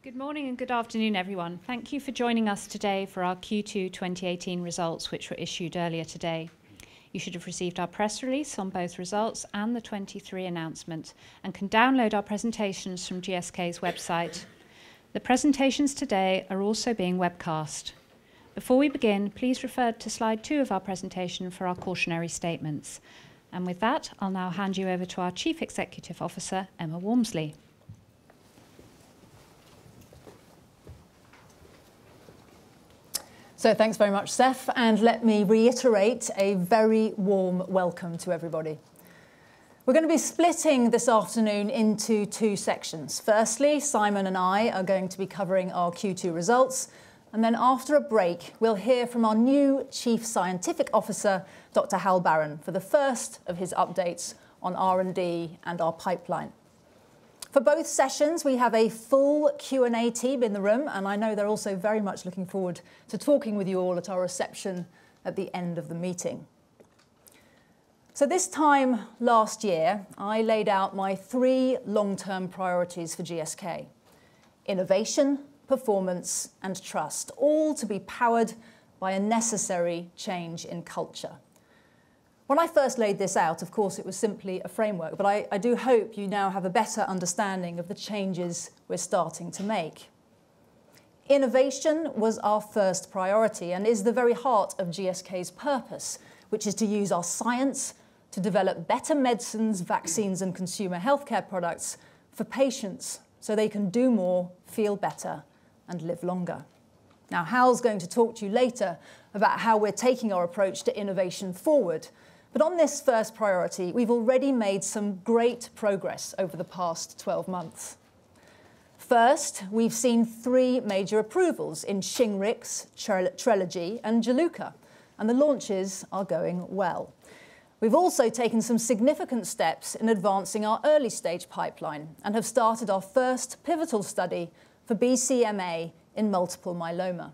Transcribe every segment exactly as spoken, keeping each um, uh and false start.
Good morning and good afternoon, everyone. Thank you for joining us today for our Q two twenty eighteen results, which were issued earlier today. You should have received our press release on both results and the twenty-three announcement, and can download our presentations from G S K's website. The presentations today are also being webcast. Before we begin, please refer to slide two of our presentation for our cautionary statements. And with that, I'll now hand you over to our Chief Executive Officer, Emma Walmsley. So thanks very much, Steph, and let me reiterate a very warm welcome to everybody. We're going to be splitting this afternoon into two sections. Firstly, Simon and I are going to be covering our Q two results, and then after a break, we'll hear from our new Chief Scientific Officer, Doctor Hal Barron, for the first of his updates on R and D and our pipeline. For both sessions, we have a full Q and A team in the room, and I know they're also very much looking forward to talking with you all at our reception at the end of the meeting. So this time last year, I laid out my three long-term priorities for G S K: innovation, performance, and trust, all to be powered by a necessary change in culture. When I first laid this out, of course, it was simply a framework, but I, I do hope you now have a better understanding of the changes we're starting to make. Innovation was our first priority and is the very heart of G S K's purpose, which is to use our science to develop better medicines, vaccines, and consumer healthcare products for patients so they can do more, feel better, and live longer. Now, Hal's going to talk to you later about how we're taking our approach to innovation forward. But on this first priority, we've already made some great progress over the past twelve months. First, we've seen three major approvals in Shingrix, Trelegy, and Juluca, and the launches are going well. We've also taken some significant steps in advancing our early-stage pipeline and have started our first pivotal study for B C M A in multiple myeloma.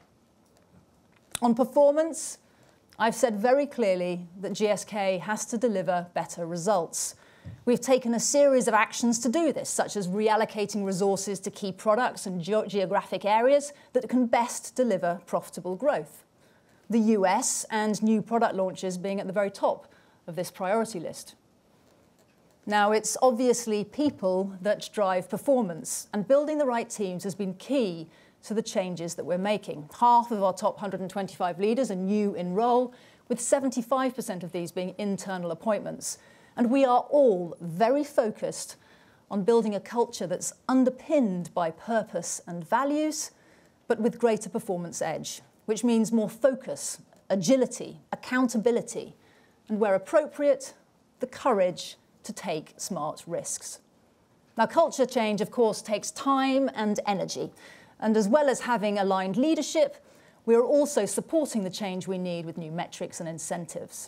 On performance, I've said very clearly that G S K has to deliver better results. We've taken a series of actions to do this, such as reallocating resources to key products and ge- geographic areas that can best deliver profitable growth. The U S and new product launches being at the very top of this priority list. Now, it's obviously people that drive performance, and building the right teams has been key to the changes that we're making. Half of our top one hundred twenty-five leaders are new in role, with seventy-five percent of these being internal appointments. And we are all very focused on building a culture that's underpinned by purpose and values, but with greater performance edge, which means more focus, agility, accountability, and where appropriate, the courage to take smart risks. Now, culture change, of course, takes time and energy. And as well as having aligned leadership, we are also supporting the change we need with new metrics and incentives.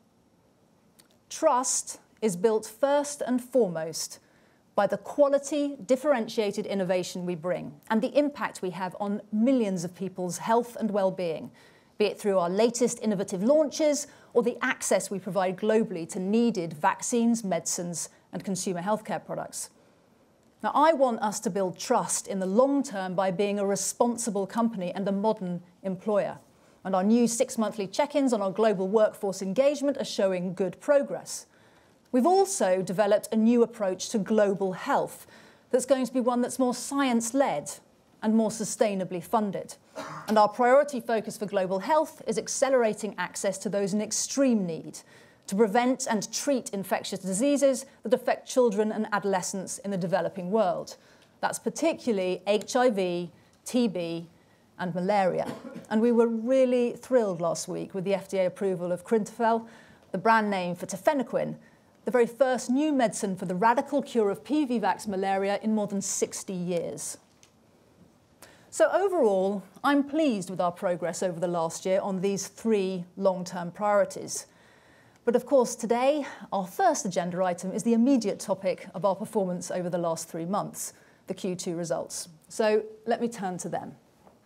Trust is built first and foremost by the quality, differentiated innovation we bring and the impact we have on millions of people's health and well-being, be it through our latest innovative launches or the access we provide globally to needed vaccines, medicines, and consumer healthcare products. Now, I want us to build trust in the long term by being a responsible company and a modern employer. And our new six-monthly check-ins on our global workforce engagement are showing good progress. We've also developed a new approach to global health that's going to be one that's more science-led and more sustainably funded. And our priority focus for global health is accelerating access to those in extreme need, to prevent and treat infectious diseases that affect children and adolescents in the developing world. That's particularly H I V, T B, and malaria. And we were really thrilled last week with the F D A approval of Crintafel, the brand name for tefenoquine, the very first new medicine for the radical cure of P V vax malaria in more than sixty years. So overall, I'm pleased with our progress over the last year on these three long-term priorities. But of course, today, our first agenda item is the immediate topic of our performance over the last three months, the Q two results. So let me turn to them.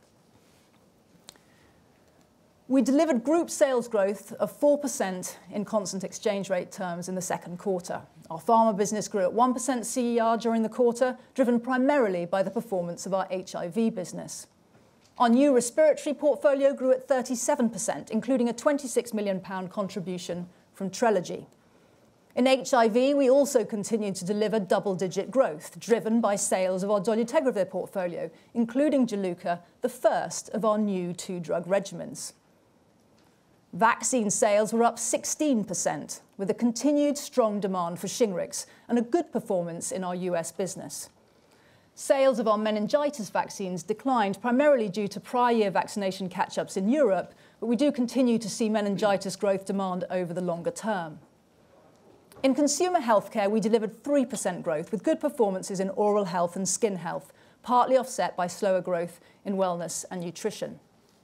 We delivered group sales growth of four percent in constant exchange rate terms in the second quarter. Our pharma business grew at one percent C E R during the quarter, driven primarily by the performance of our H I V business. Our new respiratory portfolio grew at thirty-seven percent, including a twenty-six million pound contribution from Trelegy. In H I V, we also continued to deliver double-digit growth, driven by sales of our dolutegravir portfolio, including Juluca, the first of our new two-drug regimens. Vaccine sales were up sixteen percent, with a continued strong demand for Shingrix and a good performance in our U S business. Sales of our meningitis vaccines declined primarily due to prior year vaccination catch-ups in Europe, but we do continue to see meningitis growth demand over the longer term. In consumer healthcare, we delivered three percent growth, with good performances in oral health and skin health, partly offset by slower growth in wellness and nutrition.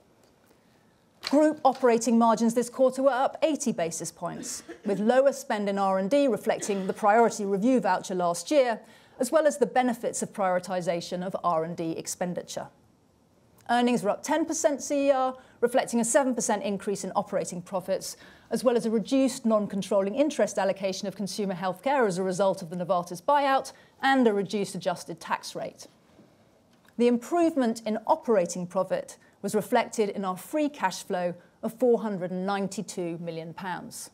Group operating margins this quarter were up eighty basis points, with lower spend in R and D reflecting the priority review voucher last year, as well as the benefits of prioritisation of R and D expenditure. Earnings were up ten percent C E R, reflecting a seven percent increase in operating profits, as well as a reduced non-controlling interest allocation of consumer healthcare as a result of the Novartis buyout and a reduced adjusted tax rate. The improvement in operating profit was reflected in our free cash flow of four hundred ninety-two million pounds.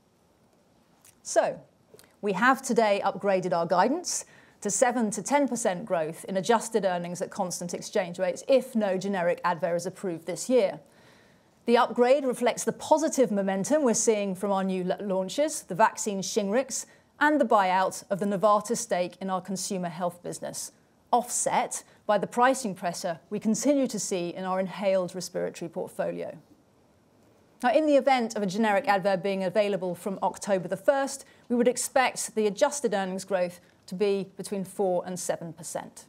So, we have today upgraded our guidance to seven to ten percent growth in adjusted earnings at constant exchange rates if no generic Advair is approved this year. The upgrade reflects the positive momentum we're seeing from our new launches, the vaccine Shingrix, and the buyout of the Novartis stake in our consumer health business, offset by the pricing pressure we continue to see in our inhaled respiratory portfolio. Now, in the event of a generic Advair being available from October the first, we would expect the adjusted earnings growth to be between four and seven percent.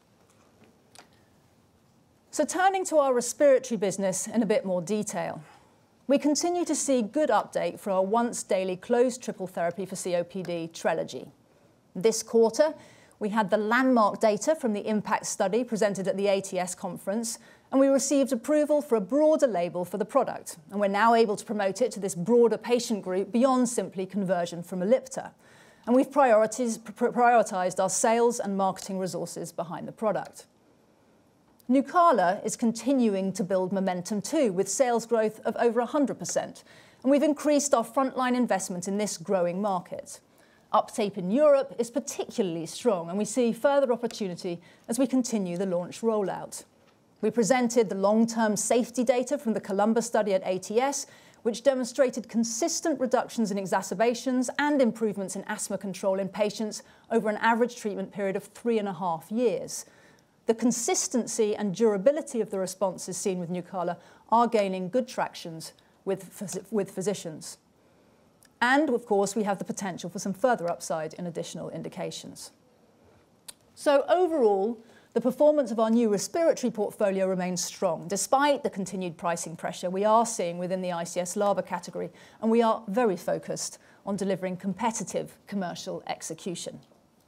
So turning to our respiratory business in a bit more detail. We continue to see good uptake for our once-daily closed triple therapy for C O P D, Trelegy. This quarter, we had the landmark data from the IMPACT study presented at the A T S conference, and we received approval for a broader label for the product. And we're now able to promote it to this broader patient group beyond simply conversion from Ellipta. And we've prioritised our sales and marketing resources behind the product. Nucala is continuing to build momentum too, with sales growth of over one hundred percent. And we've increased our frontline investment in this growing market. Uptake in Europe is particularly strong, and we see further opportunity as we continue the launch rollout. We presented the long-term safety data from the Columbus study at A T S, which demonstrated consistent reductions in exacerbations and improvements in asthma control in patients over an average treatment period of three and a half years. The consistency and durability of the responses seen with Nucala are gaining good tractions with, with physicians. And, of course, we have the potential for some further upside in additional indications. So overall, the performance of our new respiratory portfolio remains strong, despite the continued pricing pressure we are seeing within the I C S LABA category, and we are very focused on delivering competitive commercial execution.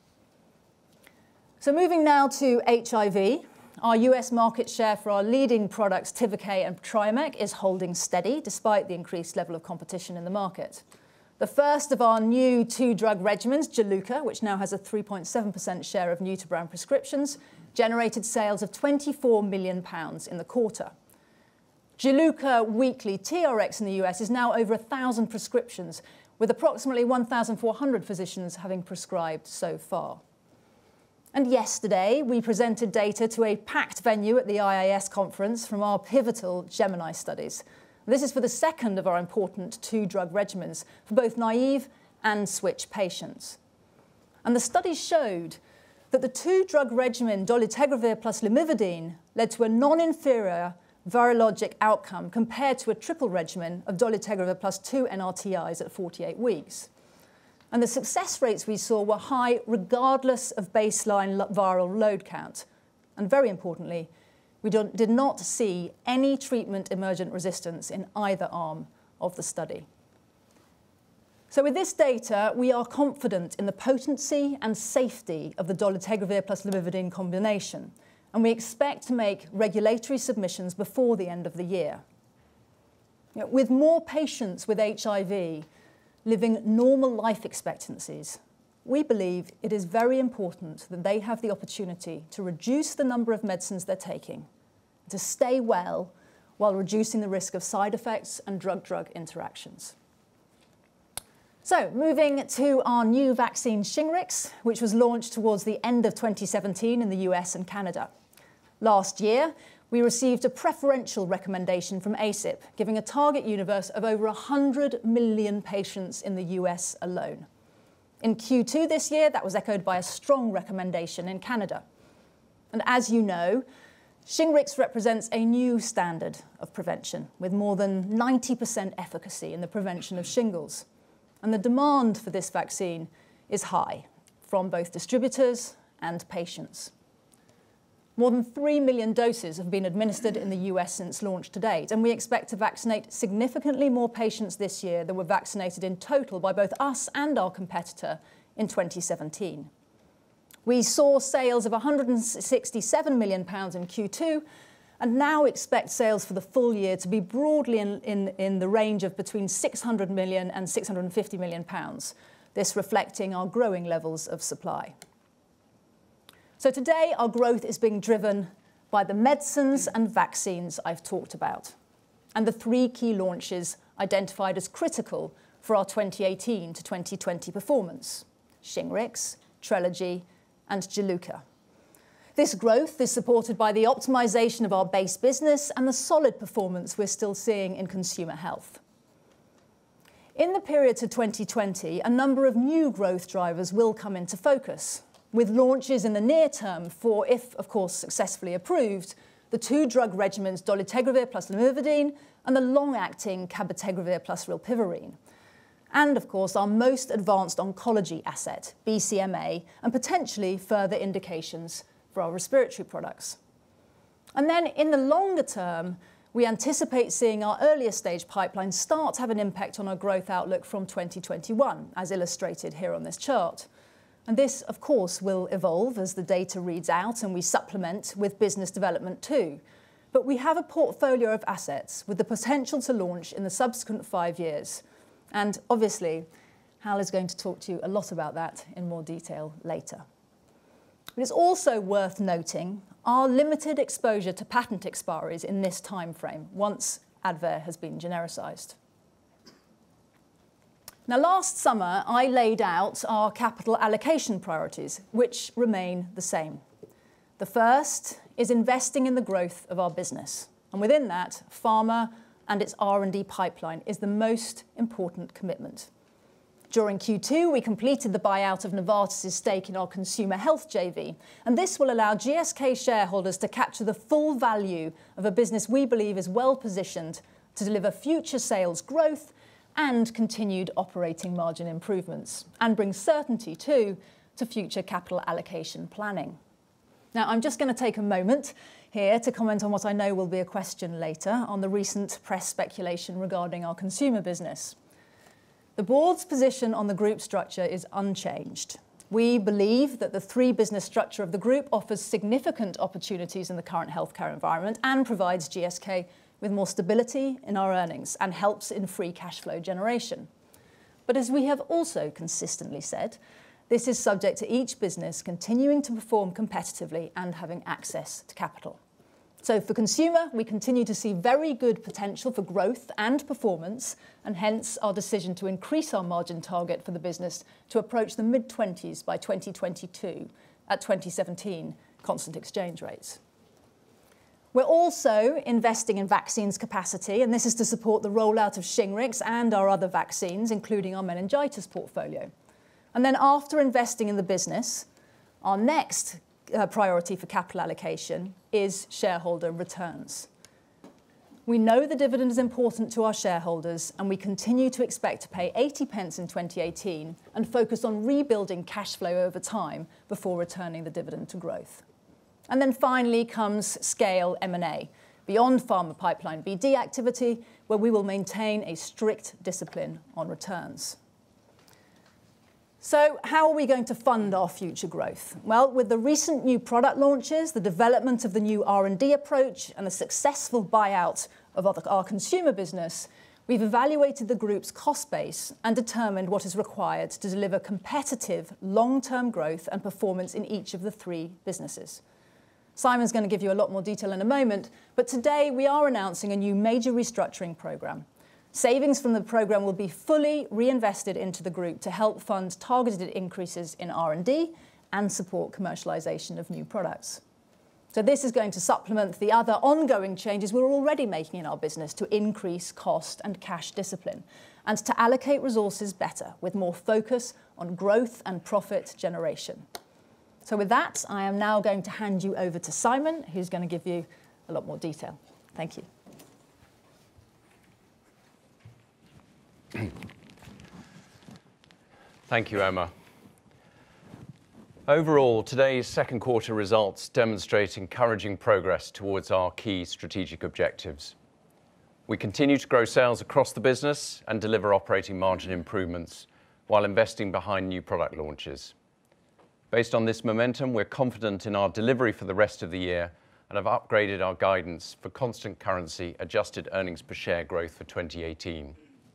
So moving now to H I V, our U S market share for our leading products, Tivicay and Triumeq, is holding steady despite the increased level of competition in the market. The first of our new two-drug regimens, Juluca, which now has a three point seven percent share of new-to-brand prescriptions, generated sales of twenty-four million pounds in the quarter. Juluca weekly T R X in the U S is now over one thousand prescriptions, with approximately one thousand four hundred physicians having prescribed so far. And yesterday, we presented data to a packed venue at the I A S conference from our pivotal Gemini studies. This is for the second of our important two-drug regimens for both naive and switch patients. And the study showed that the two-drug regimen dolutegravir plus lamivudine led to a non-inferior virologic outcome compared to a triple regimen of dolutegravir plus two N R T Is at forty-eight weeks. And the success rates we saw were high regardless of baseline viral load count. And very importantly, we don't, did not see any treatment-emergent resistance in either arm of the study. So with this data, we are confident in the potency and safety of the dolutegravir plus lamivudine combination, and we expect to make regulatory submissions before the end of the year. You know, with more patients with H I V living normal life expectancies we believe it is very important that they have the opportunity to reduce the number of medicines they're taking, to stay well while reducing the risk of side effects and drug-drug interactions. So, moving to our new vaccine Shingrix, which was launched towards the end of twenty seventeen in the U S and Canada. Last year, we received a preferential recommendation from A C I P, giving a target universe of over one hundred million patients in the U S alone. In Q two this year, that was echoed by a strong recommendation in Canada. And as you know, Shingrix represents a new standard of prevention, with more than ninety percent efficacy in the prevention of shingles. And the demand for this vaccine is high, from both distributors and patients. More than three million doses have been administered in the U S since launch to date, and we expect to vaccinate significantly more patients this year than were vaccinated in total by both us and our competitor in twenty seventeen. We saw sales of one hundred sixty-seven million pounds in Q two, and now expect sales for the full year to be broadly in, in, in the range of between six hundred million and six hundred fifty million pounds, this reflecting our growing levels of supply. So today, our growth is being driven by the medicines and vaccines I've talked about, and the three key launches identified as critical for our twenty eighteen to twenty twenty performance: Shingrix, Trelegy, and Juluca. This growth is supported by the optimization of our base business and the solid performance we're still seeing in consumer health. In the period to twenty twenty, a number of new growth drivers will come into focus, with launches in the near term for, if of course successfully approved, the two drug regimens dolutegravir plus lamivudine and the long-acting cabotegravir plus rilpivirine. And of course our most advanced oncology asset, B C M A, and potentially further indications for our respiratory products. And then in the longer term, we anticipate seeing our earlier stage pipeline start to have an impact on our growth outlook from twenty twenty-one, as illustrated here on this chart. And this, of course, will evolve as the data reads out and we supplement with business development too. But we have a portfolio of assets with the potential to launch in the subsequent five years. And obviously, Hal is going to talk to you a lot about that in more detail later. It is also worth noting our limited exposure to patent expiries in this time frame, once Advair has been genericized. Now, last summer, I laid out our capital allocation priorities, which remain the same. The first is investing in the growth of our business. And within that, pharma and its R and D pipeline is the most important commitment. During Q two, we completed the buyout of Novartis' stake in our consumer health J V, and this will allow G S K shareholders to capture the full value of a business we believe is well positioned to deliver future sales growth and continued operating margin improvements, and bring certainty too to future capital allocation planning. Now, I'm just going to take a moment here to comment on what I know will be a question later on the recent press speculation regarding our consumer business. The board's position on the group structure is unchanged. We believe that the three business structure of the group offers significant opportunities in the current healthcare environment and provides G S K with more stability in our earnings and helps in free cash flow generation. But as we have also consistently said, this is subject to each business continuing to perform competitively and having access to capital. So for consumer, we continue to see very good potential for growth and performance, and hence our decision to increase our margin target for the business to approach the mid twenties by twenty twenty-two at twenty seventeen constant exchange rates. We're also investing in vaccines capacity, and this is to support the rollout of Shingrix and our other vaccines, including our meningitis portfolio. And then after investing in the business, our next uh, priority for capital allocation is shareholder returns. We know the dividend is important to our shareholders, and we continue to expect to pay eighty pence in twenty eighteen and focus on rebuilding cash flow over time before returning the dividend to growth. And then finally comes scale M and A, beyond pharma pipeline B D activity, where we will maintain a strict discipline on returns. So how are we going to fund our future growth? Well, with the recent new product launches, the development of the new R and D approach, and the successful buyout of our consumer business, we've evaluated the group's cost base and determined what is required to deliver competitive long-term growth and performance in each of the three businesses. Simon's going to give you a lot more detail in a moment, but today we are announcing a new major restructuring programme. Savings from the programme will be fully reinvested into the group to help fund targeted increases in R and D and support commercialisation of new products. So this is going to supplement the other ongoing changes we're already making in our business to increase cost and cash discipline and to allocate resources better with more focus on growth and profit generation. So with that, I am now going to hand you over to Simon, who's going to give you a lot more detail. Thank you. Thank you, Emma. Overall, today's second quarter results demonstrate encouraging progress towards our key strategic objectives. We continue to grow sales across the business and deliver operating margin improvements while investing behind new product launches. Based on this momentum, we're confident in our delivery for the rest of the year and have upgraded our guidance for constant currency adjusted earnings per share growth for twenty eighteen.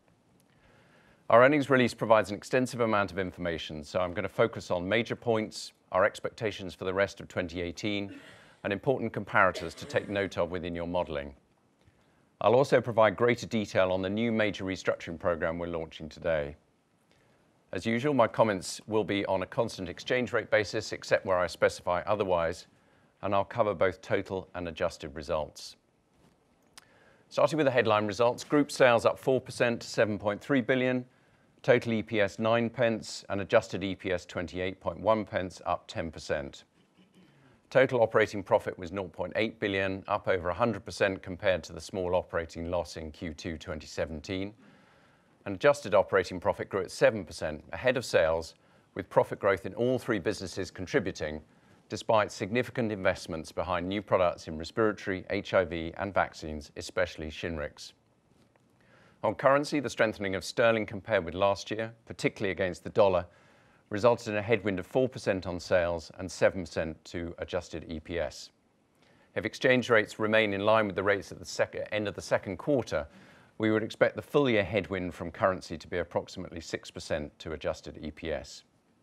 Our earnings release provides an extensive amount of information, so I'm going to focus on major points, our expectations for the rest of twenty eighteen, and important comparators to take note of within your modelling. I'll also provide greater detail on the new major restructuring programme we're launching today. As usual, my comments will be on a constant exchange rate basis, except where I specify otherwise, and I'll cover both total and adjusted results. Starting with the headline results, group sales up four percent to seven point three billion, total E P S nine pence, and adjusted E P S twenty-eight point one pence, up ten percent. Total operating profit was zero point eight billion, up over one hundred percent compared to the small operating loss in Q two twenty seventeen. And adjusted operating profit grew at seven percent, ahead of sales, with profit growth in all three businesses contributing, despite significant investments behind new products in respiratory, H I V, and vaccines, especially Shingrix. On currency, the strengthening of sterling compared with last year, particularly against the dollar, resulted in a headwind of four percent on sales and seven percent to adjusted E P S. If exchange rates remain in line with the rates at the sec- end of the second quarter, we would expect the full year headwind from currency to be approximately six percent to adjusted E P S.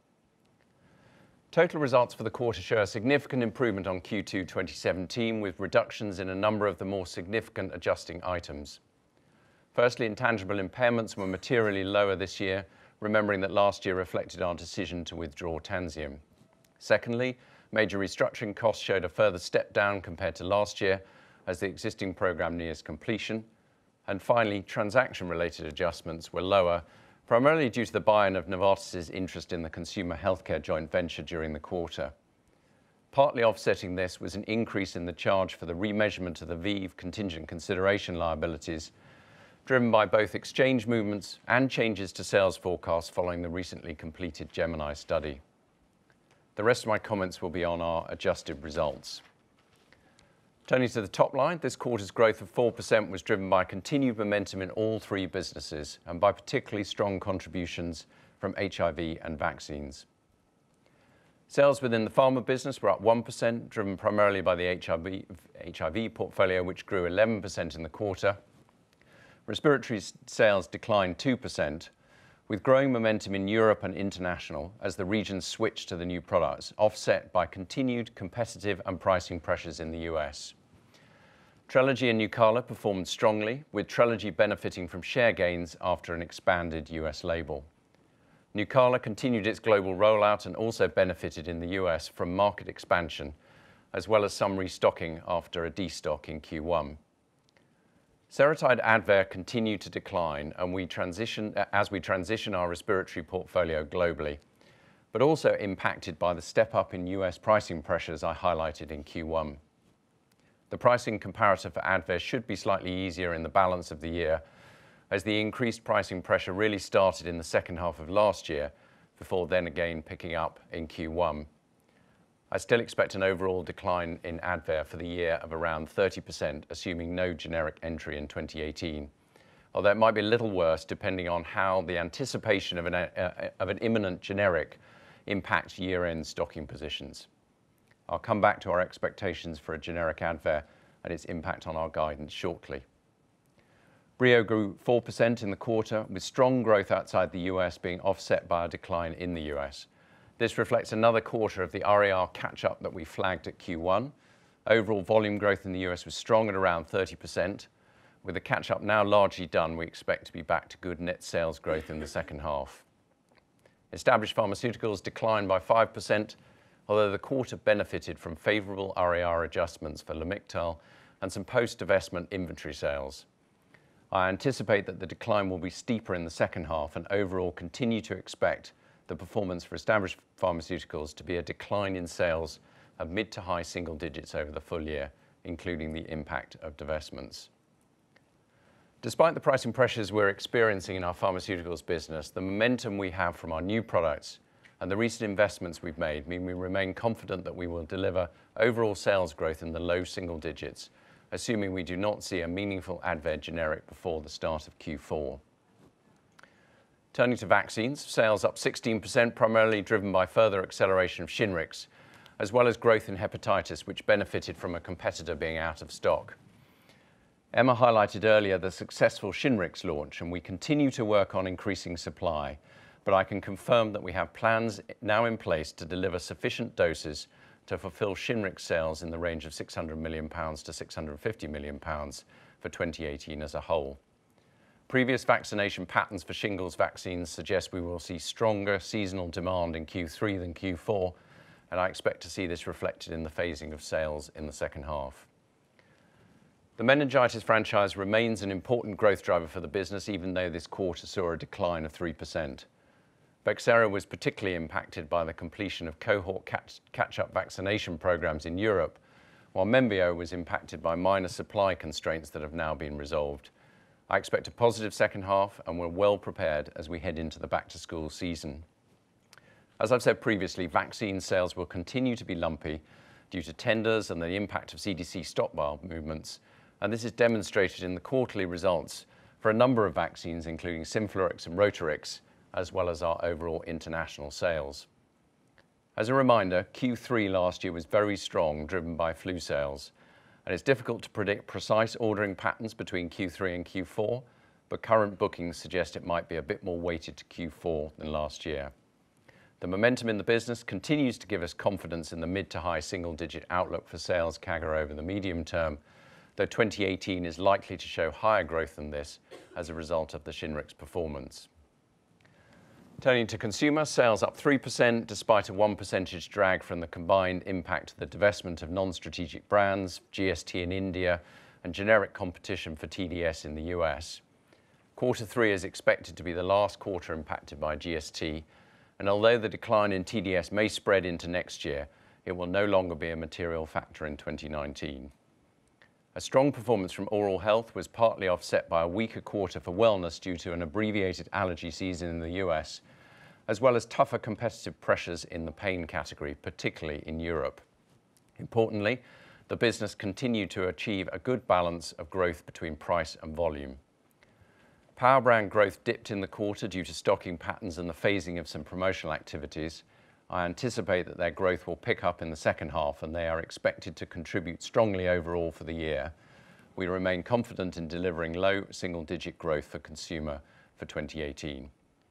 Total results for the quarter show a significant improvement on Q two twenty seventeen, with reductions in a number of the more significant adjusting items. Firstly, intangible impairments were materially lower this year, remembering that last year reflected our decision to withdraw Tanzium. Secondly, major restructuring costs showed a further step down compared to last year as the existing programme nears completion. And finally, transaction-related adjustments were lower, primarily due to the buy-in of Novartis's interest in the consumer healthcare joint venture during the quarter. Partly offsetting this was an increase in the charge for the remeasurement of the ViiV contingent consideration liabilities, driven by both exchange movements and changes to sales forecasts following the recently completed Gemini study. The rest of my comments will be on our adjusted results. Turning to the top line, this quarter's growth of four percent was driven by continued momentum in all three businesses and by particularly strong contributions from H I V and vaccines. Sales within the pharma business were up one percent, driven primarily by the H I V, H I V portfolio, which grew eleven percent in the quarter. Respiratory sales declined two percent, with growing momentum in Europe and international as the regions switched to the new products, offset by continued competitive and pricing pressures in the U S. Trelegy and Nucala performed strongly, with Trelegy benefiting from share gains after an expanded U S label. Nucala continued its global rollout and also benefited in the U S from market expansion, as well as some restocking after a destock in Q one. Seretide Advair continued to decline and we transition, as we transition our respiratory portfolio globally, but also impacted by the step up in U S pricing pressures I highlighted in Q one. The pricing comparator for Advair should be slightly easier in the balance of the year, as the increased pricing pressure really started in the second half of last year, before then again picking up in Q one. I still expect an overall decline in Advair for the year of around thirty percent, assuming no generic entry in twenty eighteen, although it might be a little worse depending on how the anticipation of an, uh, of an imminent generic impacts year-end stocking positions. I'll come back to our expectations for a generic Advair and its impact on our guidance shortly. Brio grew four percent in the quarter, with strong growth outside the U S being offset by a decline in the U S. This reflects another quarter of the R E R catch-up that we flagged at Q one. Overall volume growth in the U S was strong at around thirty percent. With the catch-up now largely done, we expect to be back to good net sales growth in the second half. Established pharmaceuticals declined by five percent, although the quarter benefited from favourable R E R adjustments for Lamictal and some post-divestment inventory sales. I anticipate that the decline will be steeper in the second half and overall continue to expect the performance for established pharmaceuticals to be a decline in sales of mid to high single digits over the full year, including the impact of divestments. Despite the pricing pressures we're experiencing in our pharmaceuticals business, the momentum we have from our new products and the recent investments we've made mean we remain confident that we will deliver overall sales growth in the low single digits, assuming we do not see a meaningful Advair generic before the start of Q four. Turning to vaccines, sales up sixteen percent, primarily driven by further acceleration of Shingrix, as well as growth in hepatitis, which benefited from a competitor being out of stock. Emma highlighted earlier the successful Shingrix launch, and we continue to work on increasing supply, but I can confirm that we have plans now in place to deliver sufficient doses to fulfill Shingrix sales in the range of six hundred million pounds to six hundred fifty million pounds for twenty eighteen as a whole. Previous vaccination patterns for shingles vaccines suggest we will see stronger seasonal demand in Q three than Q four, and I expect to see this reflected in the phasing of sales in the second half. The meningitis franchise remains an important growth driver for the business, even though this quarter saw a decline of three percent. Bexsero was particularly impacted by the completion of cohort catch-up vaccination programs in Europe, while Menveo was impacted by minor supply constraints that have now been resolved. I expect a positive second half, and we're well prepared as we head into the back-to-school season. As I've said previously, vaccine sales will continue to be lumpy due to tenders and the impact of C D C stockpile movements, and this is demonstrated in the quarterly results for a number of vaccines, including Synflorix and Rotarix, as well as our overall international sales. As a reminder, Q three last year was very strong, driven by flu sales, and it's difficult to predict precise ordering patterns between Q three and Q four, but current bookings suggest it might be a bit more weighted to Q four than last year. The momentum in the business continues to give us confidence in the mid to high single-digit outlook for sales C A G R over the medium term, though twenty eighteen is likely to show higher growth than this as a result of the Shingrix performance. Turning to consumer, sales up three percent despite a one percentage drag from the combined impact of the divestment of non-strategic brands, G S T in India, and generic competition for T D S in the U S. Quarter three is expected to be the last quarter impacted by G S T, and although the decline in T D S may spread into next year, it will no longer be a material factor in twenty nineteen. A strong performance from oral health was partly offset by a weaker quarter for wellness due to an abbreviated allergy season in the U S, as well as tougher competitive pressures in the pain category, particularly in Europe. Importantly, the business continued to achieve a good balance of growth between price and volume. Power brand growth dipped in the quarter due to stocking patterns and the phasing of some promotional activities. I anticipate that their growth will pick up in the second half, and they are expected to contribute strongly overall for the year. We remain confident in delivering low single-digit growth for consumer for twenty eighteen.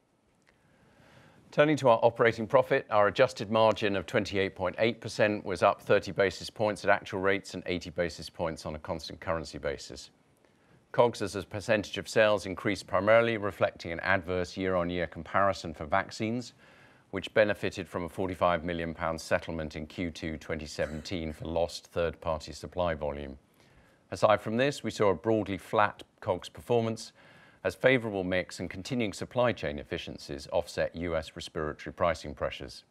Turning to our operating profit, our adjusted margin of twenty-eight point eight percent was up thirty basis points at actual rates and eighty basis points on a constant currency basis. COGS as a percentage of sales increased, primarily reflecting an adverse year-on-year comparison for vaccines, which benefited from a forty-five million pounds settlement in Q two twenty seventeen for lost third-party supply volume. Aside from this, we saw a broadly flat COGS performance as favourable mix and continuing supply chain efficiencies offset U S respiratory pricing pressures.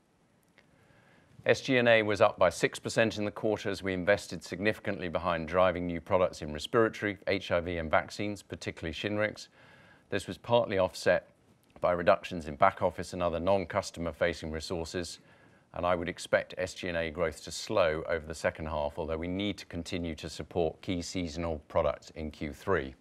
S G and A was up by six percent in the quarter as we invested significantly behind driving new products in respiratory, H I V and vaccines, particularly Shingrix. This was partly offset by reductions in back office and other non-customer facing resources, and I would expect S G and A growth to slow over the second half, although we need to continue to support key seasonal products in Q three.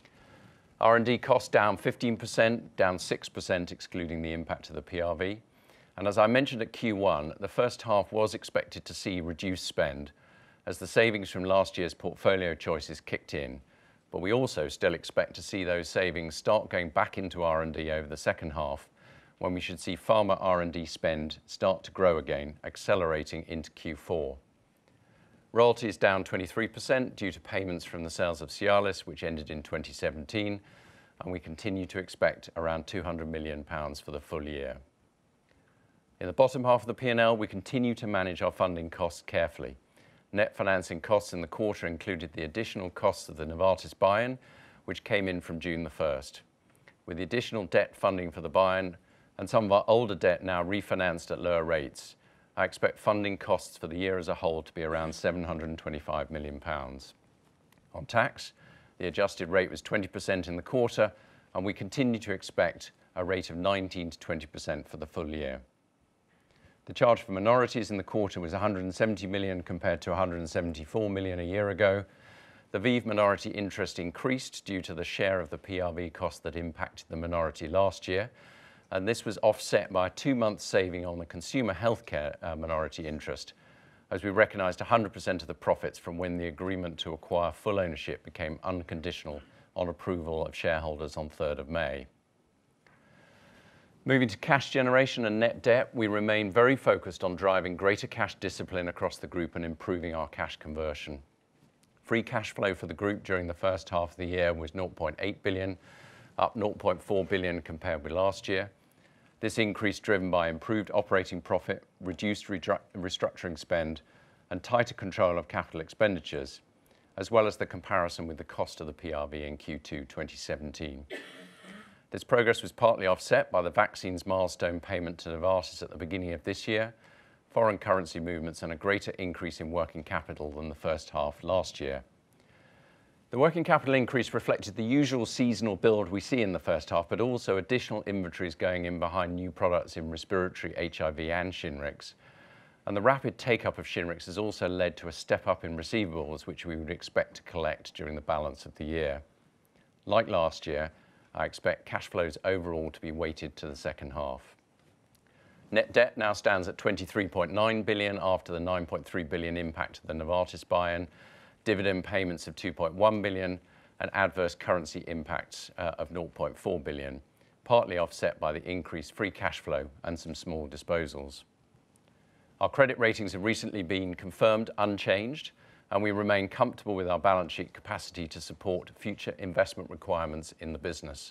R and D costs down fifteen percent, down six percent excluding the impact of the P R V. And as I mentioned at Q one, the first half was expected to see reduced spend as the savings from last year's portfolio choices kicked in, but we also still expect to see those savings start going back into R and D over the second half, when we should see pharma R and D spend start to grow again, accelerating into Q four. Royalties down twenty-three percent due to payments from the sales of Cialis, which ended in twenty seventeen, and we continue to expect around two hundred million pounds for the full year. In the bottom half of the P and L, we continue to manage our funding costs carefully. Net financing costs in the quarter included the additional costs of the Novartis buy-in, which came in from June the first. With the additional debt funding for the buy-in and some of our older debt now refinanced at lower rates, I expect funding costs for the year as a whole to be around seven hundred twenty-five million pounds. On tax, the adjusted rate was twenty percent in the quarter, and we continue to expect a rate of nineteen to twenty percent for the full year. The charge for minorities in the quarter was one hundred seventy million compared to one hundred seventy-four million a year ago. The ViiV minority interest increased due to the share of the P R V cost that impacted the minority last year, and this was offset by a two-month saving on the consumer healthcare uh, minority interest, as we recognised one hundred percent of the profits from when the agreement to acquire full ownership became unconditional on approval of shareholders on third of May. Moving to cash generation and net debt, we remain very focused on driving greater cash discipline across the group and improving our cash conversion. Free cash flow for the group during the first half of the year was zero point eight billion, up zero point four billion compared with last year. This increase driven by improved operating profit, reduced restructuring spend, and tighter control of capital expenditures, as well as the comparison with the cost of the P R V in Q two twenty seventeen. This progress was partly offset by the vaccines milestone payment to Novartis at the beginning of this year, foreign currency movements, and a greater increase in working capital than the first half last year. The working capital increase reflected the usual seasonal build we see in the first half, but also additional inventories going in behind new products in respiratory, H I V and Shingrix. And the rapid take-up of Shingrix has also led to a step-up in receivables, which we would expect to collect during the balance of the year. Like last year, I expect cash flows overall to be weighted to the second half. Net debt now stands at twenty-three point nine billion after the nine point three billion impact of the Novartis buy-in, dividend payments of two point one billion, and adverse currency impacts uh, of zero point four billion, partly offset by the increased free cash flow and some small disposals. Our credit ratings have recently been confirmed unchanged, and we remain comfortable with our balance sheet capacity to support future investment requirements in the business.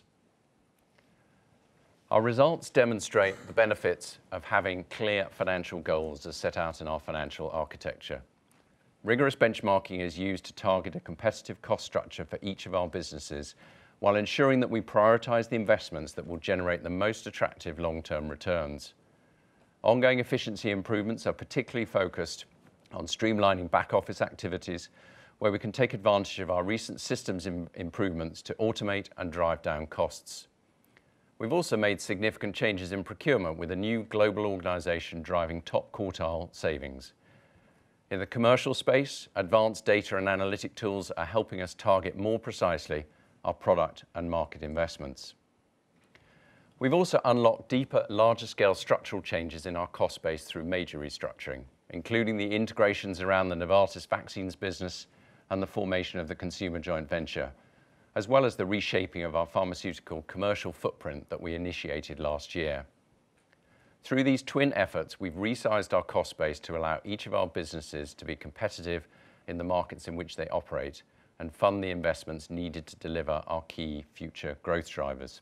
Our results demonstrate the benefits of having clear financial goals as set out in our financial architecture. Rigorous benchmarking is used to target a competitive cost structure for each of our businesses, while ensuring that we prioritise the investments that will generate the most attractive long-term returns. Ongoing efficiency improvements are particularly focused on streamlining back-office activities, where we can take advantage of our recent systems im- improvements to automate and drive down costs. We've also made significant changes in procurement, with a new global organisation driving top quartile savings. In the commercial space, advanced data and analytic tools are helping us target more precisely our product and market investments. We've also unlocked deeper, larger-scale structural changes in our cost base through major restructuring, including the integrations around the Novartis vaccines business and the formation of the consumer joint venture, as well as the reshaping of our pharmaceutical commercial footprint that we initiated last year. Through these twin efforts, we've resized our cost base to allow each of our businesses to be competitive in the markets in which they operate and fund the investments needed to deliver our key future growth drivers.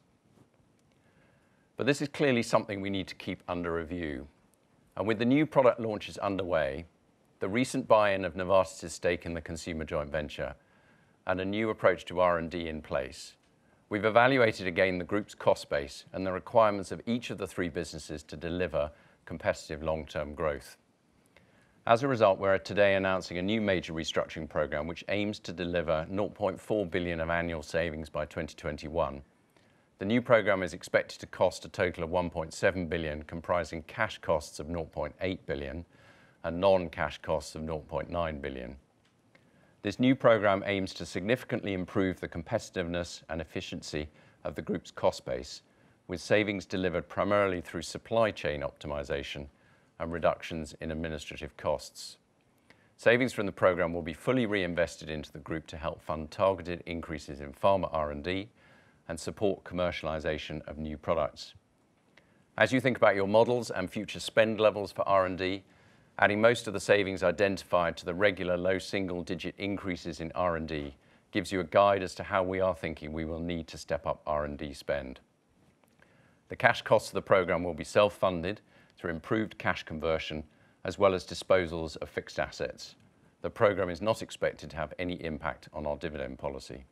But this is clearly something we need to keep under review. And with the new product launches underway, the recent buy-in of Novartis' stake in the consumer joint venture, and a new approach to R and D in place, we've evaluated again the group's cost base and the requirements of each of the three businesses to deliver competitive long-term growth. As a result, we're today announcing a new major restructuring programme which aims to deliver zero point four billion of annual savings by twenty twenty-one. The new programme is expected to cost a total of one point seven billion, comprising cash costs of zero point eight billion and non-cash costs of zero point nine billion. This new programme aims to significantly improve the competitiveness and efficiency of the group's cost base, with savings delivered primarily through supply chain optimisation and reductions in administrative costs. Savings from the programme will be fully reinvested into the group to help fund targeted increases in pharma R and D and support commercialisation of new products. As you think about your models and future spend levels for R and D, adding most of the savings identified to the regular low single-digit increases in R and D gives you a guide as to how we are thinking we will need to step up R and D spend. The cash costs of the programme will be self-funded through improved cash conversion as well as disposals of fixed assets. The programme is not expected to have any impact on our dividend policy.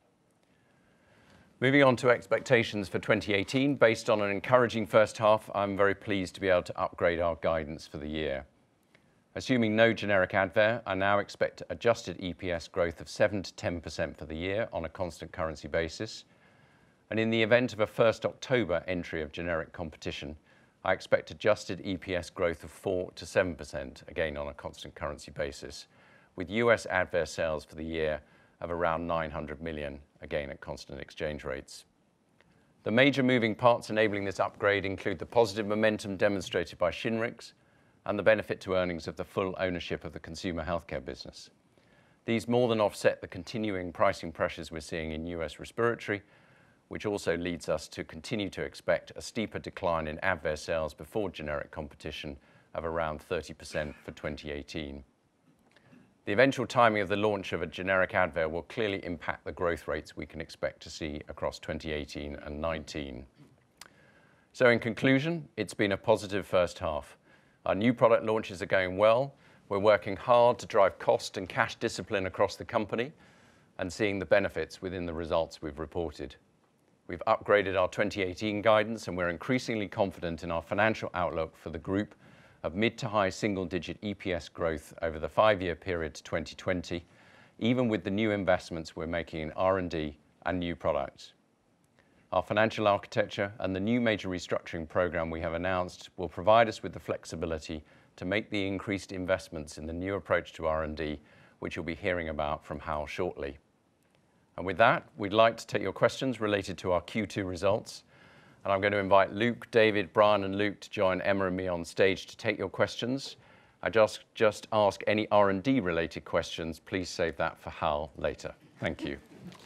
Moving on to expectations for twenty eighteen, based on an encouraging first half, I'm very pleased to be able to upgrade our guidance for the year. Assuming no generic Advair, I now expect adjusted E P S growth of seven to ten percent for the year on a constant currency basis. And in the event of a first October entry of generic competition, I expect adjusted E P S growth of four to seven percent, again on a constant currency basis, with U S Advair sales for the year of around nine hundred million, again at constant exchange rates. The major moving parts enabling this upgrade include the positive momentum demonstrated by Shingrix and the benefit to earnings of the full ownership of the consumer healthcare business. These more than offset the continuing pricing pressures we're seeing in U S respiratory, which also leads us to continue to expect a steeper decline in Advair sales before generic competition of around thirty percent for twenty eighteen. The eventual timing of the launch of a generic Advair will clearly impact the growth rates we can expect to see across twenty eighteen and nineteen. So in conclusion, it's been a positive first half. Our new product launches are going well. We're working hard to drive cost and cash discipline across the company and seeing the benefits within the results we've reported. We've upgraded our twenty eighteen guidance and we're increasingly confident in our financial outlook for the group of mid to high single-digit E P S growth over the five-year period to twenty twenty, even with the new investments we're making in R and D and new products. Our financial architecture and the new major restructuring programme we have announced will provide us with the flexibility to make the increased investments in the new approach to R and D, which you'll be hearing about from Hal shortly. And with that, we'd like to take your questions related to our Q two results. And I'm going to invite Luke, David, Brian and Luke to join Emma and me on stage to take your questions. I just, just ask any R and D related questions, please save that for Hal later. Thank you.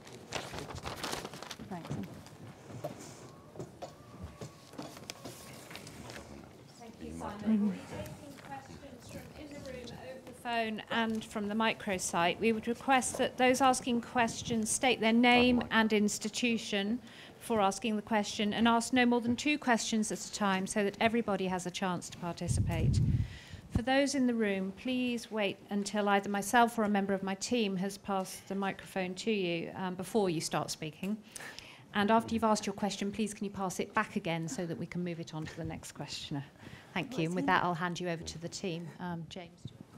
Thanks. Thank you, Simon. We'll be taking questions from in the room, over the phone and from the microsite. We would request that those asking questions state their name and institution before asking the question and ask no more than two questions at a time so that everybody has a chance to participate. For those in the room, please wait until either myself or a member of my team has passed the microphone to you um, before you start speaking. And after you've asked your question, please can you pass it back again so that we can move it on to the next questioner. Thank you. And with that, I'll hand you over to the team. Um, James.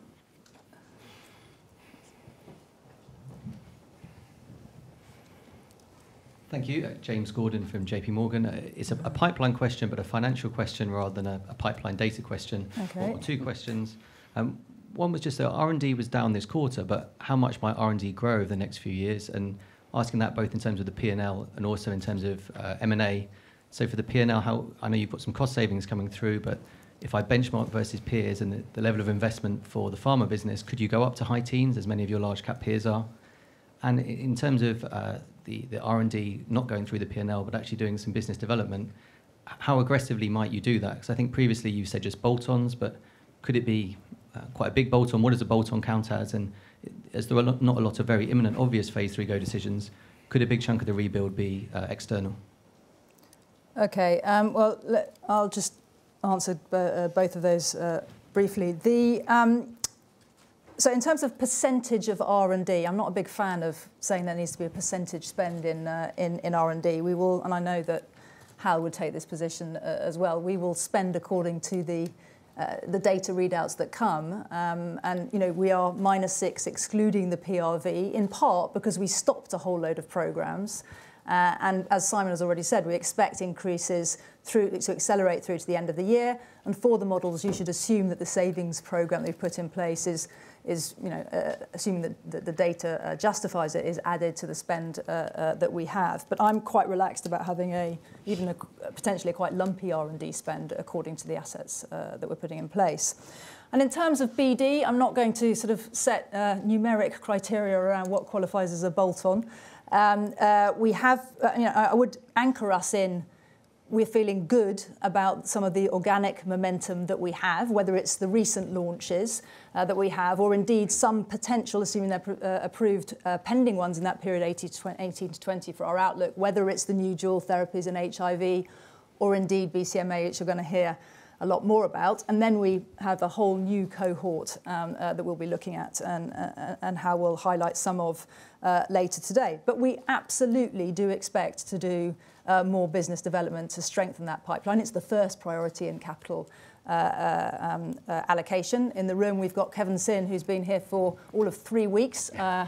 Thank you. Uh, James Gordon from J P Morgan. Uh, it's a, a pipeline question, but a financial question rather than a, a pipeline data question. Okay. Or two questions. Um, one was just that R and D was down this quarter, but how much might R and D grow over the next few years? And asking that both in terms of the P and L and also in terms of uh, M and A. So for the P and L, how, I know you've got some cost savings coming through, but if I benchmark versus peers and the, the level of investment for the pharma business, could you go up to high teens, as many of your large cap peers are? And in terms of uh, the, the R and D not going through the P and L, but actually doing some business development, how aggressively might you do that? Because I think previously you said just bolt-ons, but could it be uh, quite a big bolt-on? What does a bolt-on count as? And as there are not a lot of very imminent, obvious phase three go decisions, could a big chunk of the rebuild be uh, external? Okay, um, well, let, I'll just answer uh, both of those uh, briefly. The um, So in terms of percentage of R and D, I'm not a big fan of saying there needs to be a percentage spend in uh, in, in R and D. We will, and I know that Hal would take this position uh, as well, we will spend according to the uh, the data readouts that come. Um, and, you know, we are minus six excluding the P R V, in part because we stopped a whole load of programmes. Uh, and as Simon has already said, we expect increases through to accelerate through to the end of the year. And for the models, you should assume that the savings programme they've put in place is is, you know, uh, assuming that, that the data uh, justifies it, is added to the spend uh, uh, that we have. But I'm quite relaxed about having a even a, potentially a quite lumpy R and D spend according to the assets uh, that we're putting in place. And in terms of B D, I'm not going to sort of set uh, numeric criteria around what qualifies as a bolt-on. Um, uh, we have, uh, you know, I would anchor us in. We're feeling good about some of the organic momentum that we have, whether it's the recent launches uh, that we have, or indeed some potential, assuming they're uh, approved, uh, pending ones in that period eighteen to twenty for our outlook, whether it's the new dual therapies in H I V, or indeed B C M A, which you're going to hear a lot more about. And then we have a whole new cohort um, uh, that we'll be looking at and, uh, and how we'll highlight some of uh, later today. But we absolutely do expect to do uh, more business development to strengthen that pipeline. It's the first priority in capital uh, uh, um, uh, allocation. In the room, we've got Kevin Sin, who's been here for all of three weeks. Uh,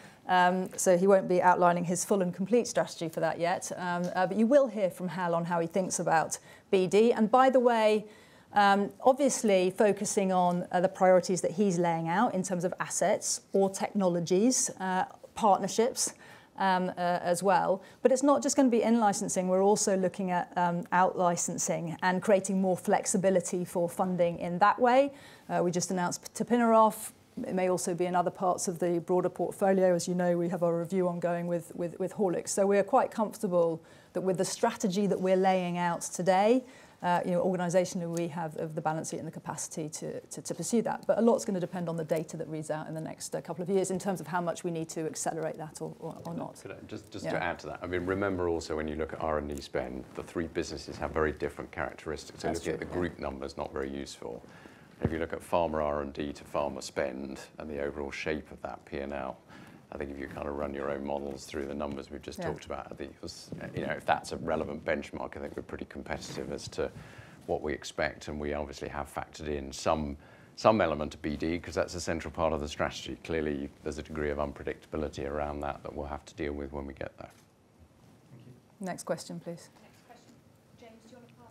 Um, so he won't be outlining his full and complete strategy for that yet. Um, uh, but you will hear from Hal on how he thinks about B D. And by the way, um, obviously focusing on uh, the priorities that he's laying out in terms of assets or technologies, uh, partnerships um, uh, as well. But it's not just going to be in-licensing. We're also looking at um, out-licensing and creating more flexibility for funding in that way. Uh, we just announced tapinarof. It may also be in other parts of the broader portfolio. As you know, we have our review ongoing with, with, with Horlicks. So we're quite comfortable that with the strategy that we're laying out today, uh, you know, organisationally we have of the balance sheet and the capacity to, to, to pursue that. But a lot's going to depend on the data that reads out in the next uh, couple of years in terms of how much we need to accelerate that or, or, or not. Could I, just just Yeah. to add to that, I mean, remember also when you look at R and D spend, the three businesses have very different characteristics. So That's looking at true, the group numbers, not very useful. If you look at pharma R and D to pharma spend and the overall shape of that P and L, I think if you kind of run your own models through the numbers we've just Yeah. talked about, I think it was, you know, if that's a relevant benchmark, I think we're pretty competitive as to what we expect, and we obviously have factored in some some element of B D because that's a central part of the strategy. Clearly, there's a degree of unpredictability around that that we'll have to deal with when we get there. Thank you. Next question, please. James, do you want to pass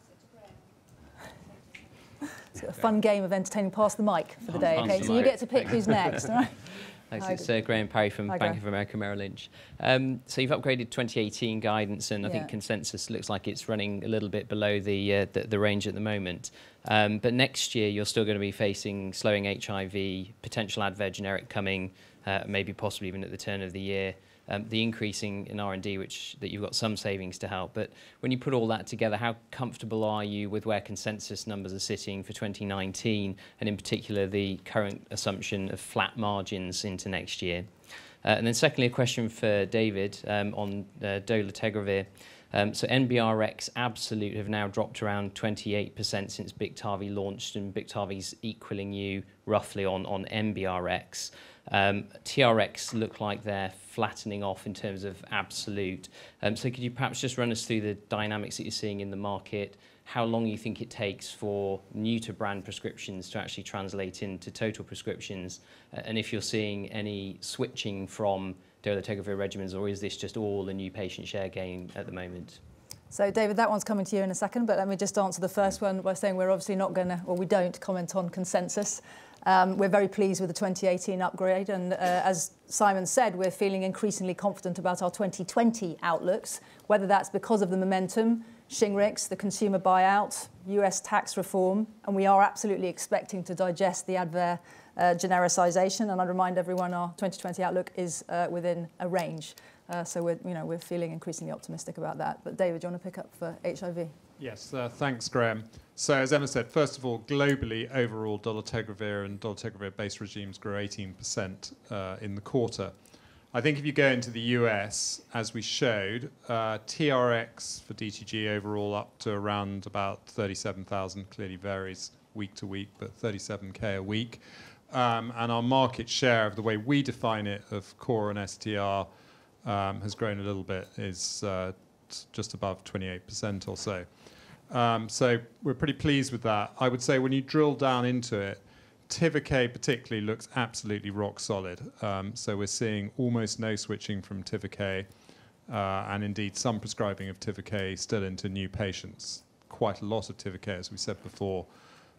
it to Graham? It's a fun game of entertaining. Pass the mic for the day, Pass okay? the So you mic. get to pick who's next, all right? Thanks. Hi, It's uh, Graham Parry from Hi, Bank Graham. of America Merrill Lynch. Um, so you've upgraded twenty eighteen guidance, and I Yeah. think consensus looks like it's running a little bit below the uh, the, the range at the moment. Um, but next year you're still going to be facing slowing H I V, potential Advair generic coming, uh, maybe possibly even at the turn of the year. Um, the increasing in R and D, which that you've got some savings to help. But when you put all that together, how comfortable are you with where consensus numbers are sitting for twenty nineteen, and in particular the current assumption of flat margins into next year? Uh, and then secondly, a question for David um, on uh, dolutegravir. Um, so N B R X absolute have now dropped around twenty-eight percent since Biktarvy launched, and Biktarvy's equaling you roughly on, on N B R X. Um, T R X look like they're flattening off in terms of absolute. Um, so could you perhaps just run us through the dynamics that you're seeing in the market, how long you think it takes for new-to-brand prescriptions to actually translate into total prescriptions, uh, and if you're seeing any switching from dolutegravir regimens, or is this just all a new patient share gain at the moment? So, David, that one's coming to you in a second, but let me just answer the first one by saying we're obviously not going to, or we don't comment on consensus. Um, we're very pleased with the twenty eighteen upgrade, and uh, as Simon said, we're feeling increasingly confident about our twenty twenty outlooks, whether that's because of the momentum, Shingrix, the consumer buyout, U S tax reform, and we are absolutely expecting to digest the Advair uh, genericization. And I'd remind everyone our twenty twenty outlook is uh, within a range. Uh, so we're, you know, we're feeling increasingly optimistic about that. But David, do you want to pick up for H I V? Yes, uh, thanks, Graham. So as Emma said, first of all, globally, overall, dolutegravir and dolutegravir-based regimes grew eighteen percent uh, in the quarter. I think if you go into the U S, as we showed, uh, T R X for D T G overall up to around about thirty-seven thousand, clearly varies week to week, but thirty-seven K a week. Um, and our market share of the way we define it of core and S T R um, has grown a little bit, is uh, just above twenty-eight percent or so. Um, so we're pretty pleased with that. I would say when you drill down into it, Tivicay particularly looks absolutely rock solid. Um, so we're seeing almost no switching from Tivicay, uh, and indeed some prescribing of Tivicay still into new patients. Quite a lot of Tivicay, as we said before,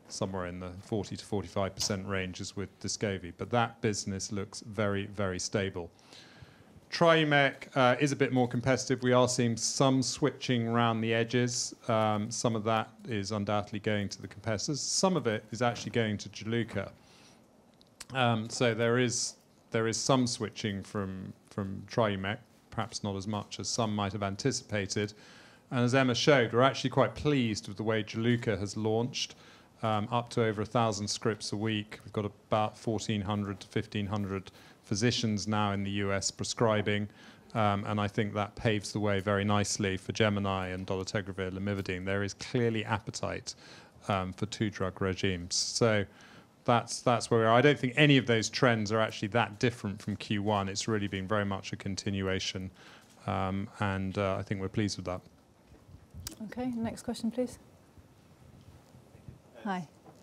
somewhere in the forty to forty-five percent range as with Descovy. But that business looks very, very stable. Triumec uh, is a bit more competitive. We are seeing some switching around the edges. Um, some of that is undoubtedly going to the competitors. Some of it is actually going to Juluca. Um, so there is there is some switching from from Triumec, perhaps not as much as some might have anticipated. And as Emma showed, we're actually quite pleased with the way Juluca has launched, um, up to over a thousand scripts a week. We've got about fourteen hundred to fifteen hundred physicians now in the U S prescribing, um, and I think that paves the way very nicely for Gemini and dolutegravir lamivudine. There is clearly appetite um, for two-drug regimes. So that's that's where we are. I don't think any of those trends are actually that different from Q one. It's really been very much a continuation, um, and uh, I think we're pleased with that. Okay, next question, please. Hi.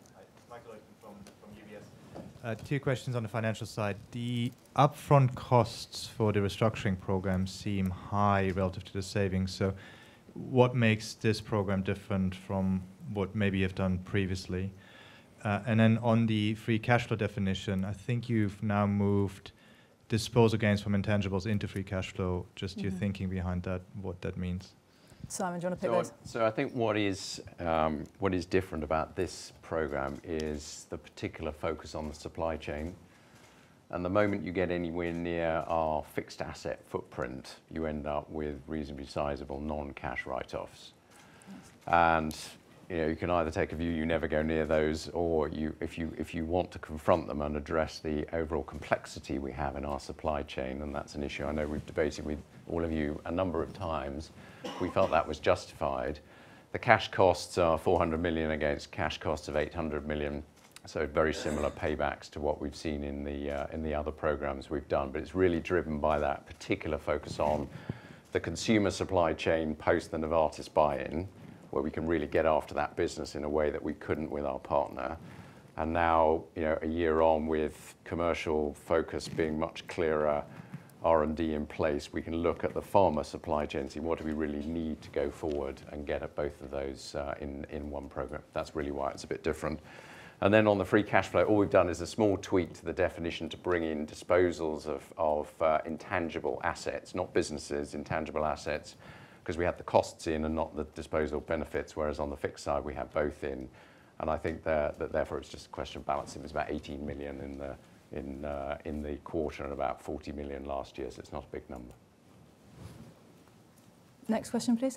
Uh, two questions on the financial side. The upfront costs for the restructuring program seem high relative to the savings. So what makes this program different from what maybe you've done previously? Uh, and then on the free cash flow definition, I think you've now moved disposal gains from intangibles into free cash flow. Just mm-hmm. your thinking behind that, what that means. Simon, do you want to pick so, those? So I think what is um, what is different about this program is the particular focus on the supply chain. And the moment you get anywhere near our fixed asset footprint, you end up with reasonably sizable non-cash write-offs. Yes. And you know, you can either take a view you never go near those, or you, if you if you want to confront them and address the overall complexity we have in our supply chain, and that's an issue I know we've debated with all of you a number of times. We felt that was justified. The cash costs are four hundred million against cash costs of eight hundred million, so very similar paybacks to what we've seen in the uh, in the other programs we've done. But it's really driven by that particular focus on the consumer supply chain post the Novartis buy-in, where we can really get after that business in a way that we couldn't with our partner. And now, you know, a year on with commercial focus being much clearer, R and D in place, we can look at the pharma supply chain and see what do we really need to go forward and get at both of those uh, in, in one program. That's really why it's a bit different. And then on the free cash flow, all we've done is a small tweak to the definition to bring in disposals of, of uh, intangible assets, not businesses, intangible assets, because we had the costs in and not the disposal benefits, whereas on the fixed side we have both in. And I think that, that therefore it's just a question of balancing. It was about eighteen million in the in uh, in the quarter and about forty million last year, so it's not a big number. Next question, please.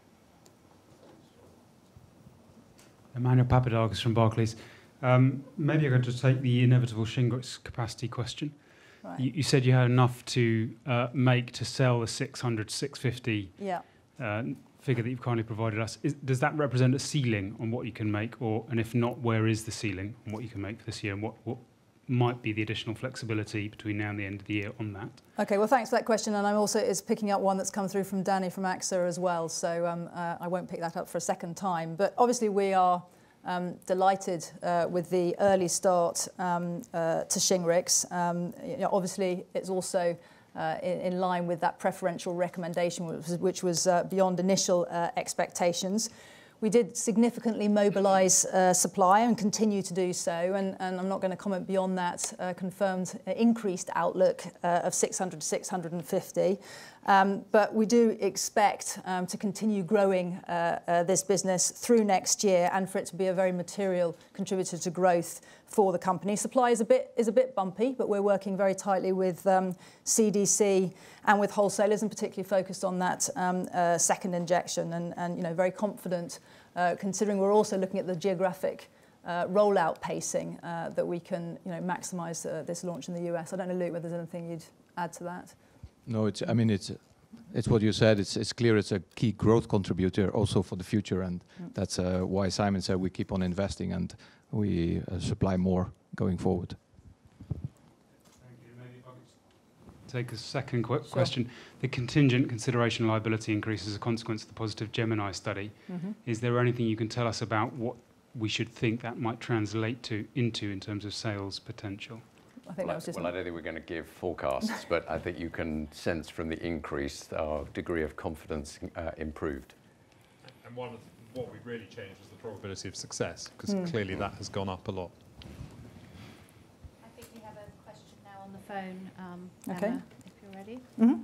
Emmanuel Papadakis from Barclays. Um, maybe I could just take the inevitable Shingrix capacity question. Right. You, you said you had enough to uh, make to sell the six hundred, six fifty yeah. uh, figure that you've kindly provided us. Is, does that represent a ceiling on what you can make, or and if not, where is the ceiling on what you can make for this year, and what, what might be the additional flexibility between now and the end of the year on that? Okay, well, thanks for that question. And I'm also is picking up one that's come through from Danny from AXA as well. So um, uh, I won't pick that up for a second time. But obviously we are um, delighted uh, with the early start um, uh, to Shingrix. Um, you know, obviously, it's also uh, in, in line with that preferential recommendation, which was, which was uh, beyond initial uh, expectations. We did significantly mobilise uh, supply and continue to do so, and, and I'm not going to comment beyond that uh, confirmed uh, increased outlook uh, of six hundred to six hundred fifty. Um, but we do expect um, to continue growing uh, uh, this business through next year, and for it to be a very material contributor to growth for the company. Supply is a bit is a bit bumpy, but we're working very tightly with um, C D C and with wholesalers, and particularly focused on that um, uh, second injection, and, and you know very confident, uh, considering we're also looking at the geographic uh, rollout pacing uh, that we can you know maximise uh, this launch in the U S. I don't know, Luke, whether there's anything you'd add to that. No, it's. I mean, it's. It's what you said. It's. It's clear. It's a key growth contributor also for the future, and mm. that's uh, why Simon said we keep on investing and we uh, supply more going forward. Thank you. Maybe if I could take a second qu- sure. question. The contingent consideration liability increase as a consequence of the positive Gemini study. Mm-hmm. Is there anything you can tell us about what we should think that might translate to into in terms of sales potential? I think well, that was just well I don't think we're going to give forecasts, but I think you can sense from the increase our degree of confidence uh, improved. And one of what we've really changed is the probability of success, because Mm. clearly that has gone up a lot. I think we have a question now on the phone, um, Okay. Emma, if you're ready. Mm-hmm.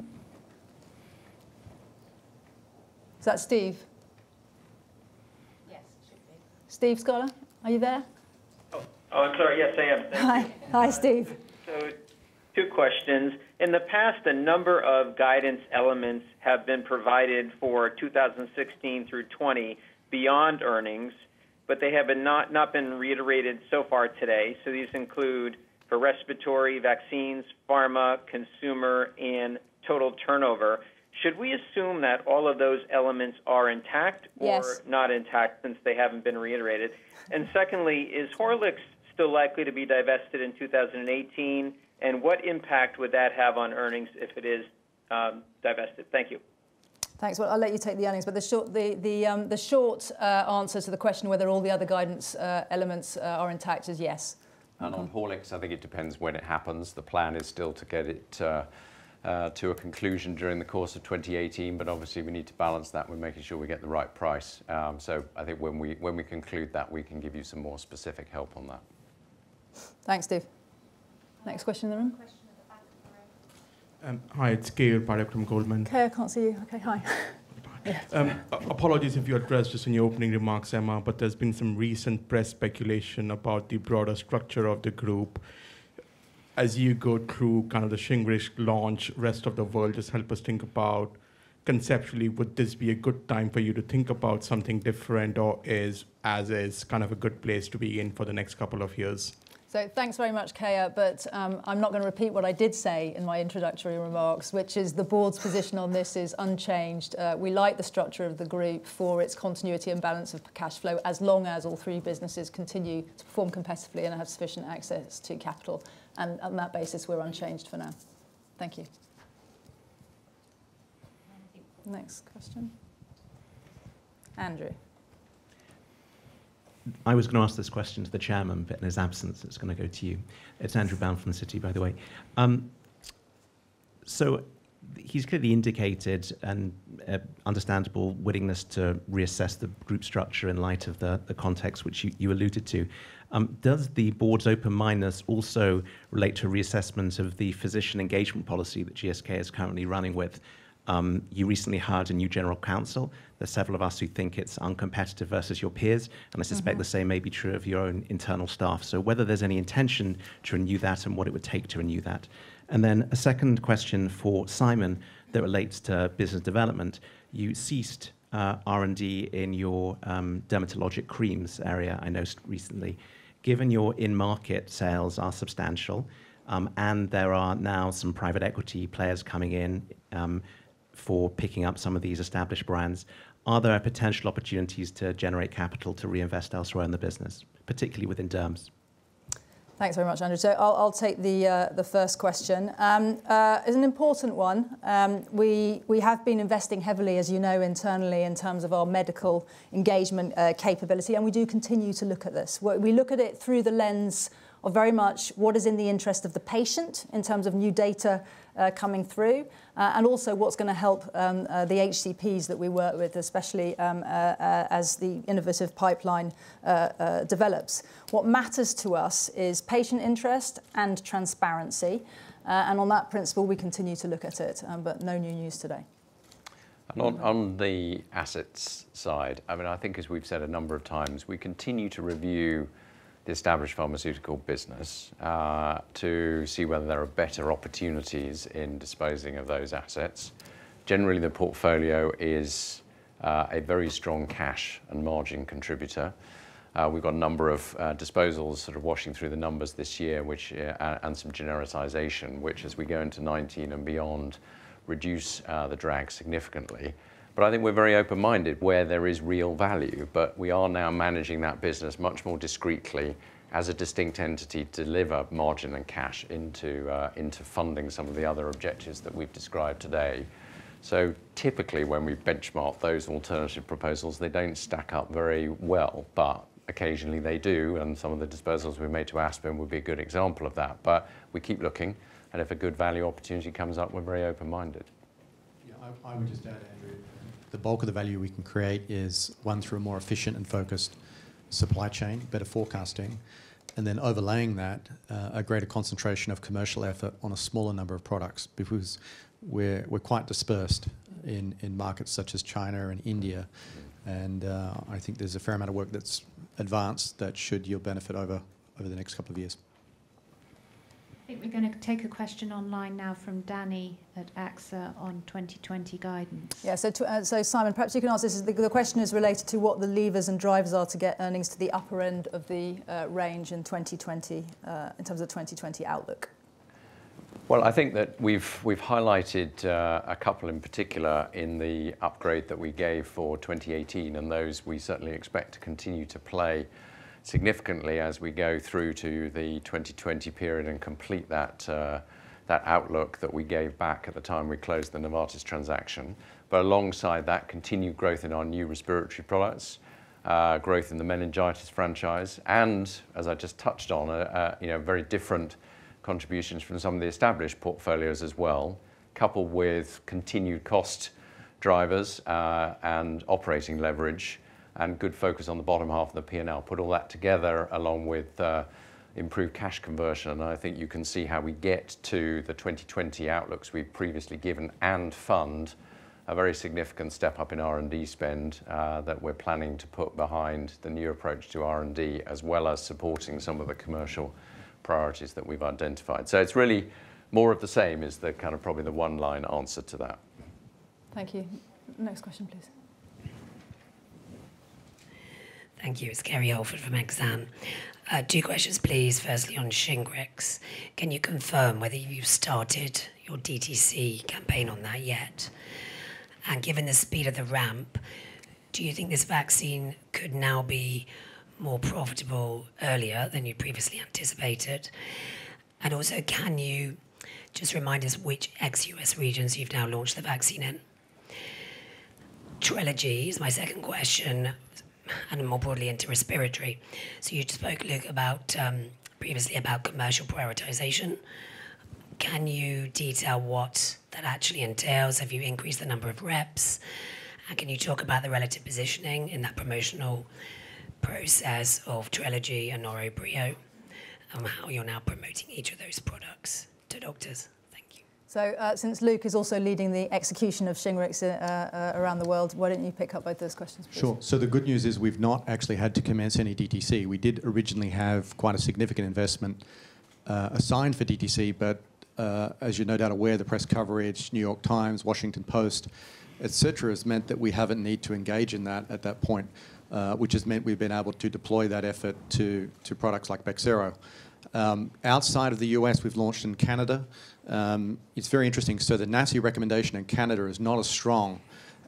Is that Steve? Yes, it should be. Steve Scholar, are you there? Oh, oh I'm sorry. Yes, I am. Thank Hi. you. Hi, Steve. So, two questions. In the past, a number of guidance elements have been provided for two thousand sixteen through twenty beyond earnings, but they have been not, not been reiterated so far today. So these include for respiratory, vaccines, pharma, consumer, and total turnover. Should we assume that all of those elements are intact or Yes. not intact since they haven't been reiterated? And secondly, is Horlicks still likely to be divested in two thousand eighteen? And what impact would that have on earnings if it is um, divested? Thank you. Thanks. Well, I'll let you take the earnings, but the short, the, the, um, the short uh, answer to the question whether all the other guidance uh, elements uh, are intact is yes. And on Horlicks, I think it depends when it happens. The plan is still to get it uh, uh, to a conclusion during the course of twenty eighteen, but obviously we need to balance that with making sure we get the right price. Um, so I think when we, when we conclude that, we can give you some more specific help on that. Thanks, Steve. Next question in the room. Question at the back of the room. Um, hi, it's Kayur Parekh from Goldman. Okay, I can't see you. Okay, hi. Um, a- apologies if you addressed this in your opening remarks, Emma, but there's been some recent press speculation about the broader structure of the group. As you go through kind of the Shingrix launch, rest of the world, just help us think about, conceptually, would this be a good time for you to think about something different, or is as is kind of a good place to be in for the next couple of years? So thanks very much, Kaya, but um, I'm not going to repeat what I did say in my introductory remarks, which is the board's position on this is unchanged. Uh, we like the structure of the group for its continuity and balance of cash flow, as long as all three businesses continue to perform competitively and have sufficient access to capital. And on that basis, we're unchanged for now. Thank you. Next question. Andrew. I was going to ask this question to the chairman, but in his absence, it's going to go to you. It's Andrew Bound from the City, by the way. Um, so he's clearly indicated an uh, understandable willingness to reassess the group structure in light of the, the context which you, you alluded to. Um, does the board's open-mindedness also relate to a reassessment of the physician engagement policy that G S K is currently running with? Um, you recently hired a new general counsel. There's several of us who think it's uncompetitive versus your peers, and I suspect mm-hmm. the same may be true of your own internal staff. So whether there's any intention to renew that and what it would take to renew that. And then a second question for Simon that relates to business development. You ceased uh, R and D in your um, dermatologic creams area, I noticed recently. Given your in-market sales are substantial, um, and there are now some private equity players coming in, um, for picking up some of these established brands, are there potential opportunities to generate capital to reinvest elsewhere in the business, particularly within derms? Thanks very much, Andrew. So I'll, I'll take the uh, the first question. Um, uh, it's an important one. Um, we we have been investing heavily, as you know, internally in terms of our medical engagement uh, capability, and we do continue to look at this. We look at it through the lens of very much what is in the interest of the patient in terms of new data uh, coming through, uh, and also what's going to help um, uh, the H C Ps that we work with, especially um, uh, uh, as the innovative pipeline uh, uh, develops. What matters to us is patient interest and transparency, uh, and on that principle we continue to look at it, um, but no new news today. And on, on the assets side, I mean, I think as we've said a number of times, we continue to review the established pharmaceutical business uh, to see whether there are better opportunities in disposing of those assets. Generally, the portfolio is uh, a very strong cash and margin contributor. Uh, we've got a number of uh, disposals sort of washing through the numbers this year, which uh, and some genericization, which as we go into nineteen and beyond, reduce uh, the drag significantly. But I think we're very open-minded where there is real value, but we are now managing that business much more discreetly as a distinct entity to deliver margin and cash into, uh, into funding some of the other objectives that we've described today. So typically when we benchmark those alternative proposals, they don't stack up very well, but occasionally they do, and some of the disposals we made to Aspen would be a good example of that. But we keep looking, and if a good value opportunity comes up, we're very open-minded. Yeah, I, I would just add, Andrew, the bulk of the value we can create is, one, through a more efficient and focused supply chain, better forecasting, and then overlaying that, uh, a greater concentration of commercial effort on a smaller number of products, because we're, we're quite dispersed in, in markets such as China and India. And uh, I think there's a fair amount of work that's advanced that should yield benefit over, over the next couple of years. I think we're going to take a question online now from Danny at AXA on twenty twenty guidance. Yeah, so, to, uh, so Simon, perhaps you can answer this. The, the question is related to what the levers and drivers are to get earnings to the upper end of the uh, range in twenty twenty, uh, in terms of the twenty twenty outlook. Well, I think that we've we've highlighted uh, a couple in particular in the upgrade that we gave for twenty eighteen, and those we certainly expect to continue to play significantly as we go through to the twenty twenty period and complete that uh, that outlook that we gave back at the time we closed the Novartis transaction. But alongside that, continued growth in our new respiratory products, uh, growth in the meningitis franchise, and as I just touched on, uh, uh, you know, very different contributions from some of the established portfolios as well, coupled with continued cost drivers uh, and operating leverage, and good focus on the bottom half of the P and L. Put all that together along with uh, improved cash conversion, and I think you can see how we get to the twenty twenty outlooks we've previously given and fund a very significant step up in R and D spend uh, that we're planning to put behind the new approach to R and D, as well as supporting some of the commercial priorities that we've identified. So it's really more of the same is the kind of probably the one-line answer to that. Thank you. Next question, please. Thank you. It's Kerry Holford from Exane. Uh, two questions, please. Firstly, on Shingrix. Can you confirm whether you've started your D T C campaign on that yet? And given the speed of the ramp, do you think this vaccine could now be more profitable earlier than you previously anticipated? And also, can you just remind us which ex-U S regions you've now launched the vaccine in? Trelegy is my second question, and more broadly into respiratory. So you spoke, Luke, about um, previously about commercial prioritization. Can you detail what that actually entails? Have you increased the number of reps? And can you talk about the relative positioning in that promotional process of Trelegy and Norobrio, and how you're now promoting each of those products to doctors? So uh, since Luke is also leading the execution of Shingrix uh, uh, around the world, why don't you pick up both those questions, please? Sure. So the good news is we've not actually had to commence any D T C. We did originally have quite a significant investment uh, assigned for D T C, but uh, as you're no doubt aware, the press coverage, New York Times, Washington Post, et cetera, has meant that we haven't need to engage in that at that point, uh, which has meant we've been able to deploy that effort to, to products like Bexsero. Um, outside of the U S, we've launched in Canada. Um, it's very interesting. So the N A C I recommendation in Canada is not as strong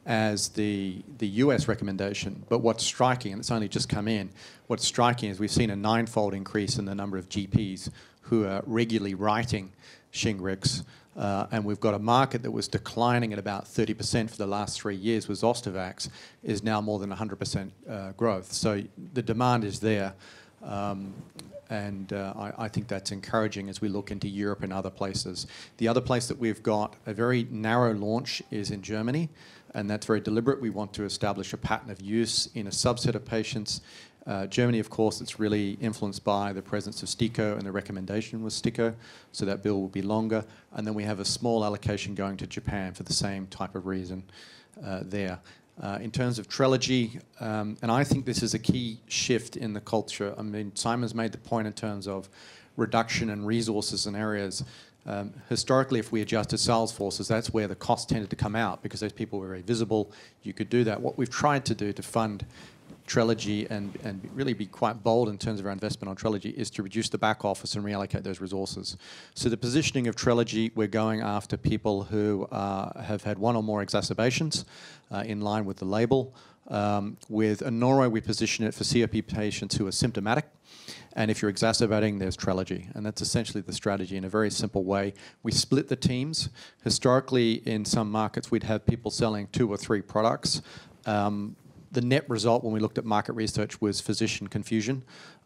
as the, the U S recommendation. But what's striking, and it's only just come in, what's striking is we've seen a ninefold increase in the number of G Ps who are regularly writing Shingrix. Uh, and we've got a market that was declining at about thirty percent for the last three years with Zostavax, is now more than one hundred percent uh, growth. So the demand is there. Um, And uh, I, I think that's encouraging as we look into Europe and other places. The other place that we've got a very narrow launch is in Germany, and that's very deliberate. We want to establish a pattern of use in a subset of patients. Uh, Germany, of course, it's really influenced by the presence of STIKO, and the recommendation was STIKO, so that bill will be longer. And then we have a small allocation going to Japan for the same type of reason uh, there. Uh, in terms of Trelegy, um, and I think this is a key shift in the culture. I mean, Simon's made the point in terms of reduction in resources and areas. Um, historically, if we adjusted sales forces, that's where the costs tended to come out because those people were very visible. You could do that. What we've tried to do to fund Trelegy and, and really be quite bold in terms of our investment on Trelegy is to reduce the back office and reallocate those resources. So the positioning of Trelegy, we're going after people who uh, have had one or more exacerbations uh, in line with the label. Um, with Anoro, we position it for C O P D patients who are symptomatic. And if you're exacerbating, there's Trelegy. And that's essentially the strategy in a very simple way. We split the teams. Historically, in some markets, we'd have people selling two or three products. Um, The net result when we looked at market research was physician confusion.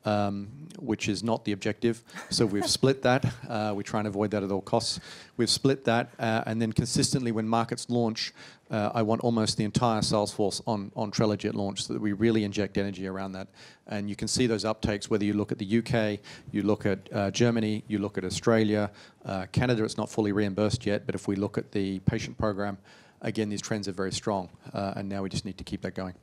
um, which is not the objective. So we've split that. Uh, we try and avoid that at all costs. We've split that, uh, and then consistently when markets launch, uh, I want almost the entire sales force on, on Trelegy at launch so that we really inject energy around that. And you can see those uptakes, whether you look at the U K, you look at uh, Germany, you look at Australia, uh, Canada, it's not fully reimbursed yet, but if we look at the patient program, again, these trends are very strong, uh, and now we just need to keep that going.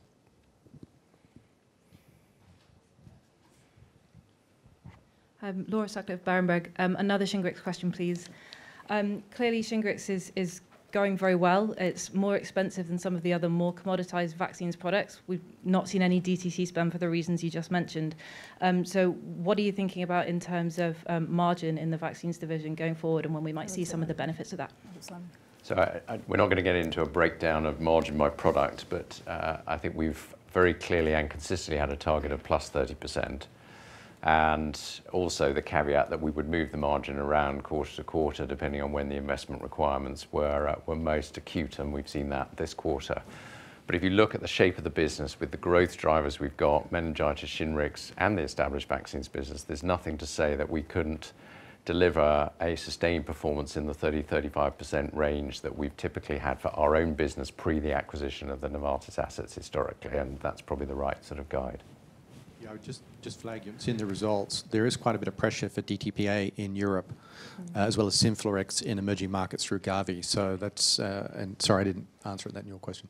Um, Laura Sutcliffe, Berenberg. Um, another Shingrix question, please. Um, clearly, Shingrix is, is going very well. It's more expensive than some of the other more commoditized vaccines products. We've not seen any D T C spend for the reasons you just mentioned. Um, so what are you thinking about in terms of um, margin in the vaccines division going forward, and when we might see some of the benefits of that? So I, I, we're not going to get into a breakdown of margin by product, but uh, I think we've very clearly and consistently had a target of plus thirty percent. And also the caveat that we would move the margin around quarter to quarter depending on when the investment requirements were, uh, were most acute, and we've seen that this quarter. But if you look at the shape of the business with the growth drivers we've got, meningitis, Shingrix, and the established vaccines business, there's nothing to say that we couldn't deliver a sustained performance in the thirty to thirty-five percent range that we've typically had for our own business pre the acquisition of the Novartis assets historically, and that's probably the right sort of guide. Yeah, I would just, just flag you. It's in the results. There is quite a bit of pressure for D T P A in Europe, uh, as well as Synflorix in emerging markets through Gavi. So that's, uh, and sorry I didn't answer that in your question.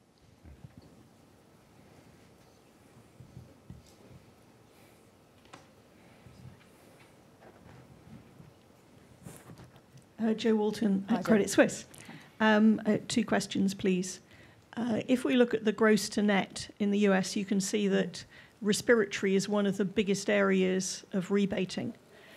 Uh, Jo Walton at Credit Suisse. Um, uh, two questions, please. Uh, if we look at the gross to net in the U S, you can see that respiratory is one of the biggest areas of rebating.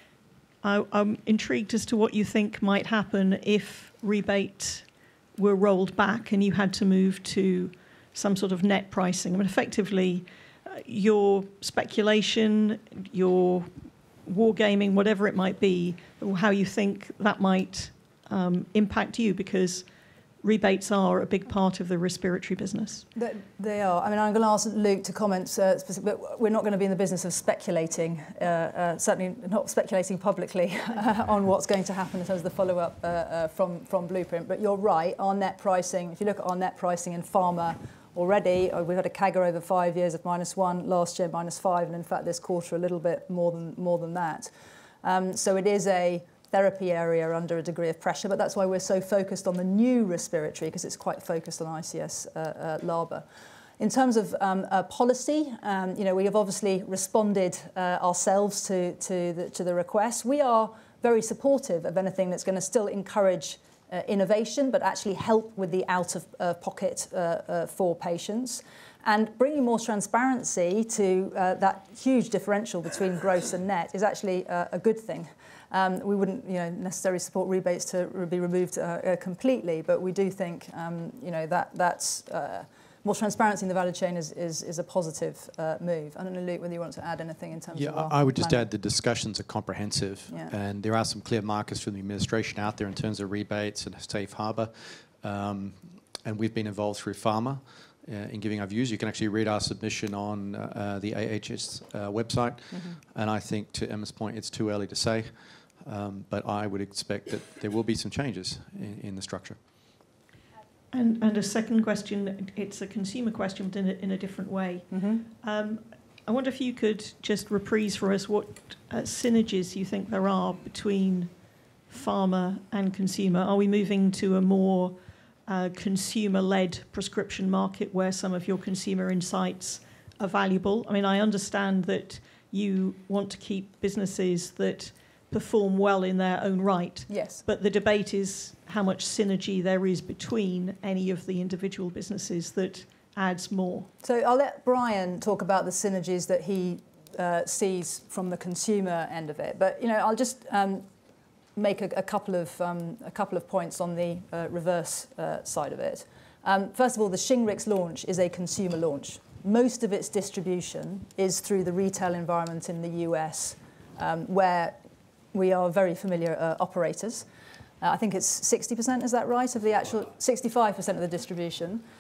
I, I'm intrigued as to what you think might happen if rebate were rolled back and you had to move to some sort of net pricing. I mean, effectively, uh, your speculation, your wargaming, whatever it might be, how you think that might um, impact you, because rebates are a big part of the respiratory business. They, they are. I mean, I'm going to ask Luke to comment, uh, specific, but we're not going to be in the business of speculating, uh, uh, certainly not speculating publicly uh, on what's going to happen in terms of the follow-up uh, uh, from, from Blueprint. But you're right, our net pricing, if you look at our net pricing in pharma already, uh, we've had a C A G R over five years of minus one, last year minus five, and in fact this quarter a little bit more than, more than that. Um, so it is a therapy area under a degree of pressure, but that's why we're so focused on the new respiratory, because it's quite focused on I C S uh, uh, LABA. In terms of um, uh, policy, um, you know, we have obviously responded uh, ourselves to, to, the, to the request. We are very supportive of anything that's going to still encourage uh, innovation, but actually help with the out-of-pocket uh, uh, for patients. And bringing more transparency to uh, that huge differential between gross and net is actually uh, a good thing. Um, we wouldn't, you know, necessarily support rebates to be removed uh, uh, completely, but we do think, um, you know, that that's uh, more transparency in the value chain is is, is a positive uh, move. I don't know, Luke, whether you want to add anything in terms yeah, of. Yeah, I would just add the discussions are comprehensive, yeah. and there are some clear markers from the administration out there in terms of rebates and safe harbour, um, and we've been involved through pharma. Uh, in giving our views. You can actually read our submission on uh, the A H S uh, website, mm-hmm. and I think to Emma's point, it's too early to say, um, but I would expect that there will be some changes in, in the structure. And, and a second question, it's a consumer question, but in a, in a different way. Mm-hmm. um, I wonder if you could just reprise for us what uh, synergies you think there are between pharma and consumer. Are we moving to a more Uh, consumer-led prescription market where some of your consumer insights are valuable? I mean, I understand that you want to keep businesses that perform well in their own right. Yes. But the debate is how much synergy there is between any of the individual businesses that adds more. So I'll let Brian talk about the synergies that he uh, sees from the consumer end of it. But, you know, I'll just um, make a, a couple of um, a couple of points on the uh, reverse uh, side of it. Um, first of all, the Shingrix launch is a consumer launch. Most of its distribution is through the retail environment in the U S, um, where we are very familiar uh, operators. Uh, I think it's sixty percent, is that right, of the actual, sixty-five percent of the distribution.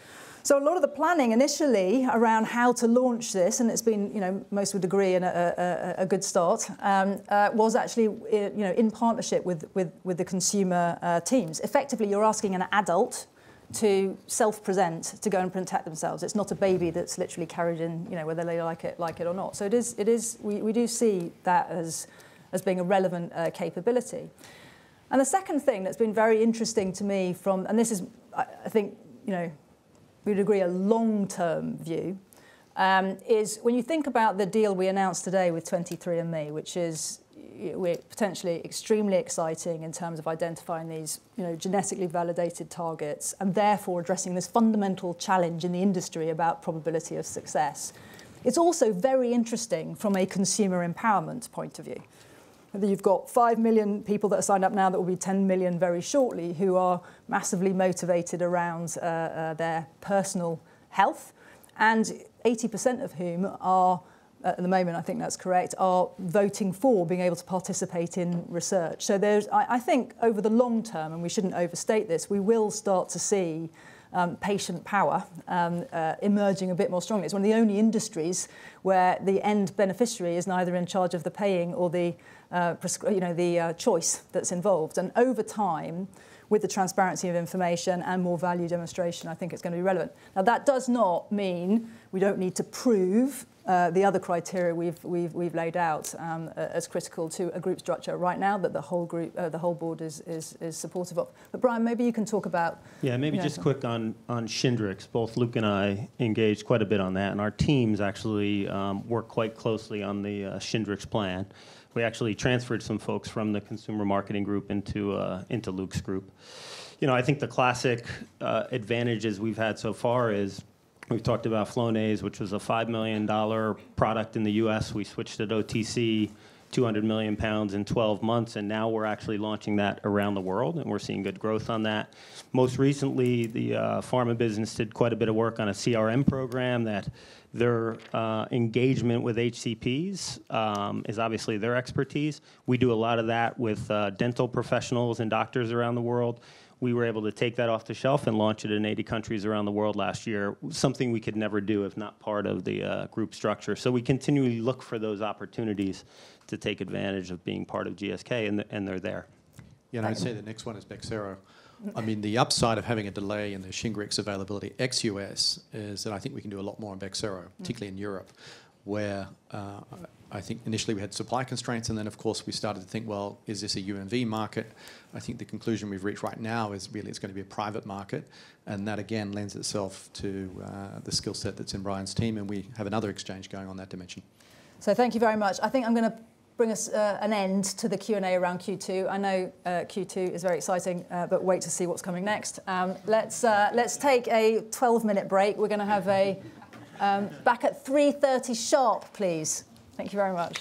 So a lot of the planning initially around how to launch this, and it's been, you know, most would agree, and a, a, a good start, um, uh, was actually, you know, in partnership with with, with the consumer uh, teams. Effectively, you're asking an adult to self-present, to go and protect themselves. It's not a baby that's literally carried in, you know, whether they like it, like it or not. So it is, it is. We, we do see that as as being a relevant uh, capability. And the second thing that's been very interesting to me from, and this is, I, I think, you know, we'd agree a long-term view, um, is when you think about the deal we announced today with twenty-three and me, which is we're potentially extremely exciting in terms of identifying these, you know, genetically validated targets and therefore addressing this fundamental challenge in the industry about probability of success. It's also very interesting from a consumer empowerment point of view. You've got five million people that are signed up now, that will be ten million very shortly, who are massively motivated around uh, uh, their personal health, and eighty percent of whom are, uh, at the moment, I think that's correct, are voting for being able to participate in research. So there's, I, I think over the long term, and we shouldn't overstate this, we will start to see Um, patient power um, uh, emerging a bit more strongly. It's one of the only industries where the end beneficiary is neither in charge of the paying or the, uh, you know, the uh, choice that's involved. And over time, with the transparency of information and more value demonstration, I think it's going to be relevant. Now, that does not mean we don't need to prove uh, the other criteria we've, we've, we've laid out um, as critical to a group structure right now that the whole group, uh, the whole board is, is, is supportive of. But Brian, maybe you can talk about... Yeah, maybe you know, just quick on, on Shingrix. Both Luke and I engaged quite a bit on that, and our teams actually um, work quite closely on the uh, Shingrix plan. We actually transferred some folks from the consumer marketing group into, uh, into Luke's group. You know, I think the classic uh, advantages we've had so far is we've talked about Flonase, which was a five million dollar product in the U S. We switched it O T C, two hundred million pounds in twelve months, and now we're actually launching that around the world, and we're seeing good growth on that. Most recently, the uh, pharma business did quite a bit of work on a C R M program that their uh, engagement with H C Ps um, is obviously their expertise. We do a lot of that with uh, dental professionals and doctors around the world. We were able to take that off the shelf and launch it in eighty countries around the world last year, something we could never do if not part of the uh, group structure. So we continually look for those opportunities to take advantage of being part of G S K, and, th and they're there. Yeah, and I'd say the next one is Bexsero. I mean, the upside of having a delay in the Shingrix availability ex-U S is that I think we can do a lot more on Bexsero, particularly in Europe, where uh, I think initially we had supply constraints, and then, of course, we started to think, well, is this a U M V market? I think the conclusion we've reached right now is really it's going to be a private market, and that, again, lends itself to uh, the skill set that's in Brian's team, and we have another exchange going on that dimension. So thank you very much. I think I'm going to bring us uh, an end to the Q and A around Q two. I know uh, Q two is very exciting, uh, but wait to see what's coming next. Um, let's, uh, let's take a twelve minute break. We're going to have a um, back at three thirty sharp, please. Thank you very much.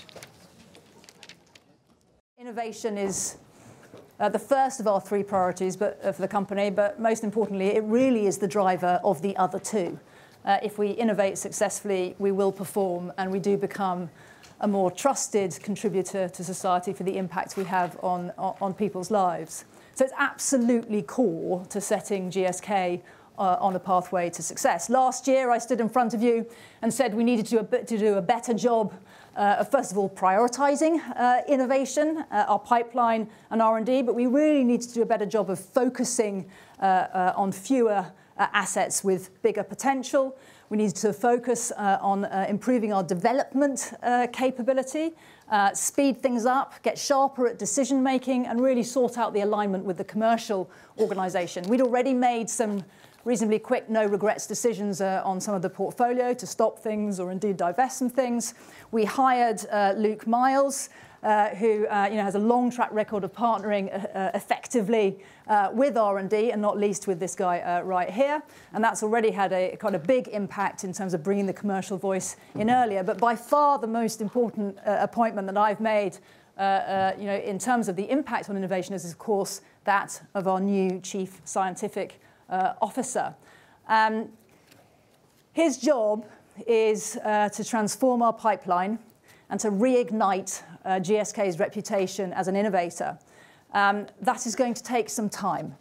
Innovation is uh, the first of our three priorities but, uh, for the company, but most importantly, it really is the driver of the other two. Uh, if we innovate successfully, we will perform, and we do become a more trusted contributor to society for the impact we have on, on, on people's lives. So it's absolutely core to setting G S K uh, on a pathway to success. Last year, I stood in front of you and said we needed to do a, bit, to do a better job uh, of, first of all, prioritizing uh, innovation, uh, our pipeline and R and D, but we really need to do a better job of focusing uh, uh, on fewer uh, assets with bigger potential. We need to focus uh, on uh, improving our development uh, capability, uh, speed things up, get sharper at decision making, and really sort out the alignment with the commercial organisation. We'd already made some reasonably quick, no regrets decisions uh, on some of the portfolio to stop things or indeed divest some things. We hired uh, Luke Miles, Uh, who uh, you know, has a long track record of partnering uh, uh, effectively uh, with R and D, and not least with this guy uh, right here. And that's already had a kind of big impact in terms of bringing the commercial voice in earlier. But by far the most important uh, appointment that I've made uh, uh, you know, in terms of the impact on innovation is, of course, that of our new Chief Scientific uh, Officer. Um, his job is uh, to transform our pipeline and to reignite uh, G S K's reputation as an innovator. Um, that is going to take some time.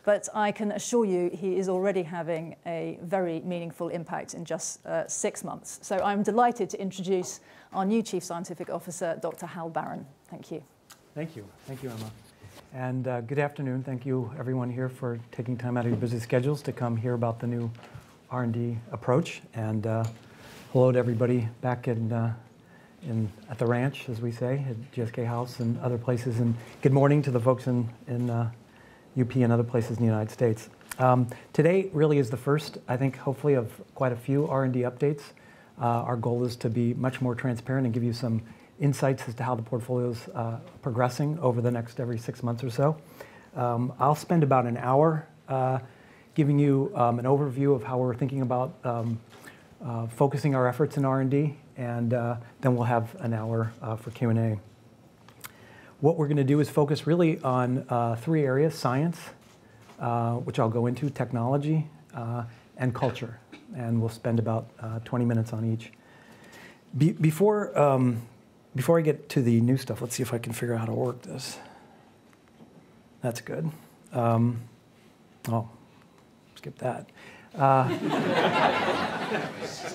but I can assure you he is already having a very meaningful impact in just uh, six months. So I'm delighted to introduce our new Chief Scientific Officer, Doctor Hal Barron. Thank you. Thank you. Thank you, Emma. And uh, good afternoon. Thank you, everyone here, for taking time out of your busy schedules to come hear about the new R and D approach. And uh, hello to everybody back in, uh, in at the ranch, as we say, at G S K House and other places. And good morning to the folks in, in uh, U P and other places in the United States. Um, today really is the first, I think, hopefully, of quite a few R and D updates. Uh, our goal is to be much more transparent and give you some insights as to how the portfolio is uh, progressing over the next every six months or so. Um, I'll spend about an hour uh, giving you um, an overview of how we're thinking about um, uh, focusing our efforts in R and D, and uh, then we'll have an hour uh, for Q and A. What we're going to do is focus really on uh, three areas: science, uh, which I'll go into, technology, uh, and culture. And we'll spend about uh, twenty minutes on each. Be before, um, before I get to the new stuff, let's see if I can figure out how to work this. That's good. Um, oh, skip that. Uh, I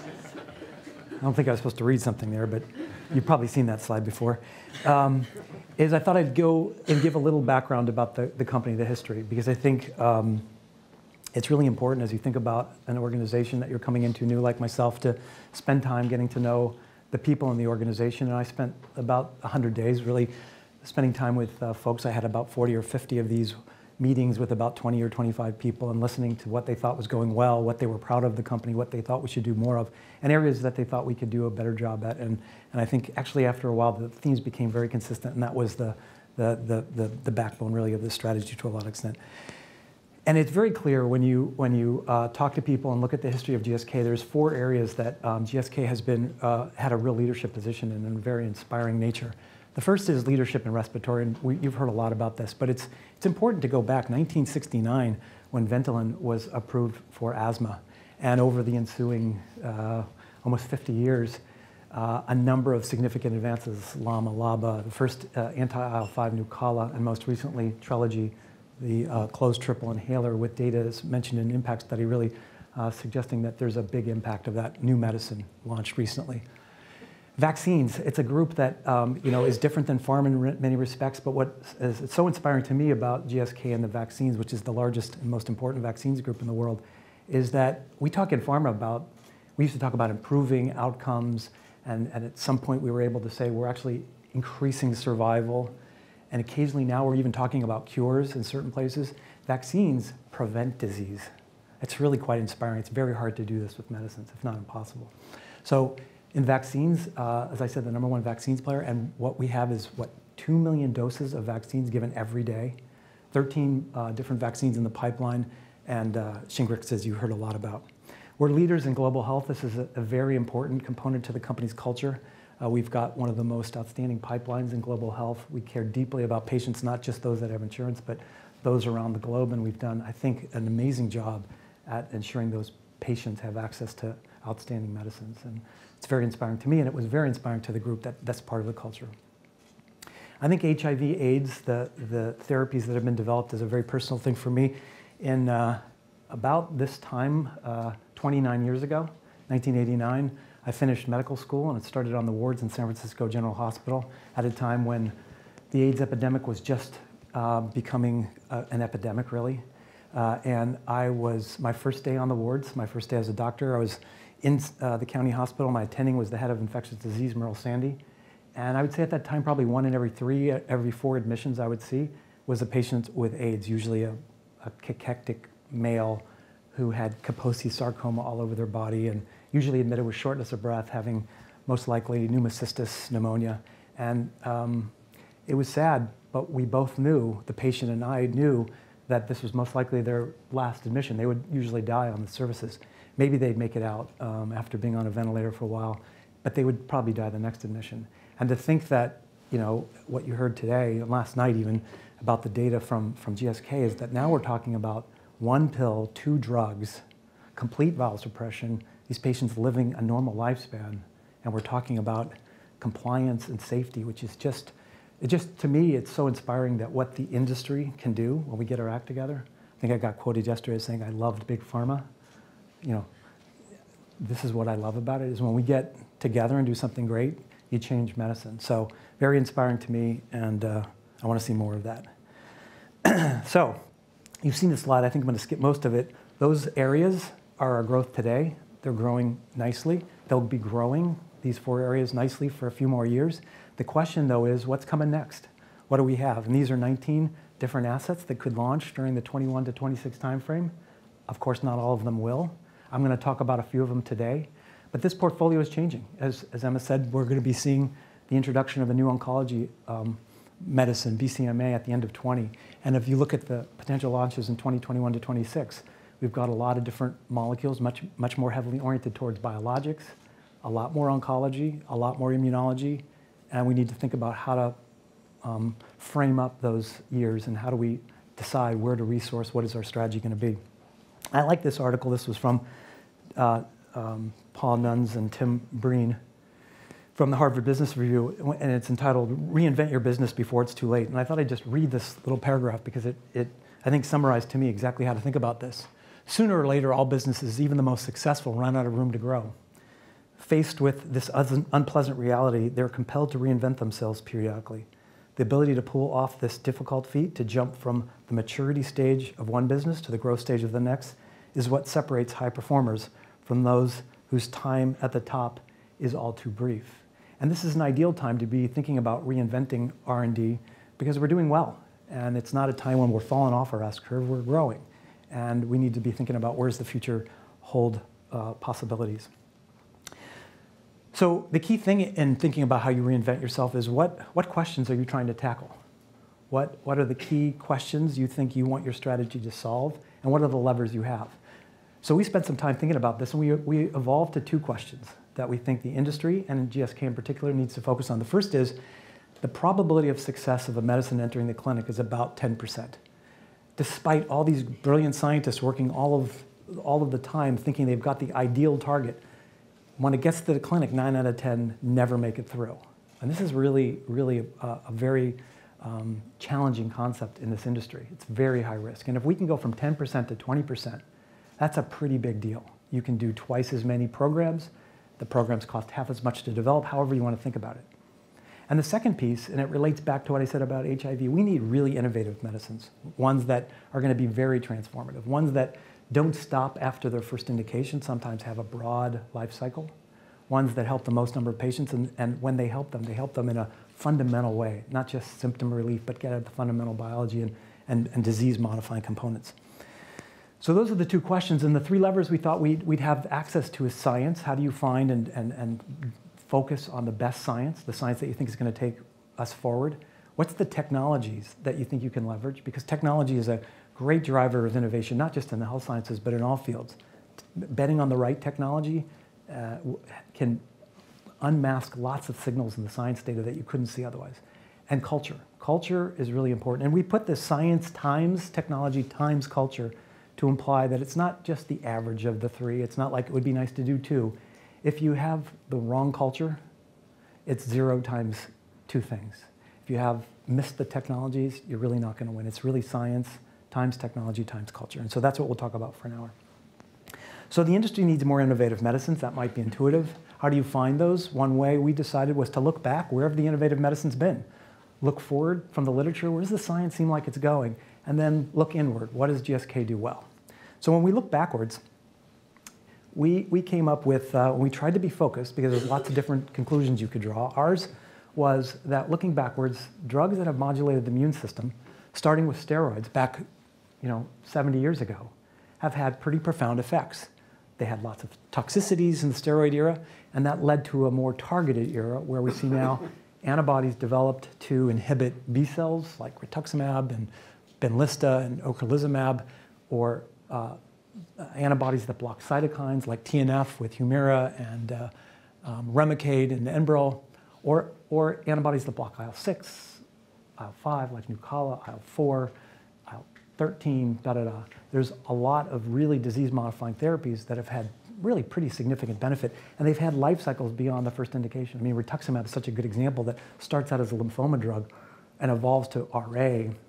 don't think I was supposed to read something there, but you've probably seen that slide before. Um, is I thought I'd go and give a little background about the, the company, the history, because I think um, it's really important as you think about an organization that you're coming into new, like myself, to spend time getting to know the people in the organization. And I spent about one hundred days really spending time with uh, folks. I had about forty or fifty of these meetings with about twenty or twenty-five people and listening to what they thought was going well, what they were proud of the company, what they thought we should do more of, and areas that they thought we could do a better job at. And, and I think actually after a while the themes became very consistent, and that was the, the, the, the, the backbone really of the strategy to a lot of extent. And it's very clear when you, when you uh, talk to people and look at the history of G S K, there's four areas that um, G S K has been, uh, had a real leadership position in, in a very inspiring nature. The first is leadership in respiratory, and we, you've heard a lot about this, but it's, it's important to go back. nineteen sixty-nine, when Ventolin was approved for asthma, and over the ensuing uh, almost fifty years, uh, a number of significant advances, LAMA, LABA, the first uh, anti I L five Nucala, and most recently Trelegy, the uh, closed triple inhaler with data as mentioned in an impact study, really uh, suggesting that there's a big impact of that new medicine launched recently. Vaccines, it's a group that um, you know, is different than pharma in re many respects, but what is so inspiring to me about G S K and the vaccines, which is the largest and most important vaccines group in the world, is that we talk in pharma about, we used to talk about improving outcomes, and, and at some point we were able to say we're actually increasing survival, and occasionally now we're even talking about cures in certain places. Vaccines prevent disease. It's really quite inspiring. It's very hard to do this with medicines, if not impossible. So in vaccines, uh, as I said, the number one vaccines player, and what we have is, what, two million doses of vaccines given every day, thirteen uh, different vaccines in the pipeline, and uh, Shingrix, as you heard a lot about. We're leaders in global health. This is a, a very important component to the company's culture. Uh, we've got one of the most outstanding pipelines in global health. We care deeply about patients, not just those that have insurance, but those around the globe, and we've done, I think, an amazing job at ensuring those patients have access to outstanding medicines. And it's very inspiring to me, and it was very inspiring to the group that that's part of the culture. I think H I V AIDS, the, the therapies that have been developed, is a very personal thing for me. In uh, about this time, uh, twenty-nine years ago, nineteen eighty-nine, I finished medical school, and it started on the wards in San Francisco General Hospital at a time when the AIDS epidemic was just uh, becoming uh, an epidemic, really. Uh, and I was, my first day on the wards, my first day as a doctor, I was in uh, the county hospital. My attending was the head of infectious disease, Merle Sandy. And I would say at that time, probably one in every three, every four admissions I would see was a patient with AIDS, usually a, a cachectic male who had Kaposi sarcoma all over their body, and usually admitted with shortness of breath, having most likely pneumocystis, pneumonia. And um, it was sad, but we both knew, the patient and I knew, that this was most likely their last admission. They would usually die on the services. Maybe they'd make it out um, after being on a ventilator for a while, but they would probably die the next admission. And to think that, you know, what you heard today, last night even, about the data from, from G S K is that now we're talking about one pill, two drugs, complete viral suppression, these patients living a normal lifespan, and we're talking about compliance and safety, which is just, it just, to me, it's so inspiring that what the industry can do when we get our act together. I think I got quoted yesterday as saying I loved Big Pharma. You know, this is what I love about it, is when we get together and do something great, you change medicine. So very inspiring to me, and uh, I want to see more of that. So you've seen this slide. I think I'm going to skip most of it. Those areas are our growth today. They're growing nicely. They'll be growing, these four areas, nicely for a few more years. The question, though, is what's coming next? What do we have? And these are nineteen different assets that could launch during the twenty-one to twenty-six timeframe. Of course, not all of them will. I'm going to talk about a few of them today. But this portfolio is changing. As, as Emma said, we're going to be seeing the introduction of a new oncology um, medicine, B C M A, at the end of twenty. And if you look at the potential launches in twenty twenty-one to twenty-six, we've got a lot of different molecules, much, much more heavily oriented towards biologics, a lot more oncology, a lot more immunology, and we need to think about how to um, frame up those years and how do we decide where to resource, what is our strategy going to be. I like this article. This was from uh, um, Paul Nuns and Tim Breen from the Harvard Business Review, and it's entitled Reinvent Your Business Before It's Too Late. And I thought I'd just read this little paragraph because it, it I think, summarized to me exactly how to think about this. Sooner or later, all businesses, even the most successful, run out of room to grow. Faced with this un unpleasant reality, they're compelled to reinvent themselves periodically. The ability to pull off this difficult feat, to jump from the maturity stage of one business to the growth stage of the next, is what separates high performers from those whose time at the top is all too brief. And this is an ideal time to be thinking about reinventing R and D because we're doing well. And it's not a time when we're falling off our S-curve, we're growing. And we need to be thinking about where's the future hold uh, possibilities. So the key thing in thinking about how you reinvent yourself is what, what questions are you trying to tackle? What, what are the key questions you think you want your strategy to solve? And what are the levers you have? So we spent some time thinking about this, and we, we evolved to two questions that we think the industry, and G S K in particular, needs to focus on. The first is the probability of success of a medicine entering the clinic is about ten percent. Despite all these brilliant scientists working all of, all of the time thinking they've got the ideal target, when it gets to the clinic, nine out of ten never make it through. And this is really, really a, a very um, challenging concept in this industry. It's very high risk. And if we can go from ten percent to twenty percent, that's a pretty big deal. You can do twice as many programs. The programs cost half as much to develop, however you want to think about it. And the second piece, and it relates back to what I said about H I V, we need really innovative medicines, ones that are going to be very transformative, ones that don't stop after their first indication, sometimes have a broad life cycle, ones that help the most number of patients, and, and when they help them, they help them in a fundamental way, not just symptom relief, but get at the fundamental biology and, and, and disease-modifying components. So those are the two questions, and the three levers we thought we'd, we'd have access to is science. How do you find and, and, and focus on the best science, the science that you think is going to take us forward? What's the technologies that you think you can leverage? Because technology is a great driver of innovation, not just in the health sciences, but in all fields. Betting on the right technology uh, can unmask lots of signals in the science data that you couldn't see otherwise. And culture. Culture is really important. And we put the science times technology times culture to imply that it's not just the average of the three. It's not like it would be nice to do two. If you have the wrong culture, it's zero times two things. If you have missed the technologies, you're really not going to win. It's really science times technology times culture. And so that's what we'll talk about for an hour. So the industry needs more innovative medicines. That might be intuitive. How do you find those? One way we decided was to look back. Where have the innovative medicines been? Look forward from the literature. Where does the science seem like it's going? And then look inward. What does G S K do well? So when we look backwards, we, we came up with, uh, we tried to be focused because there's lots of different conclusions you could draw. Ours was that looking backwards, drugs that have modulated the immune system, starting with steroids back you know, seventy years ago, have had pretty profound effects. They had lots of toxicities in the steroid era, and that led to a more targeted era where we see now antibodies developed to inhibit B cells like rituximab and Benlysta and ocrelizumab, or uh, antibodies that block cytokines like T N F with Humira and uh, um, Remicade and Enbrel, or, or antibodies that block I L six, I L five like Nucala, I L four, I L thirteen, da da da. There's a lot of really disease-modifying therapies that have had really pretty significant benefit, and they've had life cycles beyond the first indication. I mean, rituximab is such a good example that starts out as a lymphoma drug and evolves to R A,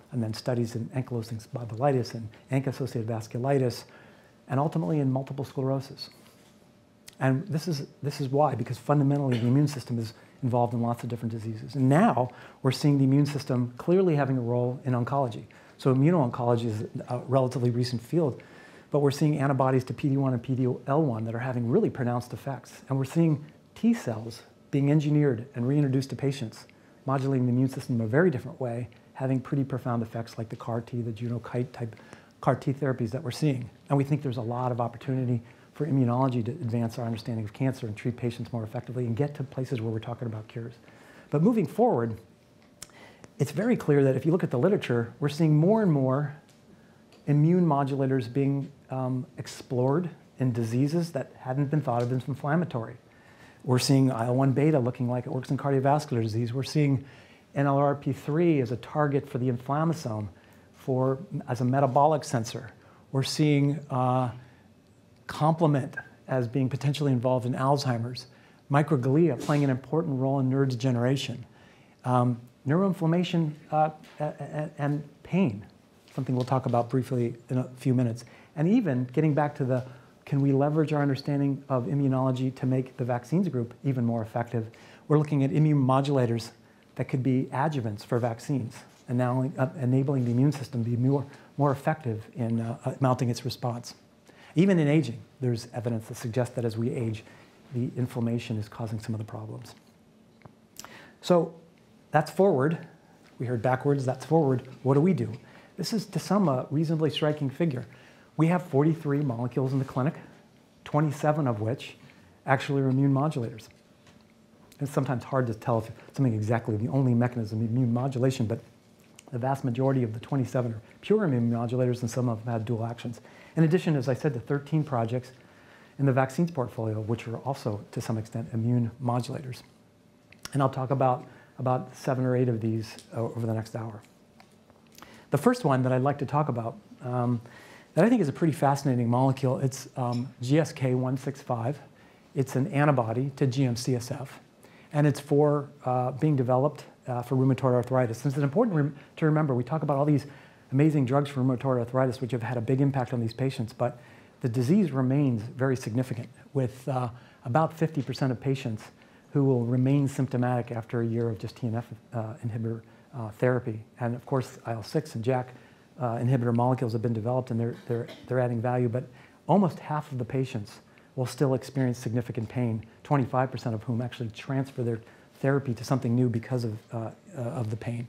and then studies in ankylosing spondylitis and A N C A-associated vasculitis, and ultimately in multiple sclerosis. And this is, this is why, because fundamentally the immune system is involved in lots of different diseases. And now we're seeing the immune system clearly having a role in oncology. So immuno-oncology is a relatively recent field, but we're seeing antibodies to P D one and P D L one that are having really pronounced effects. And we're seeing T cells being engineered and reintroduced to patients, modulating the immune system in a very different way, having pretty profound effects like the C A R T, the genotype type C A R T therapies that we're seeing. And we think there's a lot of opportunity for immunology to advance our understanding of cancer and treat patients more effectively and get to places where we're talking about cures. But moving forward, it's very clear that if you look at the literature, we're seeing more and more immune modulators being um, explored in diseases that hadn't been thought of as inflammatory. We're seeing I L one beta looking like it works in cardiovascular disease. We're seeing N L R P three as a target for the inflammasome for, as a metabolic sensor. We're seeing uh, complement as being potentially involved in Alzheimer's. Microglia playing an important role in neurodegeneration. Um, neuroinflammation uh, and, and pain, something we'll talk about briefly in a few minutes. And even getting back to the, can we leverage our understanding of immunology to make the vaccines group even more effective? We're looking at immune modulators that could be adjuvants for vaccines, and now uh, enabling the immune system to be more, more effective in uh, uh, mounting its response. Even in aging, there's evidence that suggests that as we age, the inflammation is causing some of the problems. So that's forward. We heard backwards, that's forward. What do we do? This is, to some, a reasonably striking figure. We have forty-three molecules in the clinic, twenty-seven of which actually are immune modulators. It's sometimes hard to tell if something exactly the only mechanism of immune modulation, but the vast majority of the twenty-seven are pure immune modulators, and some of them have dual actions. In addition, as I said, the thirteen projects in the vaccines portfolio, which are also, to some extent, immune modulators. And I'll talk about, about seven or eight of these uh, over the next hour. The first one that I'd like to talk about, um, that I think is a pretty fascinating molecule, it's um, G S K one sixty-five. It's an antibody to G M C S F, and it's for uh, being developed uh, for rheumatoid arthritis. And it's important rem to remember, we talk about all these amazing drugs for rheumatoid arthritis, which have had a big impact on these patients, but the disease remains very significant, with uh, about fifty percent of patients who will remain symptomatic after a year of just T N F uh, inhibitor uh, therapy. And of course, I L six and JAK uh, inhibitor molecules have been developed, and they're, they're, they're adding value, but almost half of the patients will still experience significant pain, twenty-five percent of whom actually transfer their therapy to something new because of, uh, uh, of the pain.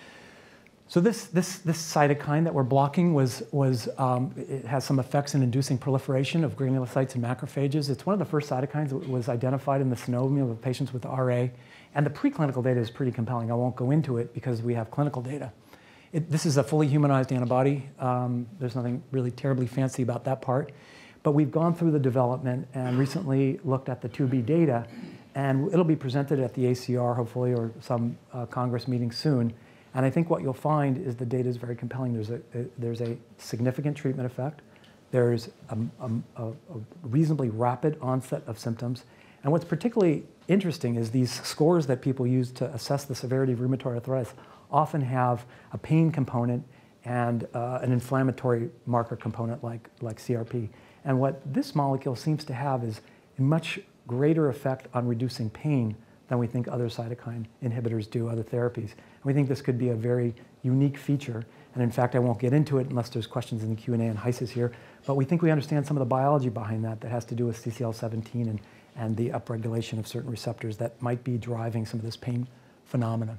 So this, this, this cytokine that we're blocking was, was um, it has some effects in inducing proliferation of granulocytes and macrophages. It's one of the first cytokines that was identified in the synovium of patients with R A. And the preclinical data is pretty compelling. I won't go into it because we have clinical data. It, this is a fully humanized antibody. Um, there's nothing really terribly fancy about that part. But we've gone through the development and recently looked at the two B data. And it'll be presented at the A C R, hopefully, or some uh, Congress meeting soon. And I think what you'll find is the data is very compelling. There's a, a, there's a significant treatment effect. There's a, a, a reasonably rapid onset of symptoms. And what's particularly interesting is these scores that people use to assess the severity of rheumatoid arthritis often have a pain component and uh, an inflammatory marker component like, like C R P. And what this molecule seems to have is a much greater effect on reducing pain than we think other cytokine inhibitors do, other therapies. And we think this could be a very unique feature. And in fact, I won't get into it unless there's questions in the Q and A, and Heis is here. But we think we understand some of the biology behind that that has to do with C C L seventeen and, and the upregulation of certain receptors that might be driving some of this pain phenomena.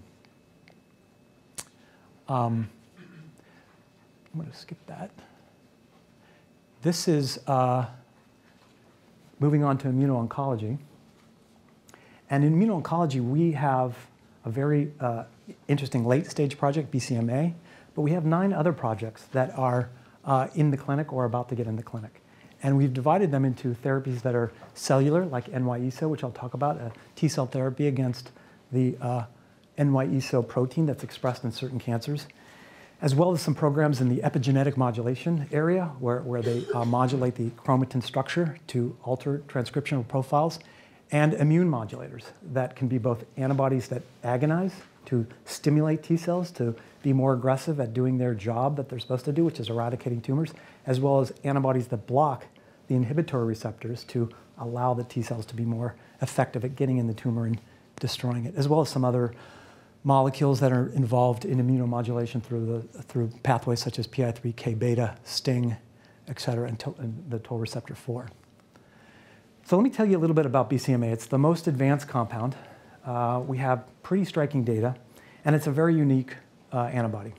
Um, I'm going to skip that. This is uh, moving on to immuno-oncology. And in immuno-oncology, we have a very uh, interesting late-stage project, B C M A, but we have nine other projects that are uh, in the clinic or about to get in the clinic. And we've divided them into therapies that are cellular, like N Y E S O, which I'll talk about, a T-cell therapy against the uh, N Y E S O protein that's expressed in certain cancers, as well as some programs in the epigenetic modulation area, where, where they uh, modulate the chromatin structure to alter transcriptional profiles, and immune modulators that can be both antibodies that agonize to stimulate T cells to be more aggressive at doing their job that they're supposed to do, which is eradicating tumors, as well as antibodies that block the inhibitory receptors to allow the T cells to be more effective at getting in the tumor and destroying it, as well as some other molecules that are involved in immunomodulation through the through pathways such as P I three K beta, STING, et cetera, and, to, and the toll receptor four. So let me tell you a little bit about B C M A. It's the most advanced compound. Uh, we have pretty striking data, and it's a very unique uh, antibody.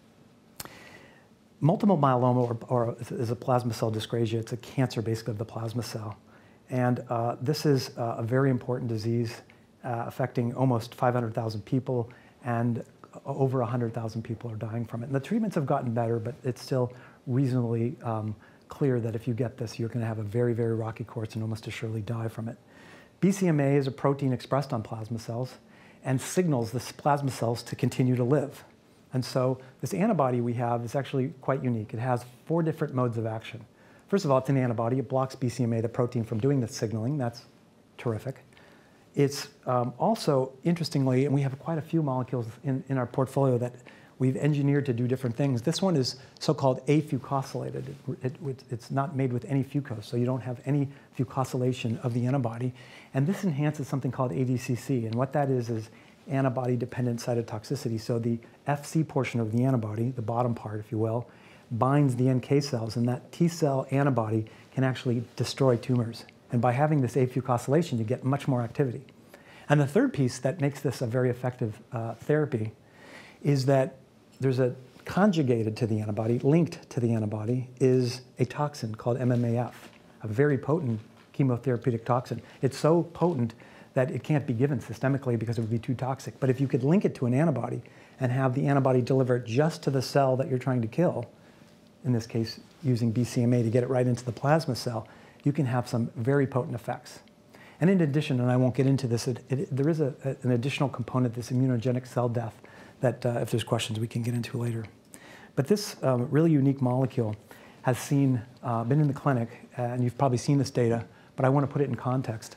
Multiple myeloma, or, or is a plasma cell dyscrasia. It's a cancer, basically, of the plasma cell. And uh, this is uh, a very important disease uh, affecting almost five hundred thousand people, and over one hundred thousand people are dying from it. And the treatments have gotten better, but it's still reasonably um, clear that if you get this, you're going to have a very, very rocky course and almost assuredly die from it. B C M A is a protein expressed on plasma cells and signals the plasma cells to continue to live. And so this antibody we have is actually quite unique. It has four different modes of action. First of all, it's an antibody. It blocks B C M A, the protein, from doing the signaling. That's terrific. It's um, also, interestingly, and we have quite a few molecules in, in our portfolio that we've engineered to do different things. This one is so-called afucosylated. It, it, it's not made with any fucose, so you don't have any fucosylation of the antibody. And this enhances something called A D C C. And what that is is antibody-dependent cytotoxicity. So the F C portion of the antibody, the bottom part, if you will, binds the N K cells, and that T cell antibody can actually destroy tumors. And by having this afucosylation, you get much more activity. And the third piece that makes this a very effective uh, therapy is that there's a conjugated to the antibody, linked to the antibody, is a toxin called M M A F, a very potent chemotherapeutic toxin. It's so potent that it can't be given systemically because it would be too toxic. But if you could link it to an antibody and have the antibody deliver it just to the cell that you're trying to kill, in this case using B C M A to get it right into the plasma cell, you can have some very potent effects. And in addition, and I won't get into this, it, it, there is a, a, an additional component, this immunogenic cell death, that uh, if there's questions we can get into later. But this um, really unique molecule has seen, uh, been in the clinic, uh, and you've probably seen this data, but I want to put it in context.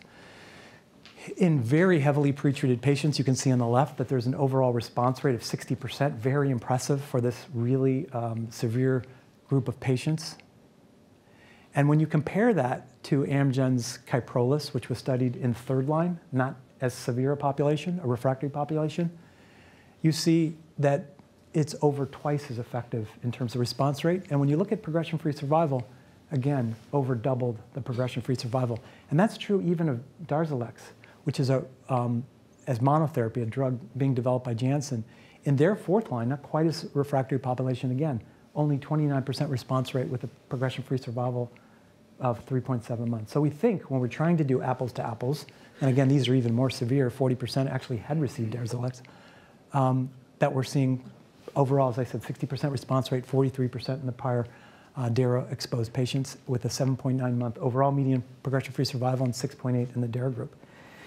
In very heavily pretreated patients, you can see on the left that there's an overall response rate of sixty percent, very impressive for this really um, severe group of patients. And when you compare that to Amgen's Kyprolis, which was studied in third line, not as severe a population, a refractory population, you see that it's over twice as effective in terms of response rate. And when you look at progression-free survival, again, over doubled the progression-free survival. And that's true even of Darzalex, which is a, um, as monotherapy, a drug being developed by Janssen. In their fourth line, not quite as refractory population again, only twenty-nine percent response rate with a progression-free survival of three point seven months. So we think when we're trying to do apples to apples, and again, these are even more severe, forty percent actually had received Darzalex, um, that we're seeing overall, as I said, sixty percent response rate, forty-three percent in the prior uh, Dara-exposed patients with a seven point nine month overall median progression-free survival and six point eight in the Dara group.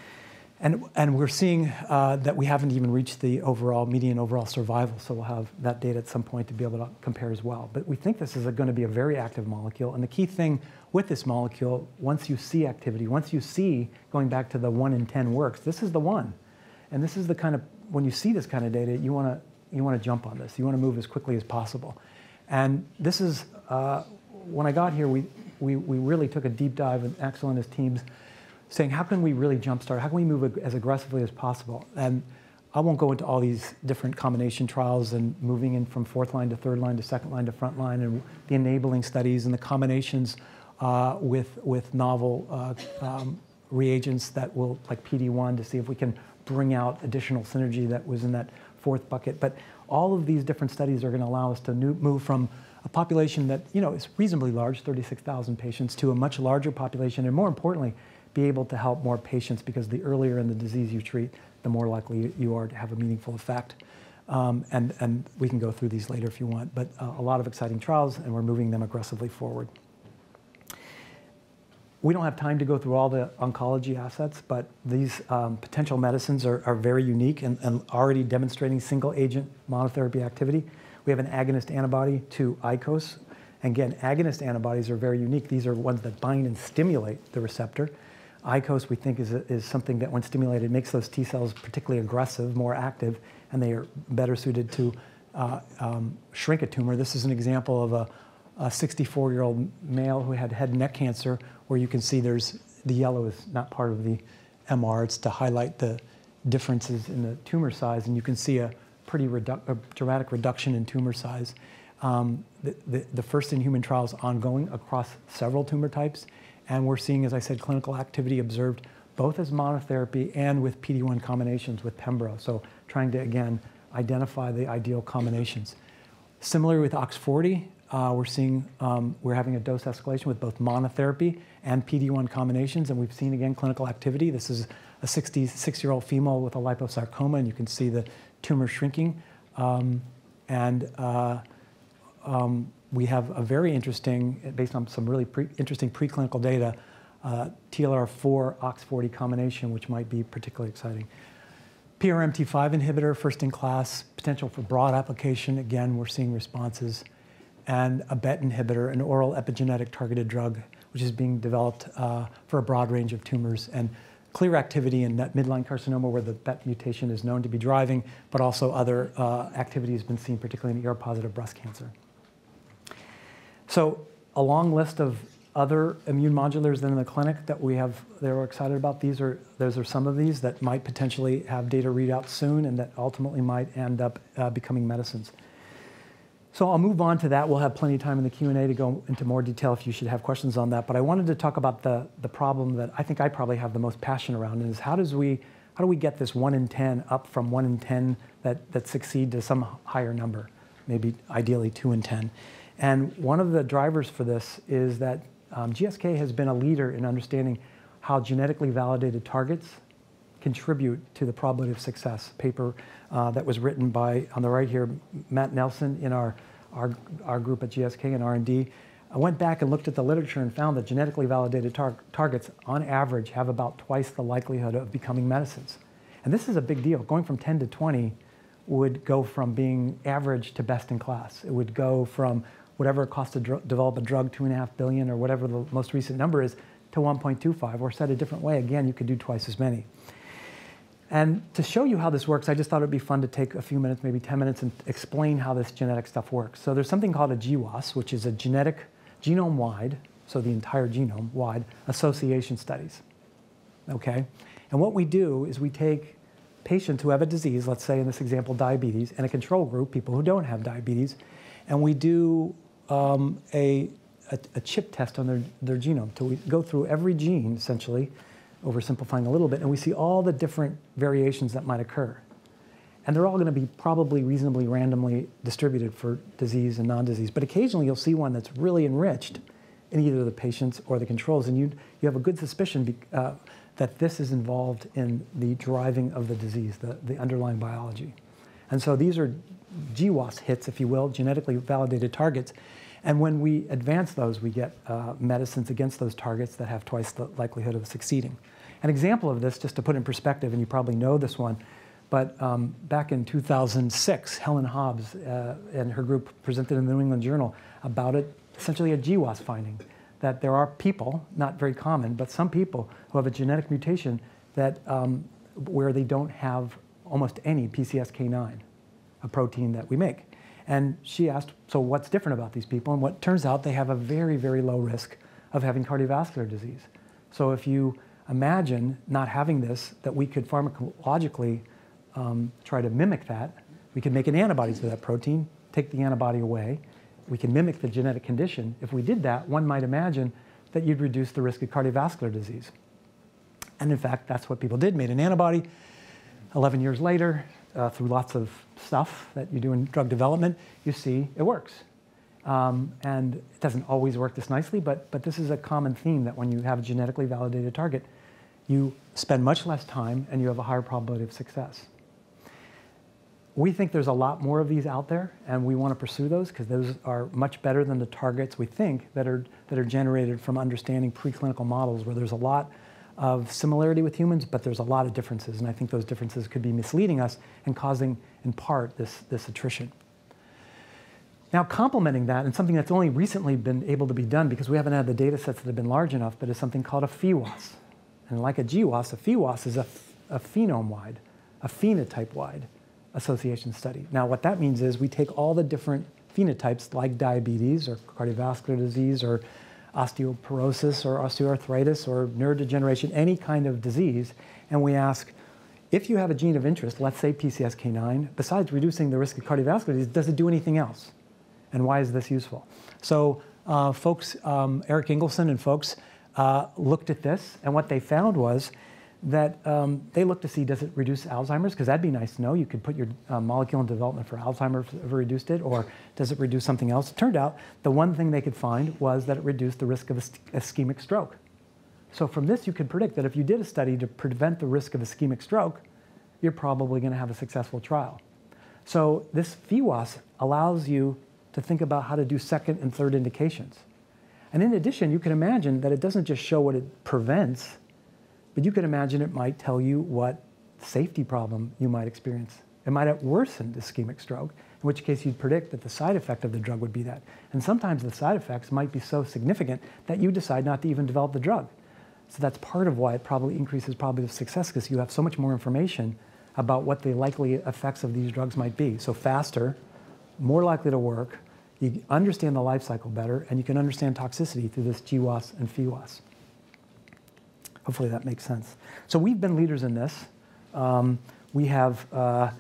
And, and we're seeing uh, that we haven't even reached the overall median overall survival, so we'll have that data at some point to be able to compare as well. But we think this is going to be a very active molecule, and the key thing with this molecule, once you see activity, once you see, going back to the one in ten works, this is the one. And this is the kind of, when you see this kind of data, you want to you want to jump on this. You want to move as quickly as possible. And this is, uh, when I got here, we, we, we really took a deep dive, and Axel and his teams, saying, how can we really jumpstart? How can we move as aggressively as possible? And I won't go into all these different combination trials and moving in from fourth line to third line to second line to front line, and the enabling studies and the combinations uh, with, with novel uh, um, reagents that will, like P D one, to see if we can bring out additional synergy that was in that fourth bucket. But all of these different studies are going to allow us to new, move from a population that, you know, is reasonably large, thirty-six thousand patients, to a much larger population, and more importantly, be able to help more patients, because the earlier in the disease you treat, the more likely you are to have a meaningful effect. Um, and, and we can go through these later if you want, but uh, a lot of exciting trials, and we're moving them aggressively forward. We don't have time to go through all the oncology assets, but these um, potential medicines are, are very unique and, and already demonstrating single agent monotherapy activity. We have an agonist antibody to I C O S. And again, agonist antibodies are very unique. These are ones that bind and stimulate the receptor. I C O S we think is, a, is something that when stimulated makes those T cells particularly aggressive, more active, and they are better suited to uh, um, shrink a tumor. This is an example of a, a sixty-four-year-old male who had head and neck cancer, where you can see there's, the yellow is not part of the M R, it's to highlight the differences in the tumor size, and you can see a pretty redu a dramatic reduction in tumor size. Um, the, the, the first in human trial is ongoing across several tumor types, and we're seeing, as I said, clinical activity observed both as monotherapy and with P D one combinations with Pembro. So trying to, again, identify the ideal combinations. Similarly with O X forty, uh, we're seeing, um, we're having a dose escalation with both monotherapy and P D one combinations, and we've seen, again, clinical activity. This is a sixty-six-year-old female with a liposarcoma, and you can see the tumor shrinking. Um, and uh, um, we have a very interesting, based on some really pre interesting preclinical data, uh, T L R four O X forty combination, which might be particularly exciting. P R M T five inhibitor, first in class, potential for broad application. Again, we're seeing responses. And a B E T inhibitor, an oral epigenetic targeted drug, which is being developed uh, for a broad range of tumors. And clear activity in that midline carcinoma where the B E T mutation is known to be driving, but also other uh, activity has been seen, particularly in E R-positive breast cancer. So a long list of other immune modulators then in the clinic that we have, that we're excited about. These are, those are some of these that might potentially have data readout soon and that ultimately might end up uh, becoming medicines. So I'll move on to that. We'll have plenty of time in the Q and A to go into more detail if you should have questions on that. But I wanted to talk about the, the problem that I think I probably have the most passion around, and is how does we, how do we get this one in ten up from one in ten that, that succeed to some higher number, maybe ideally two in ten. And one of the drivers for this is that um, G S K has been a leader in understanding how genetically validated targets contribute to the probability of success. Paper uh, that was written by, on the right here, Matt Nelson in our, our, our group at G S K and R and D. I went back and looked at the literature and found that genetically validated tar targets, on average, have about twice the likelihood of becoming medicines. And this is a big deal. Going from ten to twenty would go from being average to best in class. It would go from whatever it costs to develop a drug, two and a half billion, or whatever the most recent number is, to one point two five, or said a different way, again, you could do twice as many. And to show you how this works, I just thought it'd be fun to take a few minutes, maybe ten minutes, and explain how this genetic stuff works. So there's something called a G W A S, which is a genetic, genome-wide, so the entire genome-wide, association studies, okay? And what we do is we take patients who have a disease, let's say in this example diabetes, and a control group, people who don't have diabetes, and we do um, a, a, a chip test on their, their genome. So we go through every gene, essentially, oversimplifying a little bit, and we see all the different variations that might occur. And they're all going to be probably reasonably randomly distributed for disease and non-disease. But occasionally you'll see one that's really enriched in either the patients or the controls, and you, you have a good suspicion be, uh, that this is involved in the driving of the disease, the, the underlying biology. And so these are G W A S hits, if you will, genetically validated targets. And when we advance those, we get uh, medicines against those targets that have twice the likelihood of succeeding. An example of this, just to put in perspective, and you probably know this one, but um, back in two thousand six, Helen Hobbs uh, and her group presented in the New England Journal about it, essentially a G W A S finding, that there are people, not very common, but some people who have a genetic mutation that um, where they don't have almost any P C S K nine, a protein that we make. And she asked, so what's different about these people? And what turns out, they have a very, very low risk of having cardiovascular disease. So if you imagine not having this, that we could pharmacologically um, try to mimic that, we could make an antibody to that protein, take the antibody away, we can mimic the genetic condition. If we did that, one might imagine that you'd reduce the risk of cardiovascular disease. And in fact, that's what people did, made an antibody. eleven years later, uh, through lots of stuff that you do in drug development, you see it works. Um, and it doesn't always work this nicely, but, but this is a common theme, that when you have a genetically validated target, you spend much less time and you have a higher probability of success. We think there's a lot more of these out there, and we want to pursue those because those are much better than the targets we think that are, that are generated from understanding preclinical models, where there's a lot of similarity with humans, but there's a lot of differences, and I think those differences could be misleading us and causing, in part, this, this attrition. Now, complementing that, and something that's only recently been able to be done because we haven't had the data sets that have been large enough, but is something called a F I W A S. And like a G W A S, a F I W A S is a, a phenome-wide, a phenotype-wide association study. Now, what that means is we take all the different phenotypes like diabetes or cardiovascular disease or osteoporosis or osteoarthritis or neurodegeneration, any kind of disease, and we ask, if you have a gene of interest, let's say P C S K nine, besides reducing the risk of cardiovascular disease, does it do anything else? And why is this useful? So uh, folks, um, Eric Ingelsson and folks uh, looked at this, and what they found was that um, they looked to see, does it reduce Alzheimer's? Because that'd be nice to know. You could put your uh, molecule in development for Alzheimer's if it ever reduced it, or does it reduce something else? It turned out the one thing they could find was that it reduced the risk of ischemic stroke. So from this, you could predict that if you did a study to prevent the risk of ischemic stroke, you're probably going to have a successful trial. So this F I W A S allows you to think about how to do second and third indications. And in addition, you can imagine that it doesn't just show what it prevents, but you can imagine it might tell you what safety problem you might experience. It might have worsened ischemic stroke, in which case you'd predict that the side effect of the drug would be that. And sometimes the side effects might be so significant that you decide not to even develop the drug. So that's part of why it probably increases probability of success, because you have so much more information about what the likely effects of these drugs might be. So faster, more likely to work, you understand the life cycle better, and you can understand toxicity through this G W A S and F I W A S. Hopefully that makes sense. So we've been leaders in this. Um, we have uh,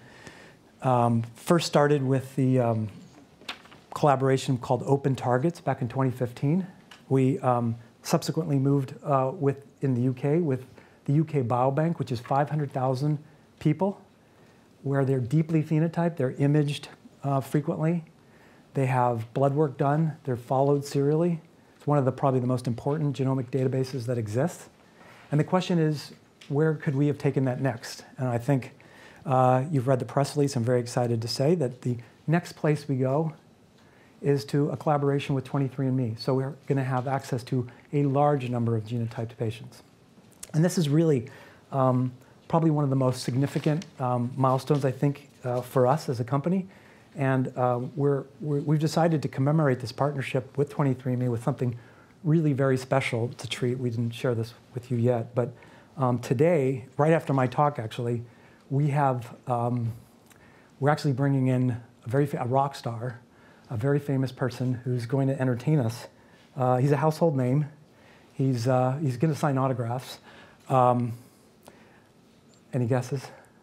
um, first started with the um, collaboration called Open Targets back in twenty fifteen. We um, subsequently moved uh, with, in the U K with the U K Biobank, which is five hundred thousand people, where they're deeply phenotyped, they're imaged uh, frequently, they have blood work done, they're followed serially. It's one of the probably the most important genomic databases that exists. And the question is, where could we have taken that next? And I think uh, you've read the press release. I'm very excited to say that the next place we go is to a collaboration with twenty-three and me. So we're going to have access to a large number of genotyped patients. And this is really um, probably one of the most significant um, milestones, I think, uh, for us as a company. And uh, we're, we're, we've decided to commemorate this partnership with twenty-three and me with something really very special to treat. We didn't share this with you yet, but um, today, right after my talk, actually, we have, um, we're actually bringing in a very a rock star, a very famous person who's going to entertain us. Uh, he's a household name. He's, uh, he's going to sign autographs. Um, any guesses?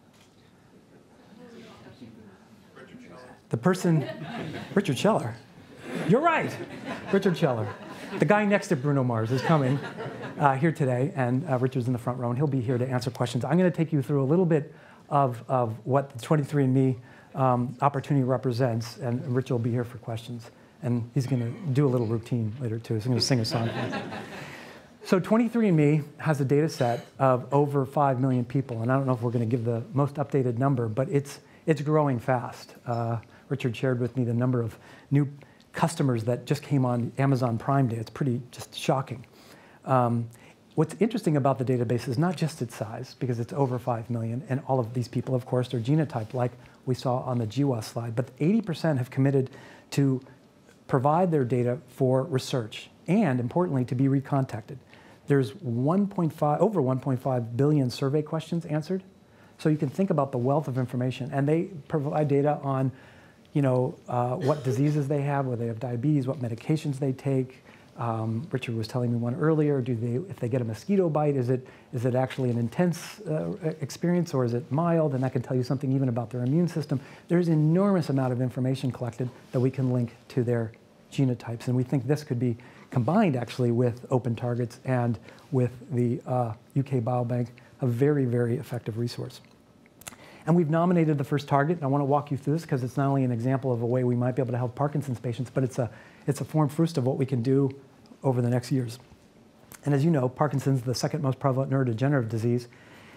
The person, Richard Scheller. You're right, Richard Scheller. The guy next to Bruno Mars is coming uh, here today, and uh, Richard's in the front row, and he'll be here to answer questions. I'm going to take you through a little bit of, of what the twenty-three and me um, opportunity represents, and Richard will be here for questions. And he's going to do a little routine later, too. So he's going to sing a song for us. So twenty-three and me has a data set of over five million people, and I don't know if we're going to give the most updated number, but it's, it's growing fast. Uh, Richard shared with me the number of new customers that just came on Amazon Prime Day. It's pretty just shocking. Um, what's interesting about the database is not just its size, because it's over five million, and all of these people, of course, are genotyped like we saw on the G W A S slide, but eighty percent have committed to provide their data for research, and importantly, to be recontacted. There's one point five, over one point five billion survey questions answered, so you can think about the wealth of information, and they provide data on you know, uh, what diseases they have, whether they have diabetes, what medications they take. Um, Richard was telling me one earlier, do they, if they get a mosquito bite, is it, is it actually an intense uh, experience, or is it mild? And that can tell you something even about their immune system. There's an enormous amount of information collected that we can link to their genotypes. And we think this could be combined actually with Open Targets and with the uh, U K Biobank, a very, very effective resource. And we've nominated the first target, and I want to walk you through this because it's not only an example of a way we might be able to help Parkinson's patients, but it's a, it's a form fruit of what we can do over the next years. And as you know, Parkinson's is the second most prevalent neurodegenerative disease,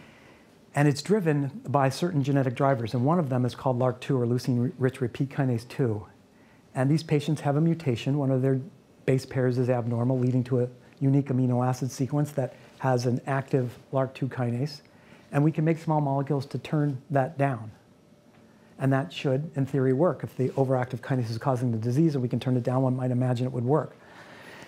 and it's driven by certain genetic drivers, and one of them is called L A R C two, or leucine-rich repeat kinase two. And these patients have a mutation. One of their base pairs is abnormal, leading to a unique amino acid sequence that has an active L A R C two kinase. And we can make small molecules to turn that down. And that should, in theory, work. If the overactive kinase is causing the disease and we can turn it down, one might imagine it would work.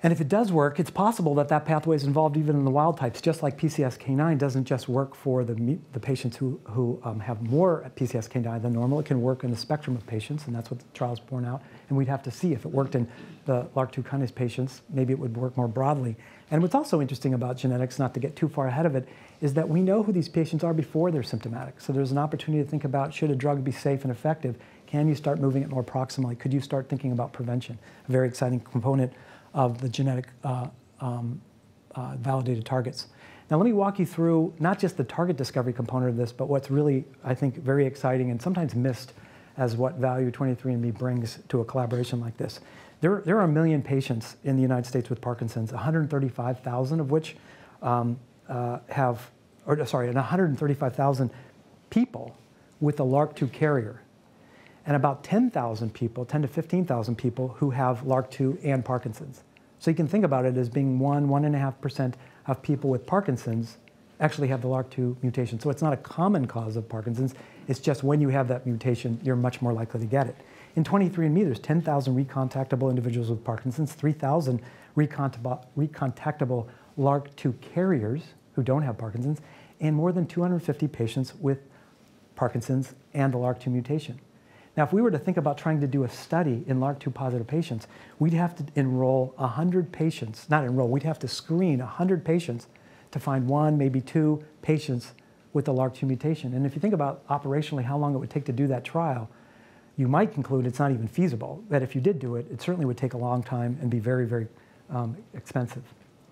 And if it does work, it's possible that that pathway is involved even in the wild types, just like P C S K nine doesn't just work for the, the patients who, who um, have more P C S K nine than normal. It can work in the spectrum of patients, and that's what the trial's borne out. And we'd have to see if it worked in the L A R C two kinase patients, maybe it would work more broadly. And what's also interesting about genetics, not to get too far ahead of it, is that we know who these patients are before they're symptomatic. So there's an opportunity to think about, should a drug be safe and effective? Can you start moving it more proximally? Could you start thinking about prevention? A very exciting component of the genetic uh, um, uh, validated targets. Now let me walk you through not just the target discovery component of this, but what's really, I think, very exciting and sometimes missed as what value twenty-three and me brings to a collaboration like this. There, there are a million patients in the United States with Parkinson's, one hundred thirty-five thousand of which um, uh, have, or sorry, and one hundred thirty-five thousand people with a L A R C two carrier, and about ten thousand people, ten to fifteen thousand people who have L A R C two and Parkinson's. So you can think about it as being one, one and a half percent of people with Parkinson's actually have the L A R C two mutation. So it's not a common cause of Parkinson's. It's just when you have that mutation, you're much more likely to get it. In twenty-three and me, there's ten thousand recontactable individuals with Parkinson's, three thousand recontactable, recontactable L A R C two carriers who don't have Parkinson's, and more than two hundred fifty patients with Parkinson's and the L A R C two mutation. Now, if we were to think about trying to do a study in L A R C two positive patients, we'd have to enroll one hundred patients, not enroll, we'd have to screen one hundred patients to find one, maybe two patients with the L A R C two mutation. And if you think about operationally how long it would take to do that trial, you might conclude it's not even feasible. That if you did do it, it certainly would take a long time and be very, very um, expensive.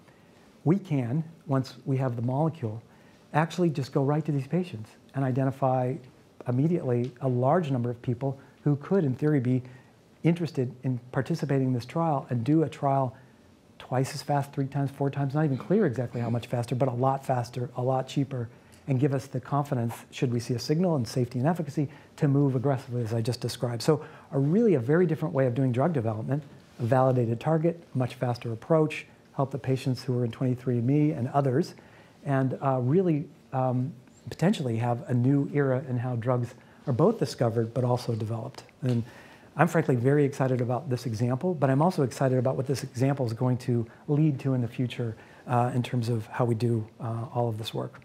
We can, once we have the molecule, actually just go right to these patients and identify immediately a large number of people who could, in theory, be interested in participating in this trial and do a trial twice as fast, three times, four times, not even clear exactly how much faster, but a lot faster, a lot cheaper, and give us the confidence, should we see a signal in safety and efficacy, to move aggressively as I just described. So a really a very different way of doing drug development, a validated target, much faster approach, help the patients who are in twenty-three and me and others, and uh, really um, potentially have a new era in how drugs are both discovered but also developed. And I'm frankly very excited about this example, but I'm also excited about what this example is going to lead to in the future uh, in terms of how we do uh, all of this work.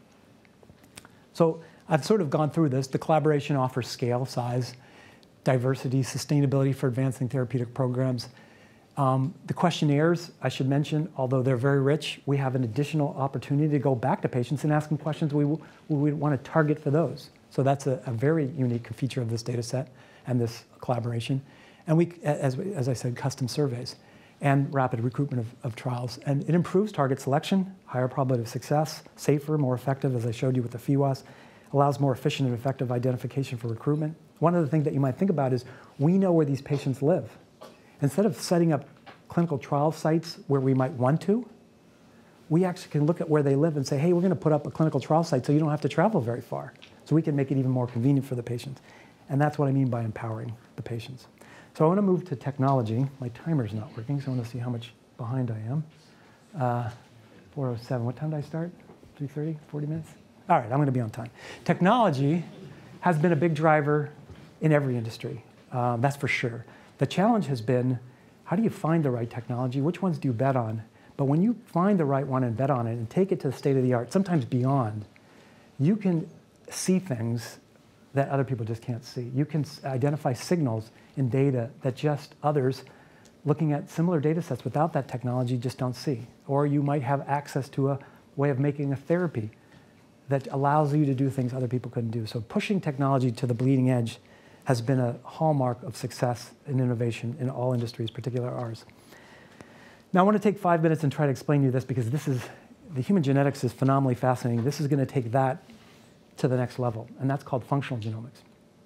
So I've sort of gone through this. The collaboration offers scale, size, diversity, sustainability for advancing therapeutic programs. Um, the questionnaires, I should mention, although they're very rich, we have an additional opportunity to go back to patients and ask them questions we, we would want to target for those. So that's a, a very unique feature of this data set and this collaboration. And we, as, as I said, custom surveys and rapid recruitment of, of trials. And it improves target selection, higher probability of success, safer, more effective, as I showed you with the F I W A S, allows more efficient and effective identification for recruitment. One of the things that you might think about is we know where these patients live. Instead of setting up clinical trial sites where we might want to, we actually can look at where they live and say, hey, we're going to put up a clinical trial site so you don't have to travel very far. So we can make it even more convenient for the patients. And that's what I mean by empowering the patients. So I want to move to technology. My timer's not working, so I want to see how much behind I am. Uh, four oh seven. What time did I start? three thirty? forty minutes? All right, I'm going to be on time. Technology has been a big driver in every industry. Um, that's for sure. The challenge has been, how do you find the right technology? Which ones do you bet on? But when you find the right one and bet on it and take it to the state of the art, sometimes beyond, you can see things that other people just can't see. You can identify signals in data that just others looking at similar data sets without that technology just don't see. Or you might have access to a way of making a therapy that allows you to do things other people couldn't do. So pushing technology to the bleeding edge has been a hallmark of success and innovation in all industries, particularly ours. Now I want to take five minutes and try to explain to you this, because this is, the human genetics is phenomenally fascinating. This is going to take that to the next level, and that's called functional genomics.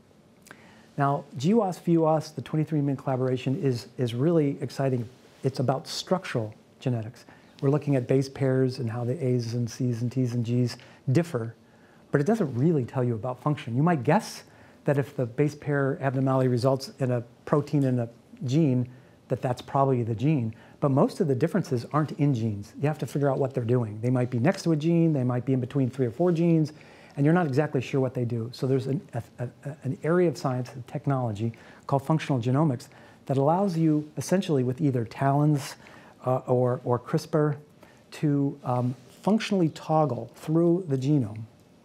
Now, G W A S, F I W A S, the twenty-three and me collaboration is, is really exciting. It's about structural genetics. We're looking at base pairs and how the A's and C's and T's and G's differ, but it doesn't really tell you about function. You might guess that if the base pair abnormality results in a protein in a gene, that that's probably the gene. But most of the differences aren't in genes. You have to figure out what they're doing. They might be next to a gene, they might be in between three or four genes, and you're not exactly sure what they do. So there's an, a, a, an area of science and technology called functional genomics that allows you essentially with either TALENs uh, or, or CRISPR to um, functionally toggle through the genome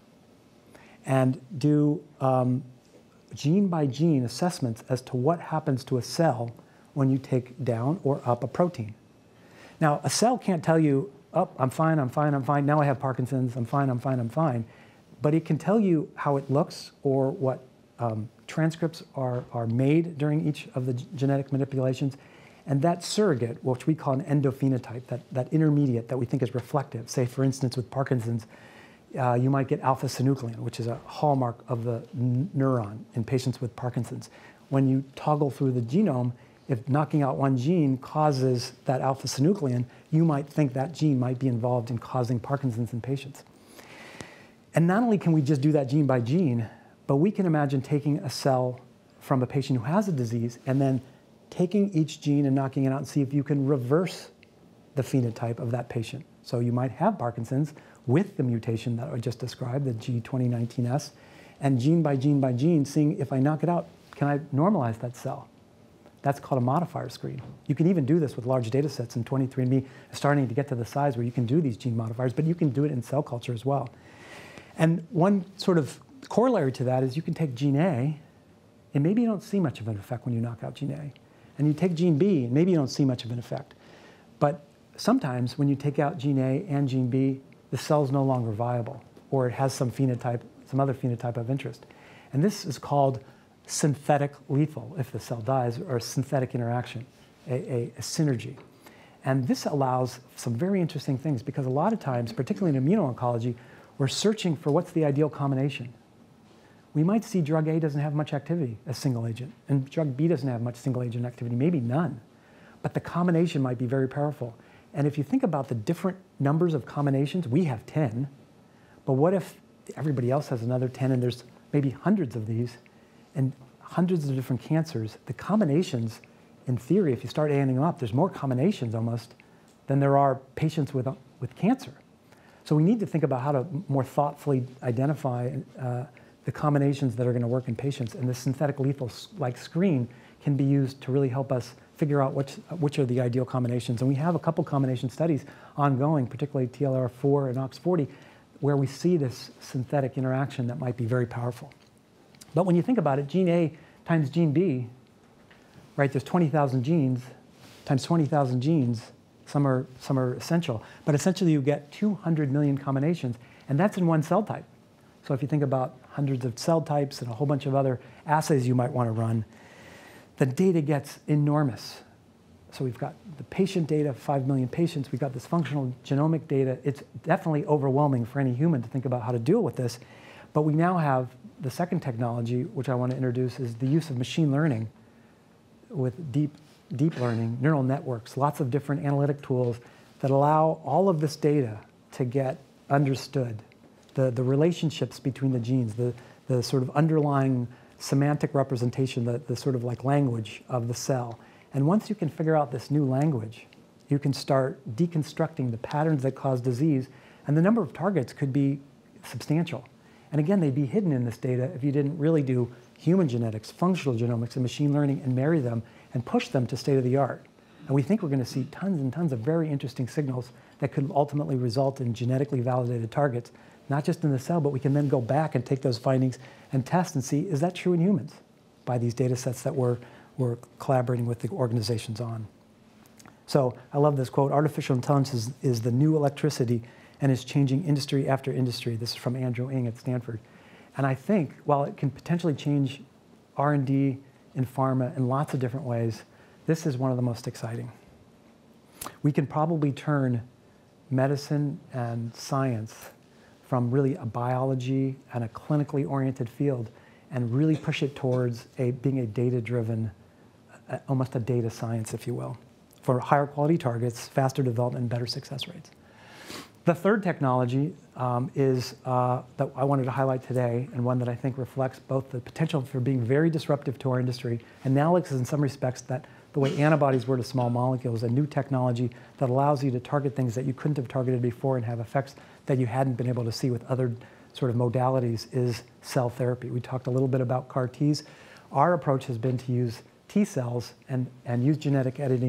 and do um, gene by gene assessments as to what happens to a cell when you take down or up a protein. Now, a cell can't tell you, oh, I'm fine, I'm fine, I'm fine, now I have Parkinson's, I'm fine, I'm fine, I'm fine. But it can tell you how it looks or what um, transcripts are, are made during each of the genetic manipulations. And that surrogate, which we call an endophenotype, that, that intermediate that we think is reflective, say, for instance, with Parkinson's, uh, you might get alpha-synuclein, which is a hallmark of the neuron in patients with Parkinson's. When you toggle through the genome, if knocking out one gene causes that alpha-synuclein, you might think that gene might be involved in causing Parkinson's in patients. And not only can we just do that gene by gene, but we can imagine taking a cell from a patient who has a disease and then taking each gene and knocking it out and see if you can reverse the phenotype of that patient. So you might have Parkinson's with the mutation that I just described, the G twenty nineteen S, and gene by gene by gene, seeing if I knock it out, can I normalize that cell? That's called a modifier screen. You can even do this with large data sets, and twenty-three and me is starting to get to the size where you can do these gene modifiers, but you can do it in cell culture as well. And one sort of corollary to that is you can take gene A, and maybe you don't see much of an effect when you knock out gene A. And you take gene B, and maybe you don't see much of an effect. But sometimes when you take out gene A and gene B, the cell's no longer viable, or it has some phenotype, some other phenotype of interest. And this is called synthetic lethal, if the cell dies, or synthetic interaction, a, a, a synergy. And this allows some very interesting things, because a lot of times, particularly in immuno-oncology, we're searching for what's the ideal combination. We might see drug A doesn't have much activity as single agent, and drug B doesn't have much single agent activity, maybe none. But the combination might be very powerful. And if you think about the different numbers of combinations, we have ten, but what if everybody else has another ten, and there's maybe hundreds of these, and hundreds of different cancers? The combinations, in theory, if you start adding them up, there's more combinations almost than there are patients with, with cancer. So we need to think about how to more thoughtfully identify uh, the combinations that are going to work in patients, and the synthetic lethal-like screen can be used to really help us figure out which, which are the ideal combinations. And we have a couple combination studies ongoing, particularly T L R four and O X forty, where we see this synthetic interaction that might be very powerful. But when you think about it, gene A times gene B, right, there's twenty thousand genes times twenty thousand genes. Some are, some are essential. But essentially, you get two hundred million combinations, and that's in one cell type. So if you think about hundreds of cell types and a whole bunch of other assays you might want to run, the data gets enormous. So we've got the patient data, five million patients. We've got this functional genomic data. It's definitely overwhelming for any human to think about how to deal with this. But we now have the second technology, which I want to introduce, is the use of machine learning with deep, deep learning, neural networks, lots of different analytic tools that allow all of this data to get understood. The, the relationships between the genes, the, the sort of underlying semantic representation, the, the sort of like language of the cell. And once you can figure out this new language, you can start deconstructing the patterns that cause disease, and the number of targets could be substantial. And again, they'd be hidden in this data if you didn't really do human genetics, functional genomics, and machine learning, and marry them and push them to state of the art. And we think we're going to see tons and tons of very interesting signals that could ultimately result in genetically validated targets, not just in the cell, but we can then go back and take those findings and test and see, is that true in humans by these data sets that we're, we're collaborating with the organizations on. So I love this quote: artificial intelligence is, is the new electricity and is changing industry after industry. This is from Andrew Ng at Stanford. And I think while it can potentially change R and D in pharma in lots of different ways, this is one of the most exciting. We can probably turn medicine and science from really a biology and a clinically oriented field and really push it towards a, being a data-driven, uh, almost a data science, if you will, for higher quality targets, faster development, and better success rates. The third technology um, is uh, that I wanted to highlight today, and one that I think reflects both the potential for being very disruptive to our industry, analogous in some respects that the way antibodies were to small molecules, a new technology that allows you to target things that you couldn't have targeted before and have effects that you hadn't been able to see with other sort of modalities, is cell therapy. We talked a little bit about CAR Ts. Our approach has been to use T cells and, and use genetic editing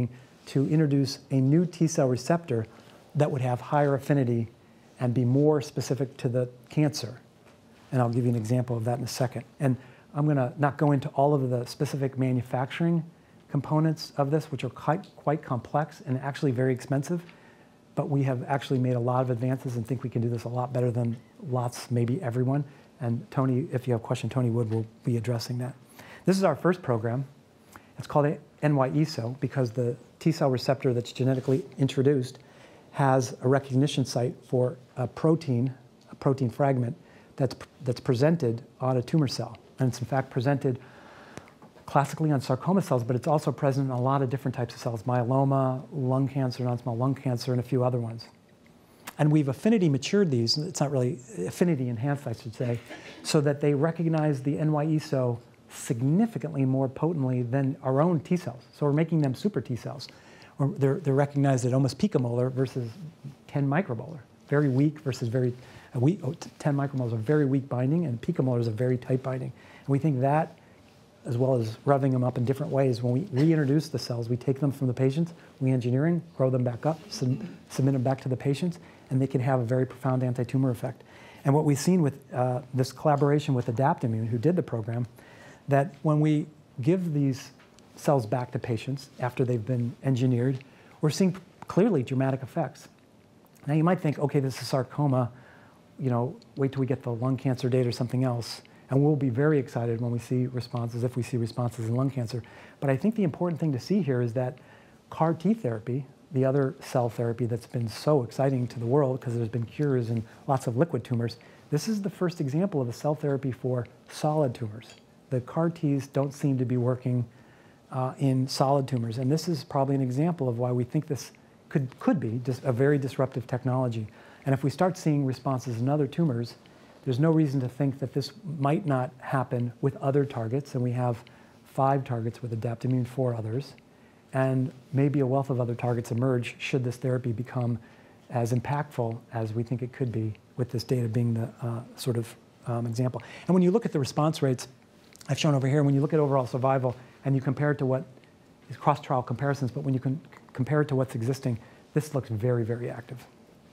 to introduce a new T cell receptor that would have higher affinity and be more specific to the cancer. And I'll give you an example of that in a second. And I'm going to not go into all of the specific manufacturing components of this, which are quite, quite complex and actually very expensive. But we have actually made a lot of advances and think we can do this a lot better than lots, maybe everyone. And Tony, if you have a question, Tony Wood will be addressing that. This is our first program. It's called N Y E S O because the T cell receptor that's genetically introduced has a recognition site for a protein, a protein fragment that's, that's presented on a tumor cell. And it's in fact presented classically on sarcoma cells, but it's also present in a lot of different types of cells, myeloma, lung cancer, non-small lung cancer, and a few other ones. And we've affinity matured these, it's not really affinity enhanced, I should say, so that they recognize the N Y E S O significantly more potently than our own T cells. So we're making them super T cells. Or they're, they're recognized at almost picomolar versus ten micromolar. Very weak versus very, a weak, oh, ten micromolar is a very weak binding, and picomolar is a very tight binding. And we think that, as well as revving them up in different ways, when we reintroduce the cells, we take them from the patients, we engineering, grow them back up, sub, submit them back to the patients, and they can have a very profound anti-tumor effect. And what we've seen with uh, this collaboration with Adaptimmune, who did the program, that when we give these cells back to patients after they've been engineered, we're seeing clearly dramatic effects. Now you might think, okay, this is sarcoma, you know, wait till we get the lung cancer data or something else, and we'll be very excited when we see responses, if we see responses in lung cancer. But I think the important thing to see here is that C A R T therapy, the other cell therapy that's been so exciting to the world because there's been cures in lots of liquid tumors, this is the first example of a cell therapy for solid tumors. The C A R Ts don't seem to be working uh, in solid tumors, and this is probably an example of why we think this could, could be just a very disruptive technology. And if we start seeing responses in other tumors, there's no reason to think that this might not happen with other targets, and we have five targets with Adaptimmune, four others, and maybe a wealth of other targets emerge should this therapy become as impactful as we think it could be, with this data being the uh, sort of um, example. And when you look at the response rates, I've shown over here, when you look at overall survival and you compare it to what is cross-trial comparisons, but when you can compare it to what's existing, this looks very, very active.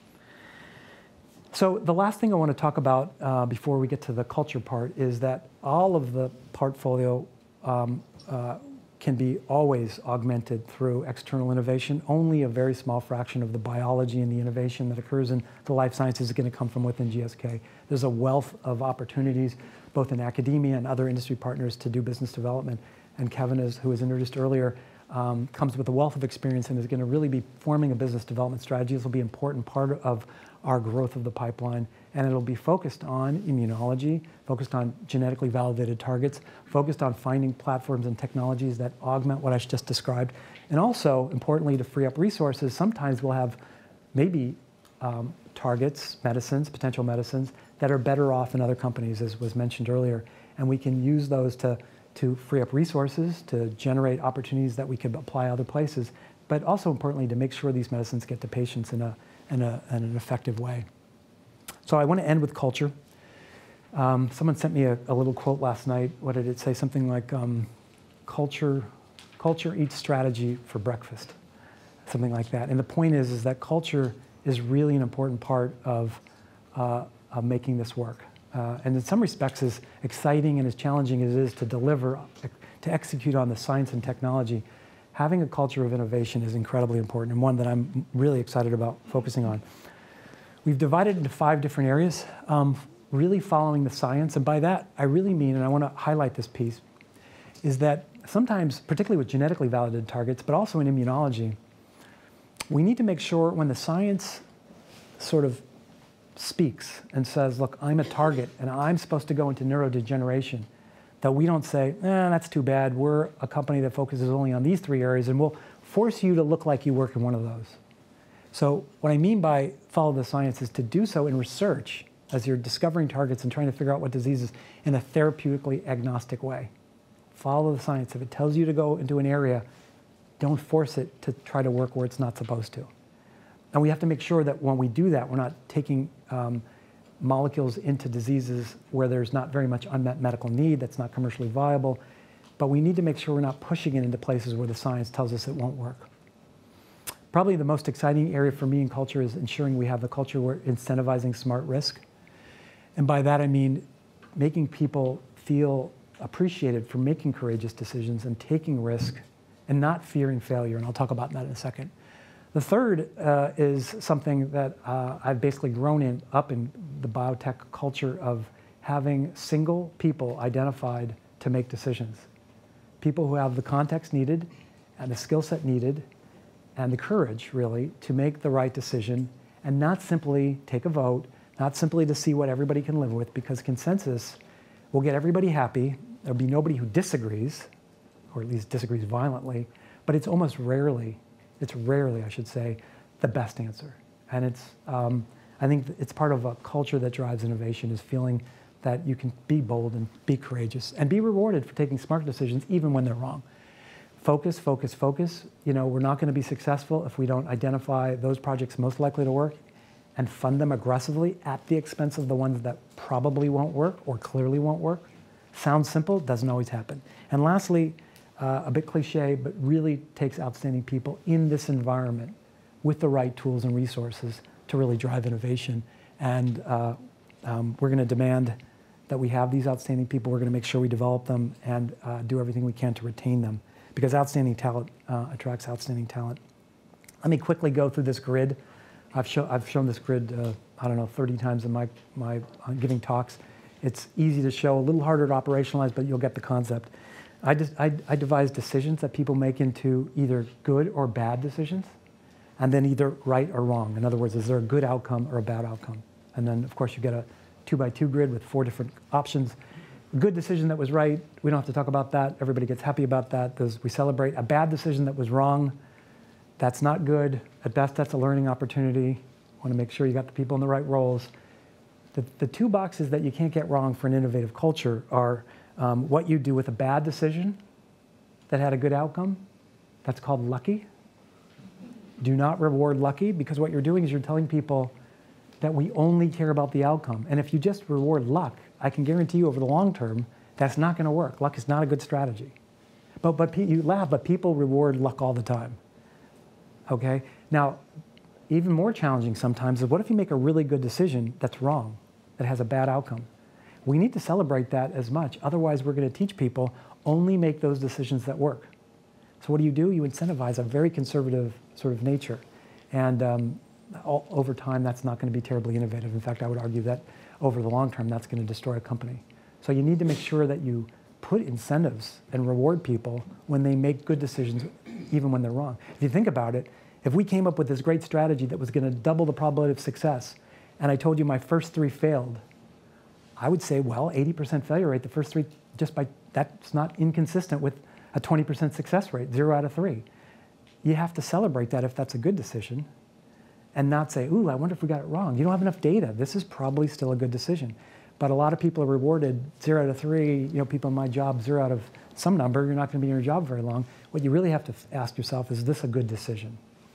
So the last thing I want to talk about uh, before we get to the culture part is that all of the portfolio um, uh, can be always augmented through external innovation. Only a very small fraction of the biology and the innovation that occurs in the life sciences is going to come from within G S K. There's a wealth of opportunities, both in academia and other industry partners, to do business development. And Kevin, is, who was introduced earlier, um, comes with a wealth of experience and is going to really be forming a business development strategy. This will be an important part of our growth of the pipeline, and it'll be focused on immunology, focused on genetically validated targets, focused on finding platforms and technologies that augment what I just described, and also, importantly, to free up resources. Sometimes we'll have maybe um, targets, medicines, potential medicines, that are better off in other companies, as was mentioned earlier, and we can use those to, to free up resources, to generate opportunities that we could apply other places, but also importantly, to make sure these medicines get to patients in a In, a, in an effective way. So I want to end with culture. Um, someone sent me a, a little quote last night. What did it say? Something like, um, culture, culture eats strategy for breakfast. Something like that. And the point is, is that culture is really an important part of, uh, of making this work. Uh, and in some respects, as exciting and as challenging as it is to deliver, to execute on the science and technology, having a culture of innovation is incredibly important, and one that I'm really excited about focusing on. We've divided into five different areas, um, really following the science, and by that I really mean, and I want to highlight this piece, is that sometimes, particularly with genetically validated targets, but also in immunology, we need to make sure when the science sort of speaks and says, look, I'm a target and I'm supposed to go into neurodegeneration, that we don't say, eh, that's too bad, we're a company that focuses only on these three areas and we'll force you to look like you work in one of those. So what I mean by follow the science is to do so in research as you're discovering targets and trying to figure out what diseases in a therapeutically agnostic way. Follow the science. If it tells you to go into an area, don't force it to try to work where it's not supposed to. And we have to make sure that when we do that, we're not taking um, molecules into diseases where there's not very much unmet medical need, that's not commercially viable, but we need to make sure we're not pushing it into places where the science tells us it won't work. Probably the most exciting area for me in culture is ensuring we have a culture where incentivizing smart risk. And by that I mean making people feel appreciated for making courageous decisions and taking risk and not fearing failure. And I'll talk about that in a second. The third uh, is something that uh, I've basically grown in, up in the biotech culture of having single people identified to make decisions. People who have the context needed and the skill set needed and the courage, really, to make the right decision and not simply take a vote, not simply to see what everybody can live with, because consensus will get everybody happy. There'll be nobody who disagrees, or at least disagrees violently, but it's almost rarely It's rarely, I should say, the best answer. And it's, um, I think it's part of a culture that drives innovation, is feeling that you can be bold and be courageous and be rewarded for taking smart decisions even when they're wrong. Focus, focus, focus. You know, we're not going to be successful if we don't identify those projects most likely to work and fund them aggressively at the expense of the ones that probably won't work or clearly won't work. Sounds simple, doesn't always happen. And lastly, Uh, a bit cliche, but really takes outstanding people in this environment with the right tools and resources to really drive innovation. And uh, um, we're going to demand that we have these outstanding people. We're going to make sure we develop them and uh, do everything we can to retain them, because outstanding talent uh, attracts outstanding talent. Let me quickly go through this grid. I've, show, I've shown this grid, uh, I don't know, thirty times in my, my uh, giving talks. It's easy to show, a little harder to operationalize, but you'll get the concept. I, just, I, I devise decisions that people make into either good or bad decisions, and then either right or wrong. In other words, is there a good outcome or a bad outcome? And then, of course, you get a two by two grid with four different options. A good decision that was right, we don't have to talk about that. Everybody gets happy about that. Those, we celebrate. A bad decision that was wrong, that's not good. At best, that's a learning opportunity. Want to make sure you got the people in the right roles. The, the two boxes that you can't get wrong for an innovative culture are Um, what you do with a bad decision that had a good outcome. That's called lucky. Do not reward lucky, because what you're doing is you're telling people that we only care about the outcome. And if you just reward luck, I can guarantee you over the long term, that's not going to work. Luck is not a good strategy. But, but you laugh, but people reward luck all the time. Okay? Now, even more challenging sometimes is, what if you make a really good decision that's wrong, that has a bad outcome? We need to celebrate that as much. Otherwise, we're going to teach people only make those decisions that work. So what do you do? You incentivize a very conservative sort of nature. And um, all, over time, that's not going to be terribly innovative. In fact, I would argue that over the long term, that's going to destroy a company. So you need to make sure that you put incentives and reward people when they make good decisions, even when they're wrong. If you think about it, if we came up with this great strategy that was going to double the probability of success, and I told you my first three failed, I would say, well, eighty percent failure rate, the first three, just by, that's not inconsistent with a twenty percent success rate, zero out of three. You have to celebrate that if that's a good decision, and not say, ooh, I wonder if we got it wrong. You don't have enough data. This is probably still a good decision. But a lot of people are rewarded zero out of three, you know, people in my job, zero out of some number, you're not going to be in your job very long. What you really have to ask yourself is, is this a good decision?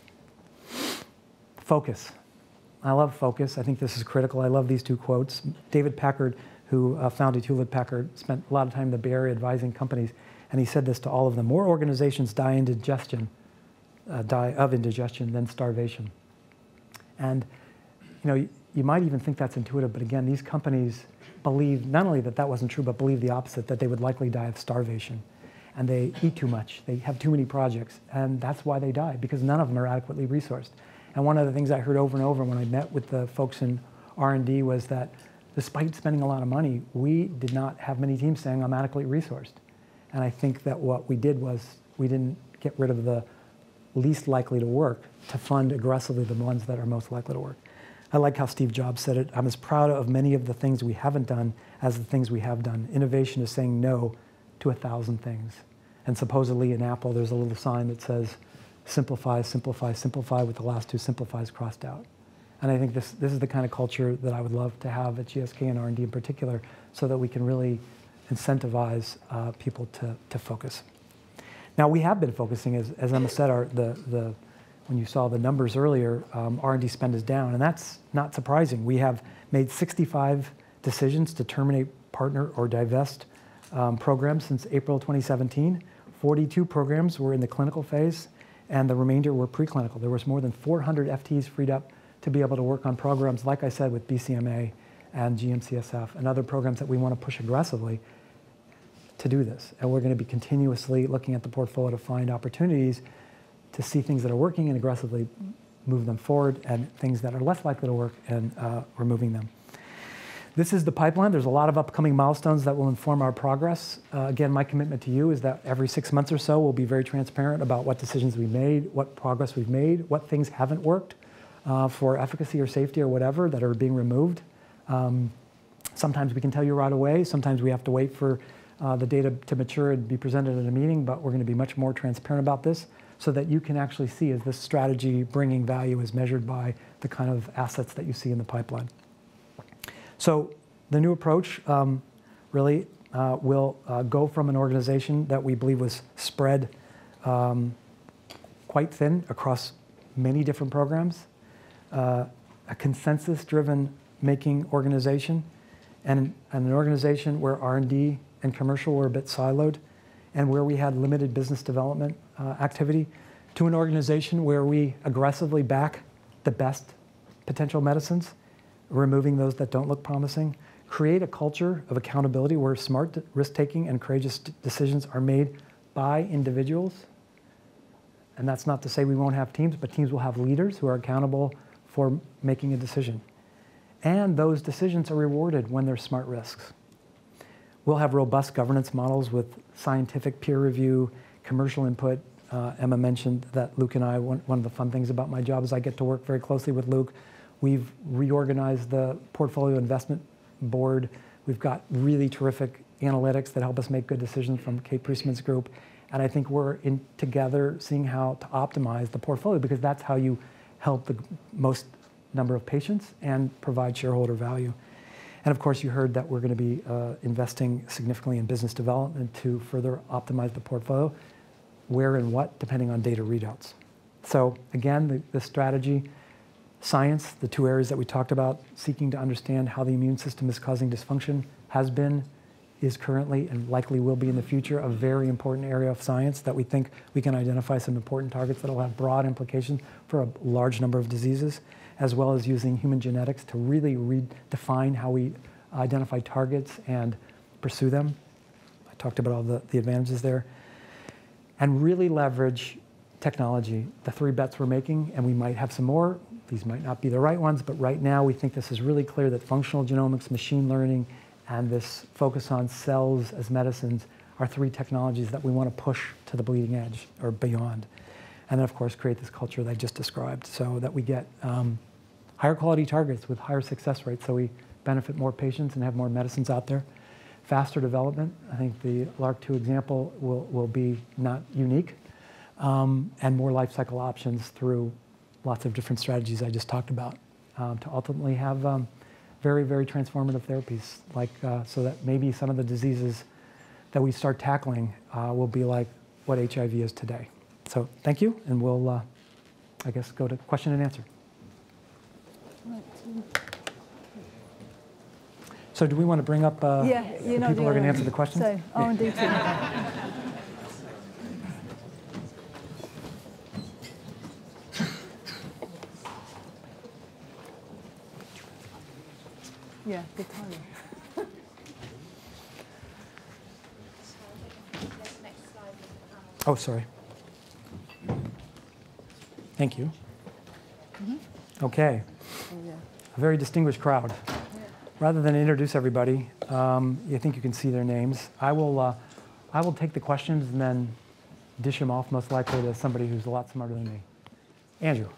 Focus. I love focus. I think this is critical. I love these two quotes. David Packard, who uh, founded Hewlett-Packard, spent a lot of time in the Bay Area advising companies, and he said this to all of them: more organizations die indigestion, uh, die of indigestion than starvation. And you know, you, you might even think that's intuitive, but again, these companies believe not only that that wasn't true, but believe the opposite, that they would likely die of starvation. And they eat too much. They have too many projects, and that's why they die, because none of them are adequately resourced. And one of the things I heard over and over when I met with the folks in R and D was that despite spending a lot of money, we did not have many teams saying I'm adequately resourced. And I think that what we did was we didn't get rid of the least likely to work to fund aggressively the ones that are most likely to work. I like how Steve Jobs said it. I'm as proud of many of the things we haven't done as the things we have done. Innovation is saying no to a thousand things. And supposedly in Apple, there's a little sign that says, simplify, simplify, simplify, with the last two simplifies crossed out. And I think this, this is the kind of culture that I would love to have at G S K and R and D in particular, so that we can really incentivize uh, people to, to focus. Now, we have been focusing, as, as Emma said, our, the, the, when you saw the numbers earlier, um, R and D spend is down, and that's not surprising. We have made sixty-five decisions to terminate, partner, or divest um, programs since April twenty seventeen. forty-two programs were in the clinical phase, and the remainder were preclinical. There was more than four hundred F Ts freed up to be able to work on programs, like I said, with B C M A and G M C S F and other programs that we want to push aggressively to do this. And we're going to be continuously looking at the portfolio to find opportunities to see things that are working and aggressively move them forward, and things that are less likely to work and uh, removing them. This is the pipeline. There's a lot of upcoming milestones that will inform our progress. Uh, again, my commitment to you is that every six months or so, we'll be very transparent about what decisions we made, what progress we've made, what things haven't worked uh, for efficacy or safety or whatever that are being removed. Um, sometimes we can tell you right away. Sometimes we have to wait for uh, the data to mature and be presented at a meeting, but we're going to be much more transparent about this so that you can actually see, is this strategy bringing value as measured by the kind of assets that you see in the pipeline. So the new approach um, really uh, will uh, go from an organization that we believe was spread um, quite thin across many different programs, uh, a consensus-driven making organization, and, and an organization where R and D and commercial were a bit siloed, and where we had limited business development uh, activity, to an organization where we aggressively back the best potential medicines, removing those that don't look promising, create a culture of accountability where smart risk-taking and courageous decisions are made by individuals. And that's not to say we won't have teams, but teams will have leaders who are accountable for making a decision. And those decisions are rewarded when they're smart risks. We'll have robust governance models with scientific peer review, commercial input. Uh, Emma mentioned that Luke and I, one, one of the fun things about my job is I get to work very closely with Luke. We've reorganized the portfolio investment board. We've got really terrific analytics that help us make good decisions from Kate Priestman's group. And I think we're in together seeing how to optimize the portfolio, because that's how you help the most number of patients and provide shareholder value. And of course, you heard that we're going to be uh, investing significantly in business development to further optimize the portfolio, where and what, depending on data readouts. So again, the, the strategy, science, the two areas that we talked about, seeking to understand how the immune system is causing dysfunction, has been, is currently, and likely will be in the future, a very important area of science that we think we can identify some important targets that will have broad implications for a large number of diseases, as well as using human genetics to really redefine how we identify targets and pursue them. I talked about all the, the advantages there. And really leverage technology, the three bets we're making, and we might have some more. These might not be the right ones, but right now we think this is really clear that functional genomics, machine learning, and this focus on cells as medicines are three technologies that we want to push to the bleeding edge or beyond. And then, of course, create this culture that I just described so that we get um, higher quality targets with higher success rates so we benefit more patients and have more medicines out there. Faster development. I think the L A R C two example will, will be not unique. Um, and more life cycle options through lots of different strategies I just talked about um, to ultimately have um, very, very transformative therapies, like uh, so that maybe some of the diseases that we start tackling uh, will be like what H I V is today. So thank you, and we'll, uh, I guess, go to question and answer. So do we want to bring up uh, yeah, the you know, people who are going to uh, answer the questions? So, R and D team. Yeah, good timing. Oh, sorry. Thank you. Mm-hmm. Okay. Oh, yeah. A very distinguished crowd. Yeah. Rather than introduce everybody, um, I think you can see their names. I will, uh, I will take the questions and then dish them off, most likely to somebody who's a lot smarter than me. Andrew.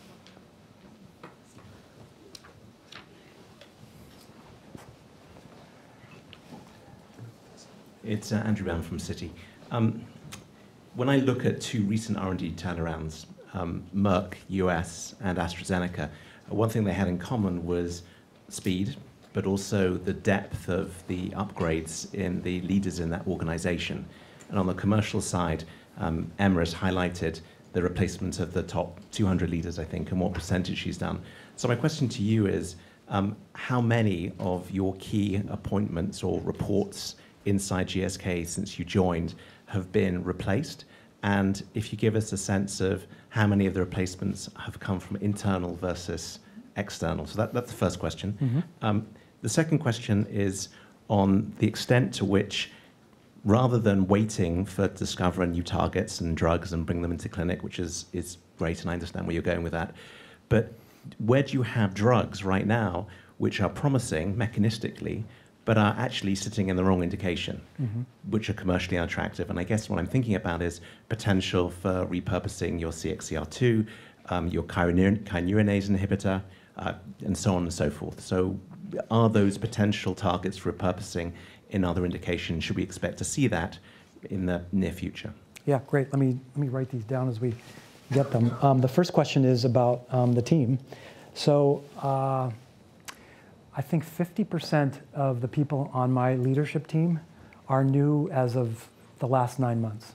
It's uh, Andrew Brown from Citi. Um, when I look at two recent R and D turnarounds, um, Merck, U S, and AstraZeneca, uh, one thing they had in common was speed, but also the depth of the upgrades in the leaders in that organization. And on the commercial side, um, Emma has highlighted the replacement of the top two hundred leaders, I think, and what percentage she's done. So my question to you is, um, how many of your key appointments or reports inside G S K since you joined have been replaced? And if you give us a sense of how many of the replacements have come from internal versus external. So that, that's the first question. Mm-hmm. Um, the second question is on the extent to which, rather than waiting for discover new targets and drugs and bring them into clinic, which is, is great, and I understand where you're going with that, but where do you have drugs right now which are promising mechanistically, but are actually sitting in the wrong indication, Mm-hmm. which are commercially unattractive? And I guess what I'm thinking about is potential for repurposing your C X C R two, um, your kynurenine kynurenase inhibitor, uh, and so on and so forth. So are those potential targets for repurposing in other indications? Should we expect to see that in the near future? Yeah, great. Let me, let me write these down as we get them. Um, the first question is about um, the team. So uh, I think fifty percent of the people on my leadership team are new as of the last nine months.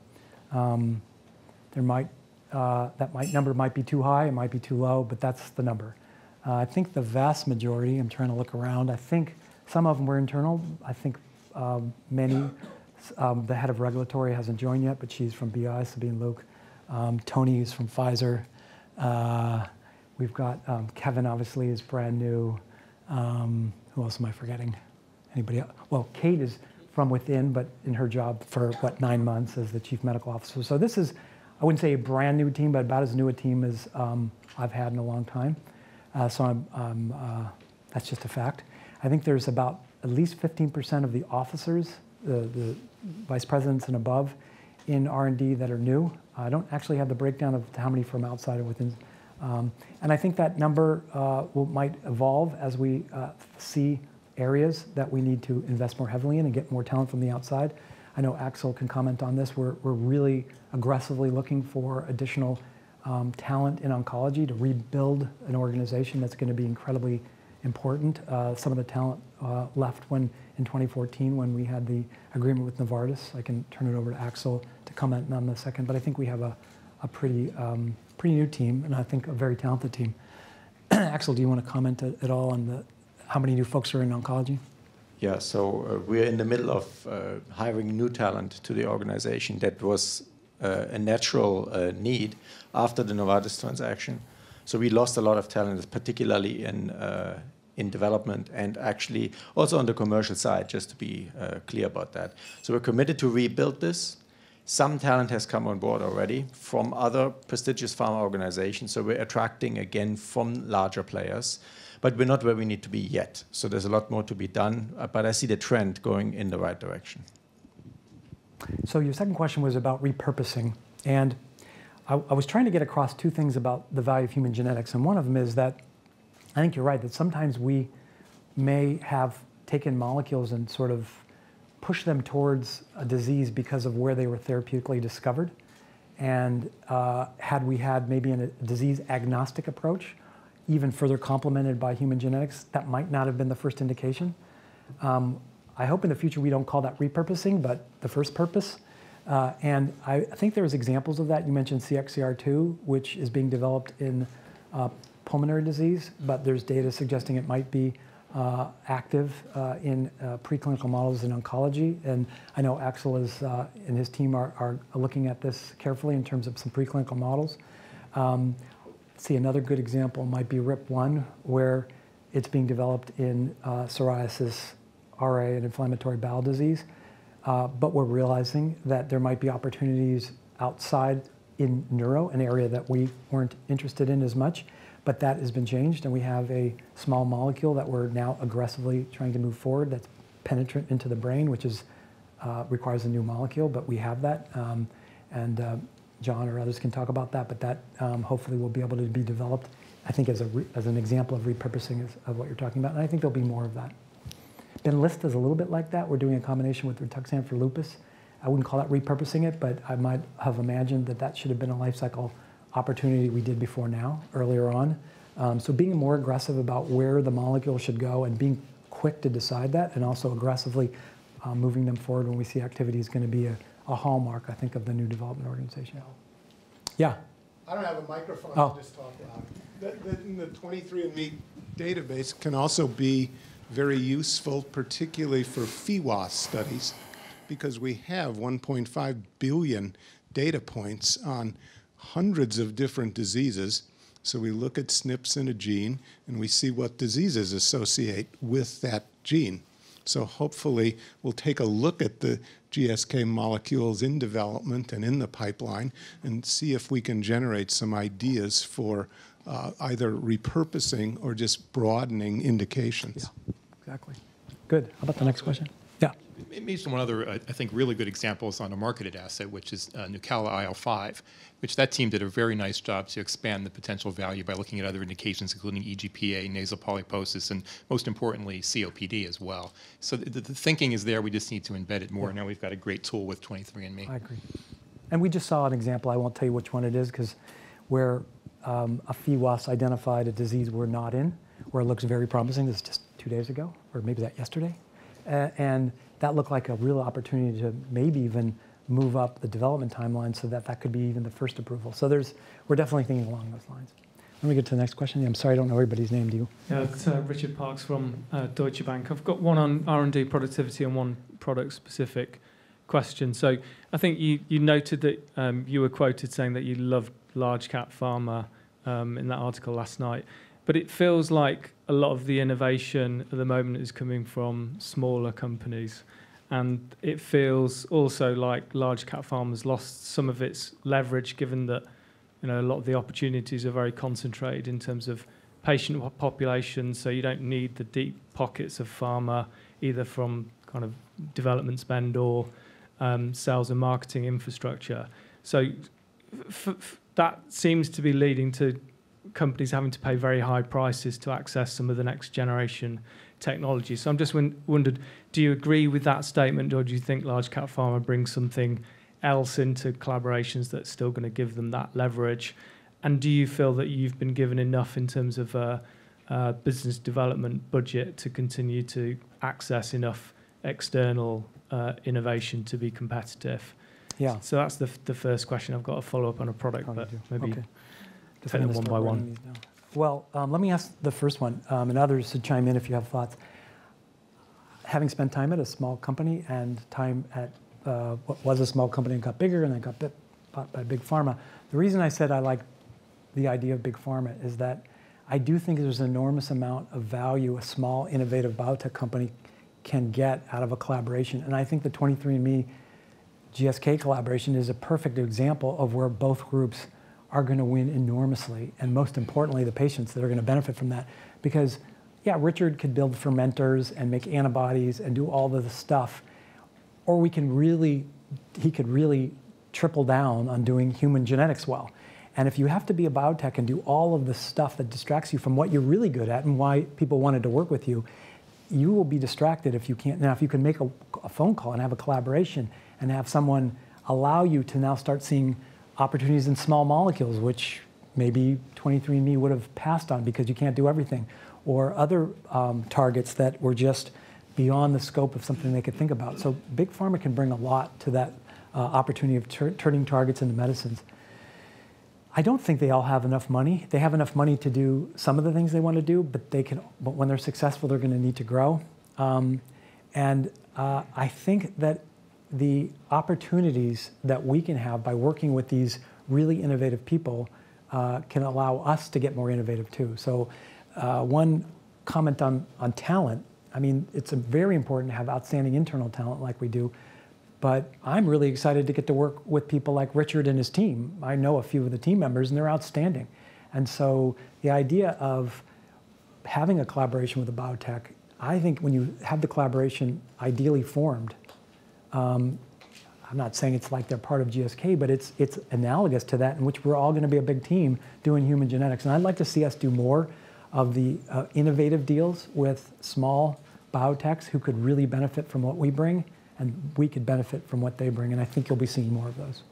Um, there might, uh, that might, number might be too high, it might be too low, but that's the number. Uh, I think the vast majority, I'm trying to look around, I think some of them were internal. I think um, many, um, the head of regulatory hasn't joined yet, but she's from B I, Sabine Luke. Um, Tony is from Pfizer. Uh, we've got um, Kevin, obviously, is brand new. Um, who else am I forgetting? Anybody else? Well, Kate is from within, but in her job for, what, nine months as the chief medical officer. So this is, I wouldn't say a brand new team, but about as new a team as um, I've had in a long time. Uh, so I'm, um, uh, that's just a fact. I think there's about at least fifteen percent of the officers, the, the vice presidents and above, in R and D that are new. I don't actually have the breakdown of how many from outside or within. Um, and I think that number uh, will, might evolve as we uh, see areas that we need to invest more heavily in and get more talent from the outside. I know Axel can comment on this. We're, we're really aggressively looking for additional um, talent in oncology to rebuild an organization that's going to be incredibly important. Uh, some of the talent uh, left when in twenty fourteen when we had the agreement with Novartis. I can turn it over to Axel to comment on the second, but I think we have a, a pretty, um, pretty new team, and I think a very talented team. Axel, do you want to comment at, at all on the, how many new folks are in oncology? Yeah, so uh, we're in the middle of uh, hiring new talent to the organization. That was uh, a natural uh, need after the Novartis transaction. So we lost a lot of talent, particularly in uh, in development and actually also on the commercial side, just to be uh, clear about that. So we're committed to rebuild this. Some talent has come on board already from other prestigious pharma organizations. So we're attracting again from larger players, but we're not where we need to be yet. So there's a lot more to be done, uh, but I see the trend going in the right direction. So your second question was about repurposing. And I, I was trying to get across two things about the value of human genetics. And one of them is that I think you're right, that sometimes we may have taken molecules and sort of pushed them towards a disease because of where they were therapeutically discovered. And uh, had we had maybe a disease agnostic approach, even further complemented by human genetics, that might not have been the first indication. Um, I hope in the future we don't call that repurposing, but the first purpose. Uh, and I, I think there's examples of that. You mentioned C X C R two, which is being developed in uh, pulmonary disease, but there's data suggesting it might be uh, active uh, in uh, preclinical models in oncology. And I know Axel is, uh, and his team are, are looking at this carefully in terms of some preclinical models. Um, see, another good example might be R I P one, where it's being developed in uh, psoriasis, R A, and inflammatory bowel disease. Uh, but we're realizing that there might be opportunities outside in neuro, an area that we weren't interested in as much. But that has been changed, and we have a small molecule that we're now aggressively trying to move forward that's penetrant into the brain, which is, uh, requires a new molecule, but we have that. Um, and uh, John or others can talk about that, but that um, hopefully will be able to be developed, I think, as, a re as an example of repurposing of, of what you're talking about. And I think there'll be more of that. Benlysta is a little bit like that. We're doing a combination with Rituxan for lupus. I wouldn't call that repurposing it, but I might have imagined that that should have been a life cycle opportunity we did before now, earlier on. Um, so being more aggressive about where the molecule should go and being quick to decide that, and also aggressively uh, moving them forward when we see activity is going to be a, a hallmark, I think, of the new development organization. Yeah? I don't have a microphone, oh. I'll just talk loud. The, the, the twenty-three and me database can also be very useful, particularly for F I W A S studies, because we have one point five billion data points on hundreds of different diseases. So we look at S N Ps in a gene, and we see what diseases associate with that gene. So hopefully we'll take a look at the G S K molecules in development and in the pipeline and see if we can generate some ideas for uh, either repurposing or just broadening indications. Yeah, exactly. Good. How about the next question? Yeah. Maybe some one other, uh, I think, really good examples on a marketed asset, which is uh, Nucala I L five, which that team did a very nice job to expand the potential value by looking at other indications, including E G P A, nasal polyposis, and most importantly, C O P D as well. So the, the thinking is there. We just need to embed it more. Yeah. Now we've got a great tool with twenty-three and me. I agree. And we just saw an example. I won't tell you which one it is, because where um, a F I W A S identified a disease we're not in, where it looks very promising. This is just two days ago, or maybe that yesterday. Uh, and that looked like a real opportunity to maybe even move up the development timeline so that that could be even the first approval. So there's, we're definitely thinking along those lines. Let me get to the next question. I'm sorry, I don't know everybody's name. Do you? Yeah, it's uh, Richard Parks from uh, Deutsche Bank. I've got one on R and D productivity and one product-specific question. So I think you, you noted that um, you were quoted saying that you loved large-cap pharma um, in that article last night. But it feels like a lot of the innovation at the moment is coming from smaller companies. And it feels also like large cap pharma's lost some of its leverage, given that, you know, a lot of the opportunities are very concentrated in terms of patient population. So you don't need the deep pockets of pharma, either from kind of development spend or um, sales and marketing infrastructure. So f f that seems to be leading to companies having to pay very high prices to access some of the next generation technology. So I'm just wondered, do you agree with that statement, or do you think large cap pharma brings something else into collaborations that's still going to give them that leverage? And do you feel that you've been given enough in terms of a, a business development budget to continue to access enough external uh, innovation to be competitive? Yeah. So that's the, the first question. I've got a follow-up on a product, Oh, but you do. maybe Okay. Just take them gonna one start by writing one. these down. Well, um, let me ask the first one, um, and others to chime in if you have thoughts. Having spent time at a small company and time at uh, what was a small company and got bigger and then got bit, bought by big pharma, the reason I said I like the idea of big pharma is that I do think there's an enormous amount of value a small, innovative biotech company can get out of a collaboration. And I think the twenty-three and me G S K collaboration is a perfect example of where both groups are going to win enormously, and most importantly, the patients that are going to benefit from that. Because, yeah, Richard could build fermenters and make antibodies and do all of the stuff, or we can really, he could really triple down on doing human genetics well. And if you have to be a biotech and do all of the stuff that distracts you from what you're really good at and why people wanted to work with you, you will be distracted if you can't. Now, if you can make a, a phone call and have a collaboration and have someone allow you to now start seeing opportunities in small molecules, which maybe twenty-three and me would have passed on because you can't do everything, or other um, targets that were just beyond the scope of something they could think about. So big pharma can bring a lot to that uh, opportunity of tur turning targets into medicines. I don't think they all have enough money. They have enough money to do some of the things they want to do, but they can. But when they're successful, they're going to need to grow. Um, and uh, I think that the opportunities that we can have by working with these really innovative people uh, can allow us to get more innovative too. So uh, one comment on, on talent, I mean, it's a very important to have outstanding internal talent like we do, but I'm really excited to get to work with people like Richard and his team. I know a few of the team members and they're outstanding. And so the idea of having a collaboration with a biotech, I think when you have the collaboration ideally formed, Um, I'm not saying it's like they're part of G S K, but it's, it's analogous to that, in which we're all going to be a big team doing human genetics. And I'd like to see us do more of the uh, innovative deals with small biotechs who could really benefit from what we bring, and we could benefit from what they bring. And I think you'll be seeing more of those.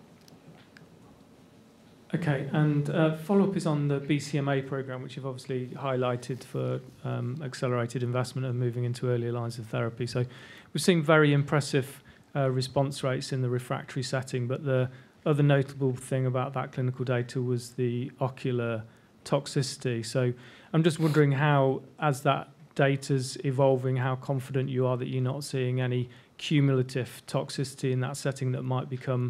Okay, and uh, follow-up is on the B C M A program, which you've obviously highlighted for um, accelerated investment and moving into earlier lines of therapy. So we've seen very impressive uh, response rates in the refractory setting, but the other notable thing about that clinical data was the ocular toxicity. So I'm just wondering how, as that data's evolving, how confident you are that you're not seeing any cumulative toxicity in that setting that might become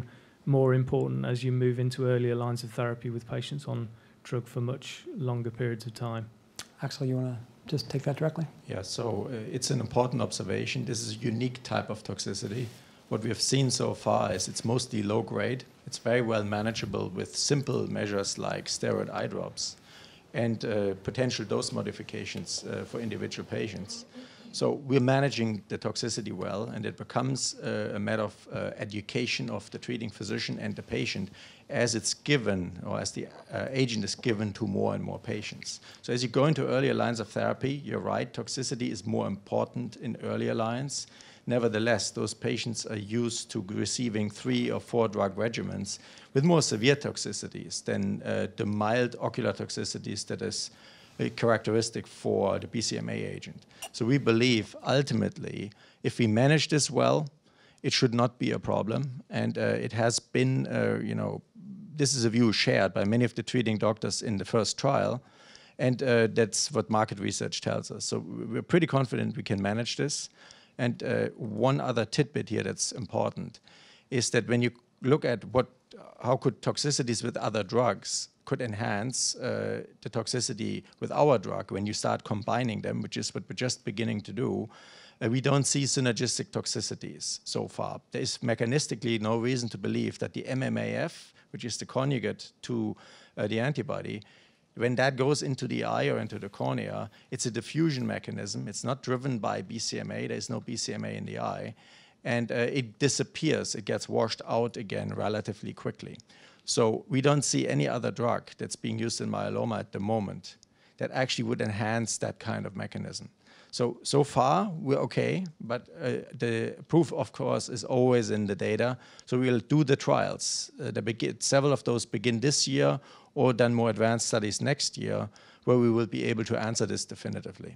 more important as you move into earlier lines of therapy with patients on drug for much longer periods of time? Axel, you want to just take that directly? Yeah, so uh, it's an important observation. This is a unique type of toxicity. What we have seen so far is it's mostly low grade. It's very well manageable with simple measures like steroid eye drops and uh, potential dose modifications uh, for individual patients. So we're managing the toxicity well, and it becomes uh, a matter of uh, education of the treating physician and the patient as it's given, or as the uh, agent is given to more and more patients. So as you go into earlier lines of therapy, you're right, toxicity is more important in earlier lines. Nevertheless, those patients are used to receiving three or four drug regimens with more severe toxicities than uh, the mild ocular toxicities that is uh, characteristic for the B C M A agent. So we believe ultimately, if we manage this well, it should not be a problem. And uh, it has been, uh, you know, this is a view shared by many of the treating doctors in the first trial. And uh, that's what market research tells us. So we're pretty confident we can manage this. And uh, one other tidbit here that's important is that when you look at what, how could toxicities with other drugs could enhance uh, the toxicity with our drug when you start combining them, which is what we're just beginning to do, uh, we don't see synergistic toxicities so far. There is mechanistically no reason to believe that the M M A F, which is the conjugate to uh, the antibody, when that goes into the eye or into the cornea, it's a diffusion mechanism. It's not driven by B C M A. There's no B C M A in the eye. And uh, it disappears. It gets washed out again relatively quickly. So we don't see any other drug that's being used in myeloma at the moment that actually would enhance that kind of mechanism. So, so far, we're okay, but uh, the proof, of course, is always in the data. So we'll do the trials. Uh, the begin several of those begin this year, or done more advanced studies next year, where we will be able to answer this definitively.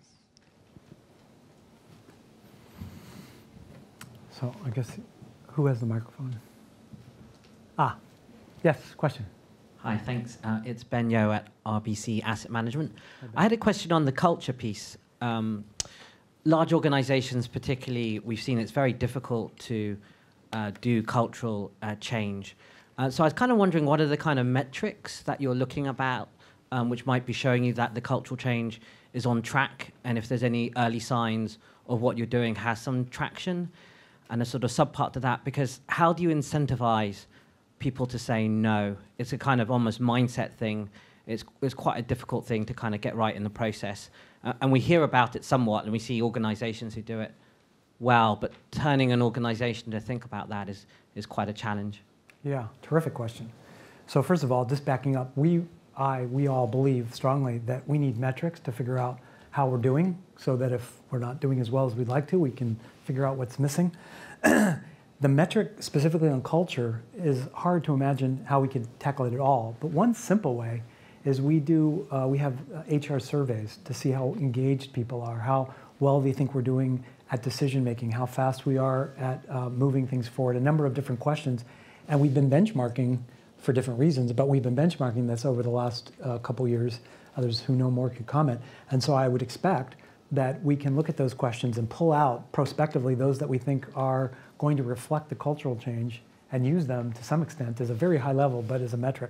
So I guess, who has the microphone? Ah, yes, question. Hi, thanks. Uh, it's Ben Yo at R B C Asset Management. I had a question on the culture piece. Um, large organizations particularly, we've seen it's very difficult to uh, do cultural uh, change. Uh, so I was kind of wondering, what are the kind of metrics that you're looking about um, which might be showing you that the cultural change is on track, and if there's any early signs of what you're doing has some traction? And a sort of subpart to that, because how do you incentivize people to say no? It's a kind of almost mindset thing. It's, it's quite a difficult thing to kind of get right in the process. Uh, and we hear about it somewhat, and we see organizations who do it well, but turning an organization to think about that is, is quite a challenge. Yeah, terrific question. So first of all, just backing up, we, I, we all believe strongly that we need metrics to figure out how we're doing, so that if we're not doing as well as we'd like to, we can figure out what's missing. The metric specifically on culture is hard to imagine how we could tackle it at all. But one simple way is we do, uh, we have uh, H R surveys to see how engaged people are, how well they think we're doing at decision making, how fast we are at uh, moving things forward, a number of different questions. And we've been benchmarking for different reasons, but we've been benchmarking this over the last uh, couple years. Others who know more could comment. And so I would expect that we can look at those questions and pull out prospectively those that we think are going to reflect the cultural change and use them to some extent as a very high level, but as a metric.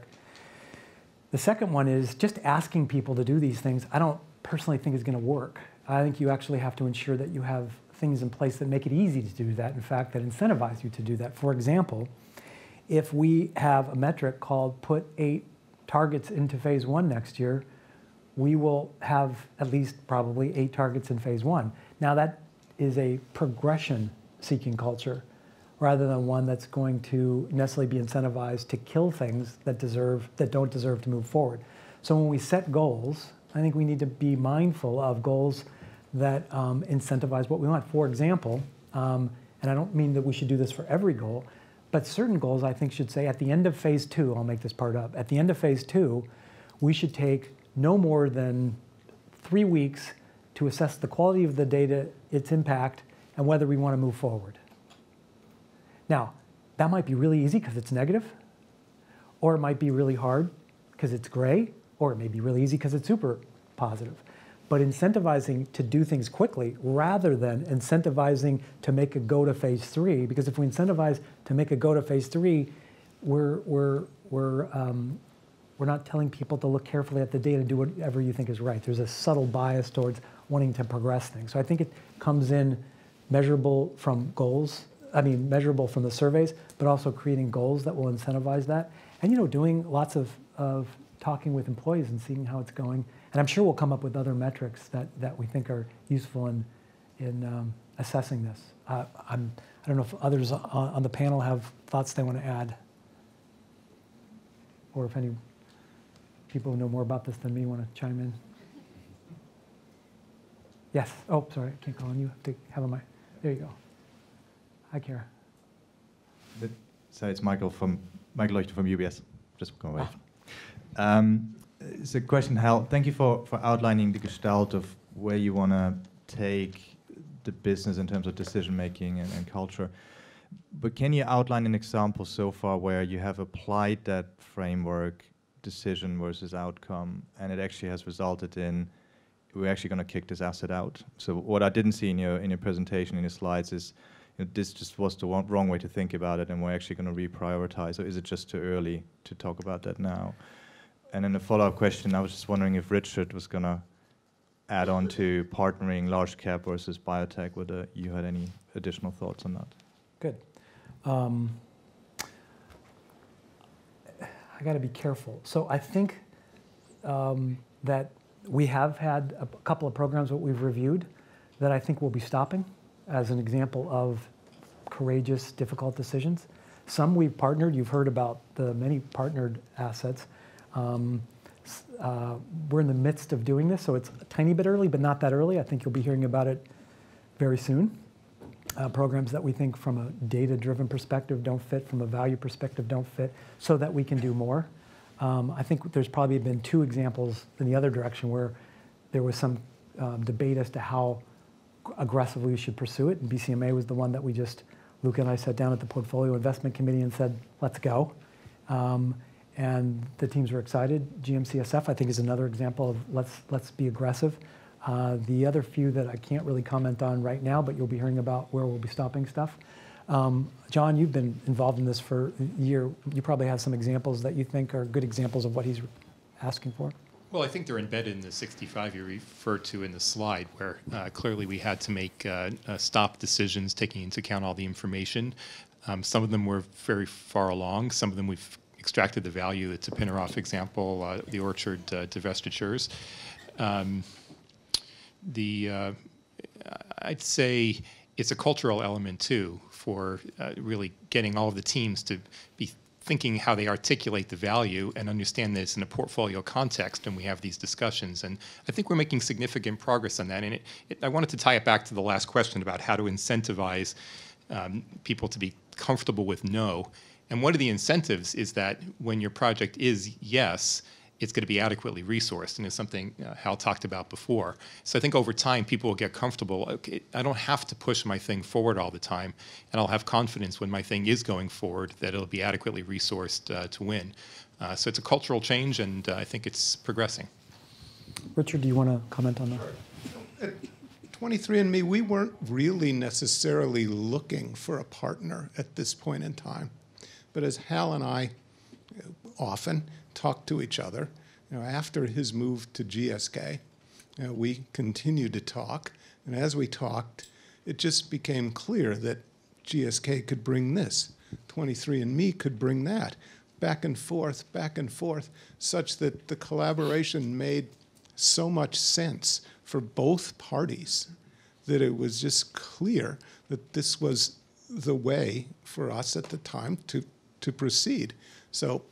The second one is just asking people to do these things. I don't personally think is going to work. I think you actually have to ensure that you have things in place that make it easy to do that, in fact, that incentivize you to do that. For example, if we have a metric called put eight targets into phase one next year, we will have at least probably eight targets in phase one. Now that is a progression-seeking culture rather than one that's going to necessarily be incentivized to kill things that deserve, that don't deserve to move forward. So when we set goals, I think we need to be mindful of goals that um, incentivize what we want. For example, um, and I don't mean that we should do this for every goal, but certain goals I think should say at the end of phase two, I'll make this part up, at the end of phase two, we should take no more than three weeks to assess the quality of the data, its impact, and whether we want to move forward. Now, that might be really easy because it's negative, or it might be really hard because it's gray, or it may be really easy because it's super positive. But incentivizing to do things quickly rather than incentivizing to make a go to phase three, because if we incentivize to make a go to phase three, we're, we're, we're, um, we're not telling people to look carefully at the data and do whatever you think is right. There's a subtle bias towards wanting to progress things. So I think it comes in measurable from goals, I mean, measurable from the surveys, but also creating goals that will incentivize that. And, you know, doing lots of, of talking with employees and seeing how it's going. And I'm sure we'll come up with other metrics that, that we think are useful in, in um, assessing this. Uh, I'm, I don't know if others on, on the panel have thoughts they want to add, or if any people who know more about this than me want to chime in. Yes. Oh, sorry, I can't call on you. I have to have a mic. There you go. Hi, Kara. So it's Michael from Michael Leuchter from U B S. Just going away. Ah. Um, it's a question, Hal. Thank you for, for outlining the gestalt of where you want to take the business in terms of decision making and, and culture. But can you outline an example so far where you have applied that framework, decision versus outcome, and it actually has resulted in we're actually going to kick this asset out? So what I didn't see in your in your presentation, in your slides, is you know, this just was the wrong way to think about it, and we're actually going to reprioritize. Or is it just too early to talk about that now? And then a follow-up question, I was just wondering if Richard was going to add on to partnering large cap versus biotech, whether you had any additional thoughts on that. Good. Um, I got to be careful. So I think um, that we have had a couple of programs that we've reviewed that I think we'll be stopping as an example of courageous, difficult decisions. Some we've partnered. You've heard about the many partnered assets. Um, uh, we're in the midst of doing this, so it's a tiny bit early, but not that early. I think you'll be hearing about it very soon. Uh, programs that we think from a data-driven perspective don't fit, from a value perspective don't fit, so that we can do more. Um, I think there's probably been two examples in the other direction where there was some um, debate as to how aggressively we should pursue it. And B C M A was the one that we just, Luca and I sat down at the Portfolio Investment Committee and said, let's go. Um, and the teams were excited. G M C S F, I think, is another example of let's, let's be aggressive. Uh, the other few that I can't really comment on right now, but you'll be hearing about where we'll be stopping stuff. Um, John, you've been involved in this for a year. You probably have some examples that you think are good examples of what he's asking for. Well, I think they're embedded in the sixty-five you referred to in the slide, where uh, clearly we had to make uh, uh, stop decisions taking into account all the information. Um, some of them were very far along. Some of them we've extracted the value. It's a Pinneroff example, uh, the Orchard uh, divestitures. Um, the uh, I'd say it's a cultural element too, for uh, really getting all of the teams to be thinking how they articulate the value and understand this in a portfolio context, and we have these discussions. And I think we're making significant progress on that. And it, it, I wanted to tie it back to the last question about how to incentivize um, people to be comfortable with no. And one of the incentives is that when your project is yes, it's going to be adequately resourced, and it's something uh, Hal talked about before. So I think over time, people will get comfortable. Okay, I don't have to push my thing forward all the time, and I'll have confidence when my thing is going forward that it'll be adequately resourced uh, to win. Uh, so it's a cultural change, and uh, I think it's progressing. Richard, do you want to comment on that? Sure. At twenty-three and me, we weren't really necessarily looking for a partner at this point in time. But as Hal and I often talk to each other, you know, after his move to G S K, you know, we continued to talk. And as we talked, it just became clear that G S K could bring this, twenty-three and me could bring that, back and forth, back and forth, such that the collaboration made so much sense for both parties that it was just clear that this was the way for us at the time to, to proceed. So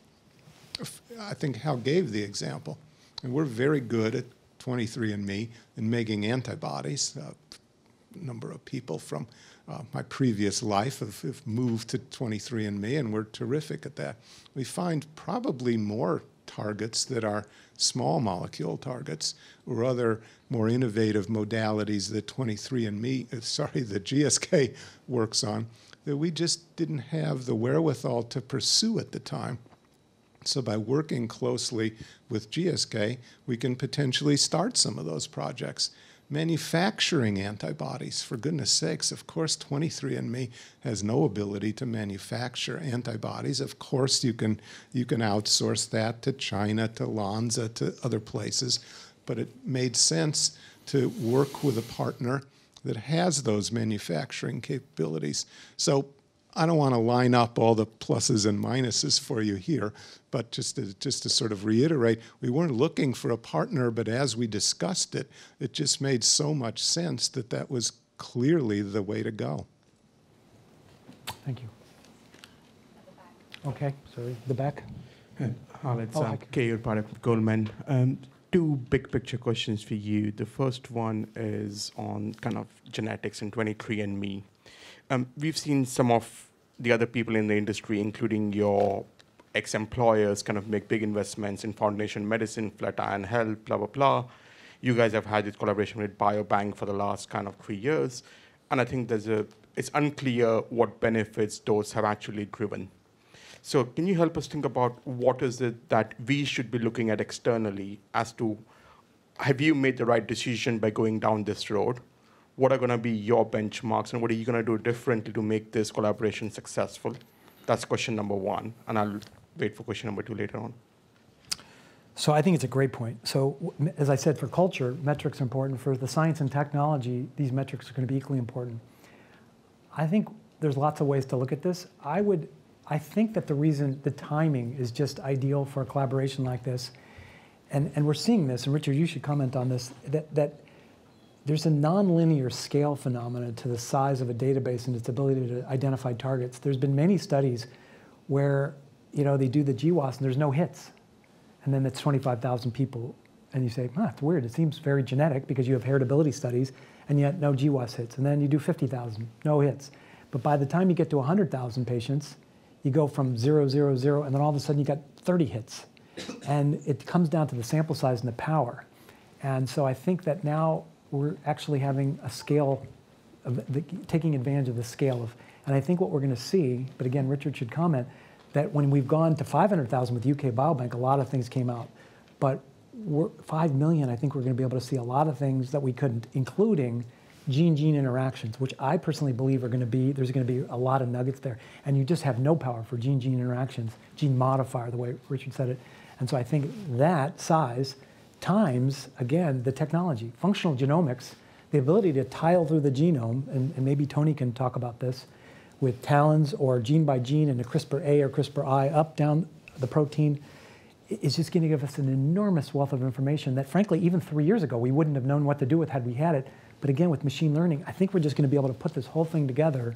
I think Hal gave the example. And we're very good at twenty-three and me in making antibodies. Uh, a number of people from uh, my previous life have, have moved to twenty-three and me, and we're terrific at that. We find probably more targets that are small molecule targets or other more innovative modalities that twenty-three and me, uh, sorry, that G S K works on, that we just didn't have the wherewithal to pursue at the time. So by working closely with G S K, we can potentially start some of those projects. manufacturing antibodies. For goodness sakes, of course, twenty-three and me has no ability to manufacture antibodies. Of course, you can, you can outsource that to China, to Lonza, to other places. But it made sense to work with a partner that has those manufacturing capabilities. So I don't want to line up all the pluses and minuses for you here, but just to, just to sort of reiterate, we weren't looking for a partner, but as we discussed it, it just made so much sense that that was clearly the way to go. Thank you. Okay, sorry, the back. Hal, it's Oh, uh, hi. Keyur Parekh with Goldman. Um, two big picture questions for you. The first one is on kind of genetics and twenty-three and me. Um, we've seen some of the other people in the industry, including your ex-employers, kind of make big investments in Foundation Medicine, Flatiron Health, blah, blah, blah. You guys have had this collaboration with Biobank for the last kind of three years. And I think there's a, it's unclear what benefits those have actually driven. So can you help us think about what is it that we should be looking at externally as to, have you made the right decision by going down this road? What are going to be your benchmarks, and what are you going to do differently to make this collaboration successful? That's question number one, and I'll wait for question number two later on. So I think it's a great point. So w- as I said, for culture, metrics are important. For the science and technology, these metrics are going to be equally important. I think there's lots of ways to look at this. I would, I think that the reason, the timing is just ideal for a collaboration like this, and, and we're seeing this, and Richard, you should comment on this, that, that there's a nonlinear scale phenomenon to the size of a database and its ability to identify targets. There's been many studies where, you know, they do the G W A S and there's no hits. And then it's twenty-five thousand people. And you say, huh, it's weird. It seems very genetic because you have heritability studies, and yet no G W A S hits. And then you do fifty thousand, no hits. But by the time you get to one hundred thousand patients, you go from zero, zero, zero, and then all of a sudden you got thirty hits. And it comes down to the sample size and the power. And so I think that now we're actually having a scale, of the, taking advantage of the scale of, and I think what we're going to see, but again, Richard should comment, that when we've gone to five hundred thousand with U K Biobank, a lot of things came out. But we're, five million, I think we're going to be able to see a lot of things that we couldn't, including gene-gene interactions, which I personally believe are going to be, there's going to be a lot of nuggets there. And you just have no power for gene-gene interactions, gene modifier, the way Richard said it. And so I think that size times, again, the technology. Functional genomics, the ability to tile through the genome, and, and maybe Tony can talk about this, with talons or gene by gene and a CRISPR A or CRISPR I up, down the protein, is just going to give us an enormous wealth of information that, frankly, even three years ago, we wouldn't have known what to do with had we had it. But again, with machine learning, I think we're just going to be able to put this whole thing together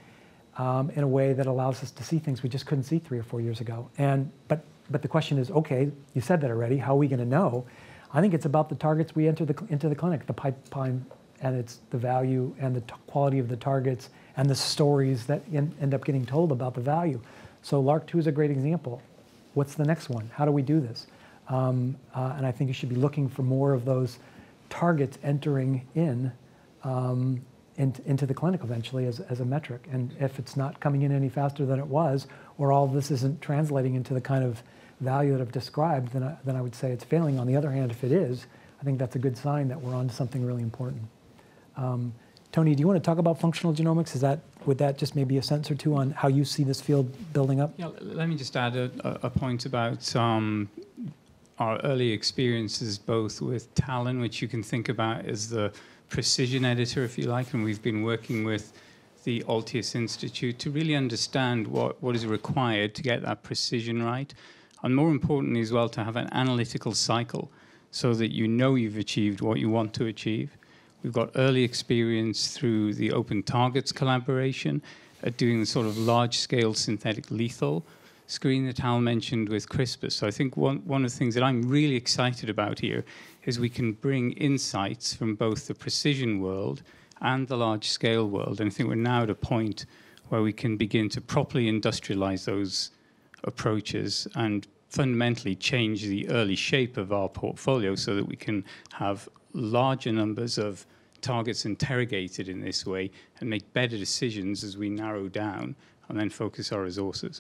um, in a way that allows us to see things we just couldn't see three or four years ago. And but but the question is, okay, you said that already. How are we going to know? I think it's about the targets we enter the, into the clinic, the pipeline, and it's the value and the t- quality of the targets and the stories that in, end up getting told about the value. So L A R C two is a great example. What's the next one? How do we do this? Um, uh, and I think you should be looking for more of those targets entering in, um, in into the clinic eventually as, as a metric. And if it's not coming in any faster than it was, or all of this isn't translating into the kind of value that I've described, then I, then I would say it's failing. On the other hand, if it is, I think that's a good sign that we're on to something really important. Um, Tony, do you want to talk about functional genomics? Is that, would that just maybe a sentence or two on how you see this field building up? Yeah, let me just add a, a point about um, our early experiences both with Talon, which you can think about as the precision editor, if you like, and we've been working with the Altius Institute to really understand what, what is required to get that precision right. And more importantly as well, to have an analytical cycle so that you know you've achieved what you want to achieve. We've got early experience through the Open Targets collaboration at doing the sort of large-scale synthetic lethal screen that Hal mentioned with CRISPR. So I think one, one of the things that I'm really excited about here is we can bring insights from both the precision world and the large-scale world. And I think we're now at a point where we can begin to properly industrialize those approaches and fundamentally change the early shape of our portfolio so that we can have larger numbers of targets interrogated in this way and make better decisions as we narrow down and then focus our resources.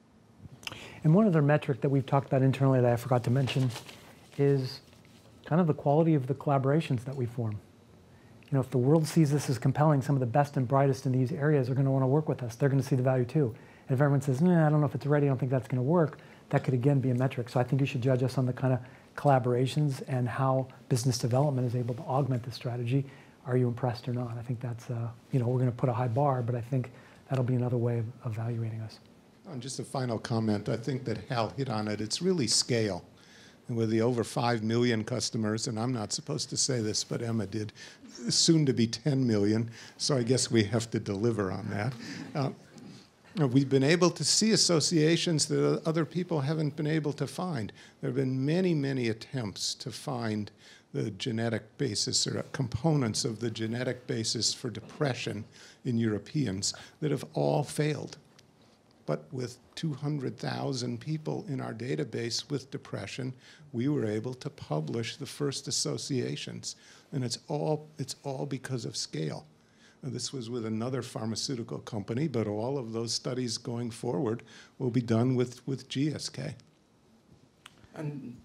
And one other metric that we've talked about internally that I forgot to mention is kind of the quality of the collaborations that we form. know, if the world sees this as compelling, some of the best and brightest in these areas are going to want to work with us. They're going to see the value too. And if everyone says, nah, I don't know if it's ready, I don't think that's going to work, that could again be a metric. So I think you should judge us on the kind of collaborations and how business development is able to augment the strategy. Are you impressed or not? I think that's, uh, you know, we're going to put a high bar, but I think that'll be another way of evaluating us. And just a final comment, I think that Hal hit on it. It's really scale. And with the over five million customers, and I'm not supposed to say this, but Emma did, soon to be ten million, so I guess we have to deliver on that. Uh, we've been able to see associations that other people haven't been able to find. There have been many, many attempts to find the genetic basis or components of the genetic basis for depression in Europeans that have all failed. But with two hundred thousand people in our database with depression, we were able to publish the first associations. And it's all, it's all because of scale. And this was with another pharmaceutical company, but all of those studies going forward will be done with, with G S K. And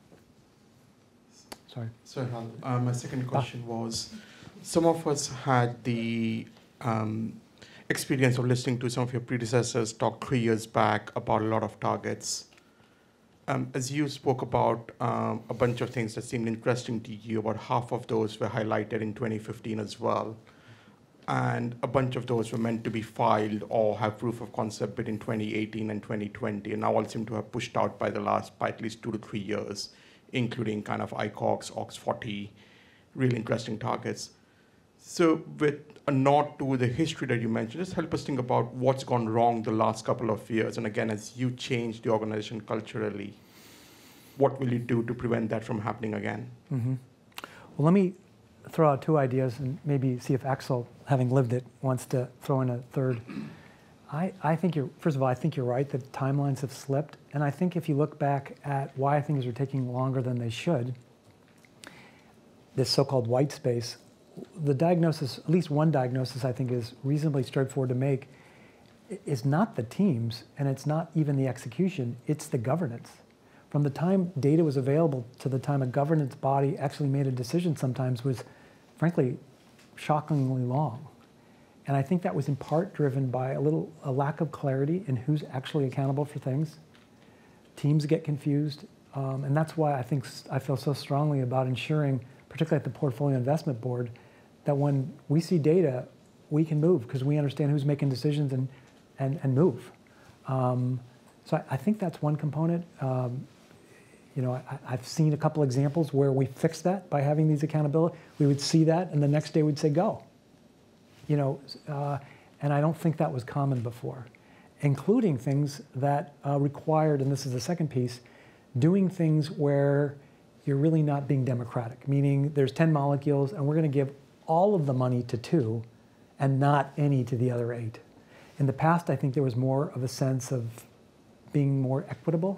Sorry. Sorry, Hal. Uh, my second question ah. was, some of us had the um, experience of listening to some of your predecessors talk three years back about a lot of targets. Um, as you spoke about um, a bunch of things that seemed interesting to you, about half of those were highlighted in twenty fifteen as well. And a bunch of those were meant to be filed or have proof of concept between twenty eighteen and twenty twenty, and now all seem to have pushed out by the last, by at least two to three years, including kind of I COX, O X forty, really interesting targets. So with a nod to the history that you mentioned, just help us think about what's gone wrong the last couple of years. And again, as you change the organization culturally, what will you do to prevent that from happening again? Mm-hmm. Well, let me throw out two ideas and maybe see if Axel, having lived it, wants to throw in a third. I, I think you're, first of all, I think you're right that timelines have slipped. And I think if you look back at why things are taking longer than they should, this so-called white space, the diagnosis, at least one diagnosis I think is reasonably straightforward to make, is not the teams and it's not even the execution, it's the governance. From the time data was available to the time a governance body actually made a decision sometimes was, frankly, shockingly long. And I think that was in part driven by a little a lack of clarity in who's actually accountable for things. Teams get confused, um, and that's why I think I feel so strongly about ensuring, particularly at the Portfolio Investment Board, that when we see data, we can move because we understand who's making decisions and, and, and move. Um, so I, I think that's one component. Um, you know, I, I've seen a couple examples where we fixed that by having these accountability. We would see that, and the next day we'd say, go. You know, uh, and I don't think that was common before, including things that uh, required, and this is the second piece, doing things where you're really not being democratic, meaning there's ten molecules and we're going to give all of the money to two and not any to the other eight. In the past, I think there was more of a sense of being more equitable.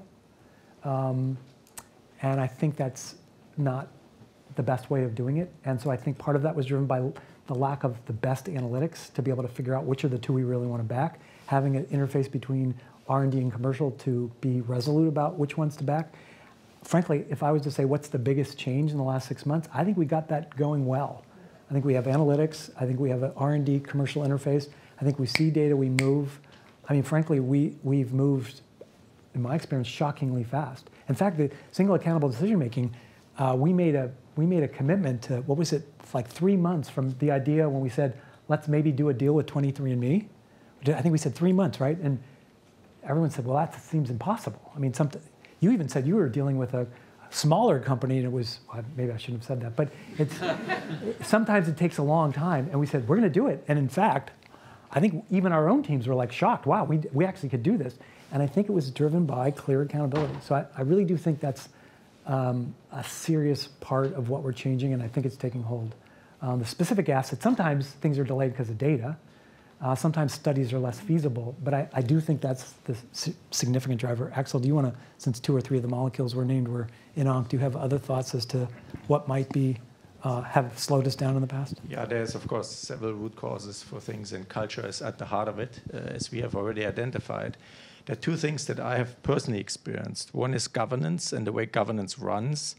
Um, and I think that's not the best way of doing it. And so I think part of that was driven by the lack of the best analytics to be able to figure out which are the two we really want to back, having an interface between R and D and commercial to be resolute about which ones to back. Frankly, if I was to say what's the biggest change in the last six months, I think we got that going well. I think we have analytics. I think we have an R and D commercial interface. I think we see data, we move. I mean, frankly, we, we've moved, in my experience, shockingly fast. In fact, the single accountable decision making, uh, we made a we made a commitment to, what was it, like three months from the idea when we said, let's maybe do a deal with twenty-three and me. I think we said three months, right? And everyone said, well, that seems impossible. I mean, something, you even said you were dealing with a smaller company, and it was, well, maybe I shouldn't have said that, but it's, sometimes it takes a long time, and we said, we're going to do it. And in fact, I think even our own teams were like shocked, wow, we, we actually could do this. And I think it was driven by clear accountability. So I, I really do think that's um, a serious part of what we're changing, and I think it's taking hold. Um, the specific assets, sometimes things are delayed because of data. Uh, sometimes studies are less feasible, but I, I do think that's the significant driver. Axel, do you want to, since two or three of the molecules were named were in onc, do you have other thoughts as to what might be, uh, have slowed us down in the past? Yeah, there's of course several root causes for things, and culture is at the heart of it, uh, as we have already identified. There are two things that I have personally experienced. One is governance and the way governance runs.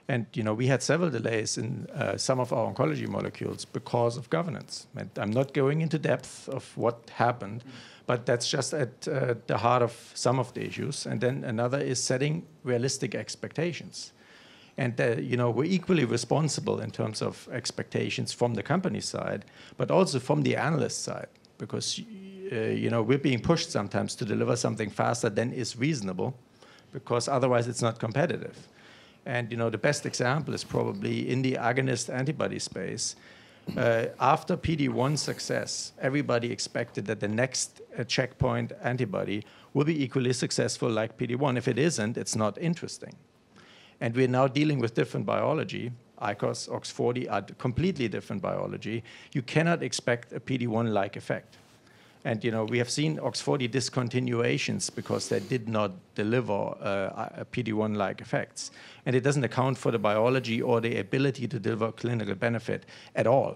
And you know, we had several delays in uh, some of our oncology molecules because of governance. And I'm not going into depth of what happened, but that's just at uh, the heart of some of the issues. And then another is setting realistic expectations. And uh, you know, we're equally responsible in terms of expectations from the company side, but also from the analyst side, because uh, you know, we're being pushed sometimes to deliver something faster than is reasonable, because otherwise it's not competitive. And you know, the best example is probably in the agonist antibody space. Uh, after P D one success, everybody expected that the next uh, checkpoint antibody will be equally successful like P D one. If it isn't, it's not interesting. And we're now dealing with different biology. I C O S, O X forty are completely different biology. You cannot expect a P D one-like effect. And you know, we have seen O X forty discontinuations because they did not deliver uh, P D one-like effects. And it doesn't account for the biology or the ability to deliver clinical benefit at all.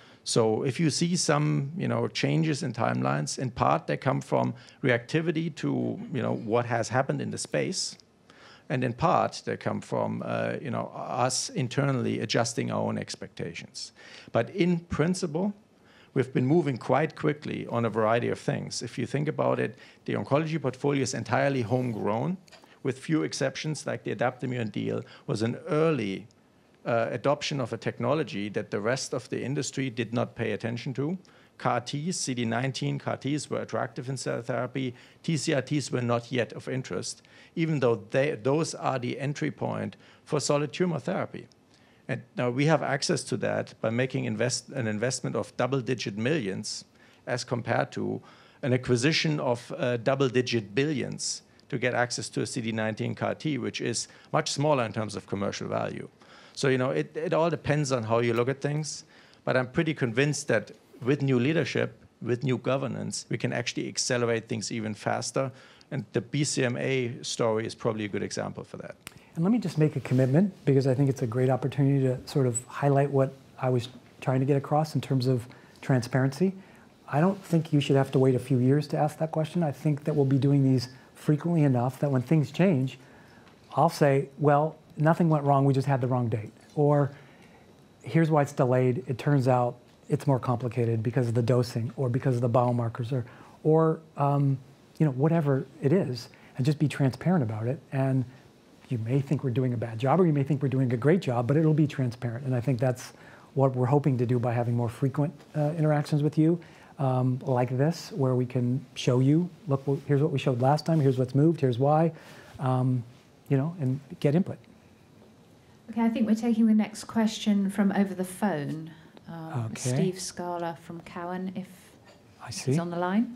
So if you see some you know, changes in timelines, in part they come from reactivity to you know, what has happened in the space. And in part, they come from uh, you know, us internally adjusting our own expectations. But in principle, we've been moving quite quickly on a variety of things. If you think about it, the oncology portfolio is entirely homegrown, with few exceptions, like the Adaptimmune deal was an early uh, adoption of a technology that the rest of the industry did not pay attention to. C A R Ts, C D nineteen C A R Ts were attractive in cell therapy. T C R Ts were not yet of interest, even though they, those are the entry point for solid tumor therapy. And now we have access to that by making invest, an investment of double-digit millions as compared to an acquisition of uh, double-digit billions to get access to a C D nineteen C A R T, which is much smaller in terms of commercial value. So, you know, it, it all depends on how you look at things. But I'm pretty convinced that with new leadership, with new governance, we can actually accelerate things even faster. And the B C M A story is probably a good example for that. And let me just make a commitment, because I think it's a great opportunity to sort of highlight what I was trying to get across in terms of transparency. I don't think you should have to wait a few years to ask that question. I think that we'll be doing these frequently enough that when things change, I'll say, well, nothing went wrong, we just had the wrong date. Or here's why it's delayed. It turns out it's more complicated because of the dosing or because of the biomarkers or, or um, you know, whatever it is, and just be transparent about it. And you may think we're doing a bad job, or you may think we're doing a great job, but it'll be transparent. And I think that's what we're hoping to do by having more frequent uh, interactions with you, um, like this, where we can show you, look, well, here's what we showed last time, here's what's moved, here's why, um, you know, and get input. Okay, I think we're taking the next question from over the phone. Um, Okay. Steve Scala from Cowen, if I see. he's on the line.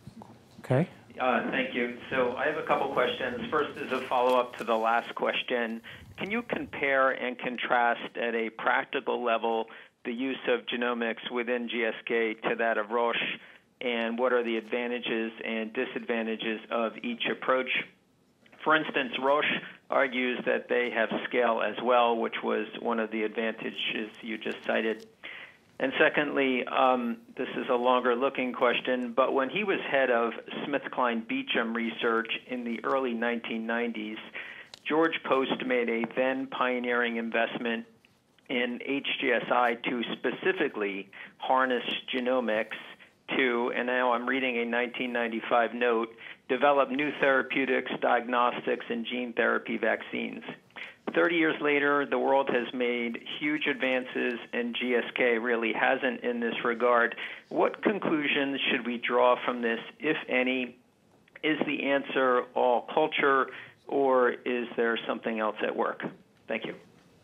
Okay. Uh, thank you. So I have a couple questions. First is a follow-up to the last question. Can you compare and contrast at a practical level the use of genomics within G S K to that of Roche, and what are the advantages and disadvantages of each approach? For instance, Roche argues that they have scale as well, which was one of the advantages you just cited. And secondly, um, this is a longer-looking question, but when he was head of SmithKline Beecham research in the early nineteen nineties, George Post made a then pioneering investment in H G S I to specifically harness genomics to, and now I'm reading a nineteen ninety-five note, develop new therapeutics, diagnostics, and gene therapy vaccines. thirty years later, the world has made huge advances, and G S K really hasn't in this regard. What conclusions should we draw from this, if any? Is the answer all culture, or is there something else at work? Thank you.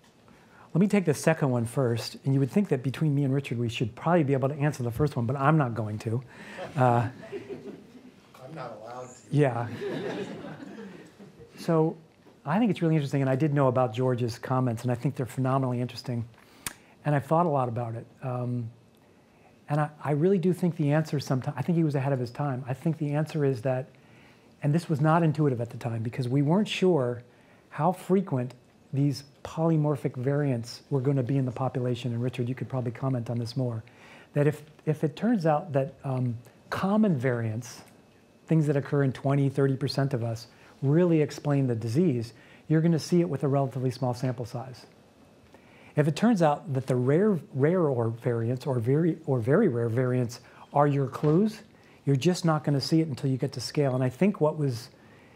Let me take the second one first. And you would think that between me and Richard, we should probably be able to answer the first one, but I'm not going to. Uh, I'm not allowed to. Yeah. So I think it's really interesting, and I did know about George's comments, and I think they're phenomenally interesting. And I've thought a lot about it. Um, and I, I really do think the answer sometimes, I think he was ahead of his time. I think the answer is that, and this was not intuitive at the time, because we weren't sure how frequent these polymorphic variants were going to be in the population. And Richard, you could probably comment on this more. That if, if it turns out that um, common variants, things that occur in twenty, thirty percent of us, really explain the disease, you're going to see it with a relatively small sample size. If it turns out that the rare, rare or variants or very, or very rare variants are your clues, you're just not going to see it until you get to scale. And I think what was,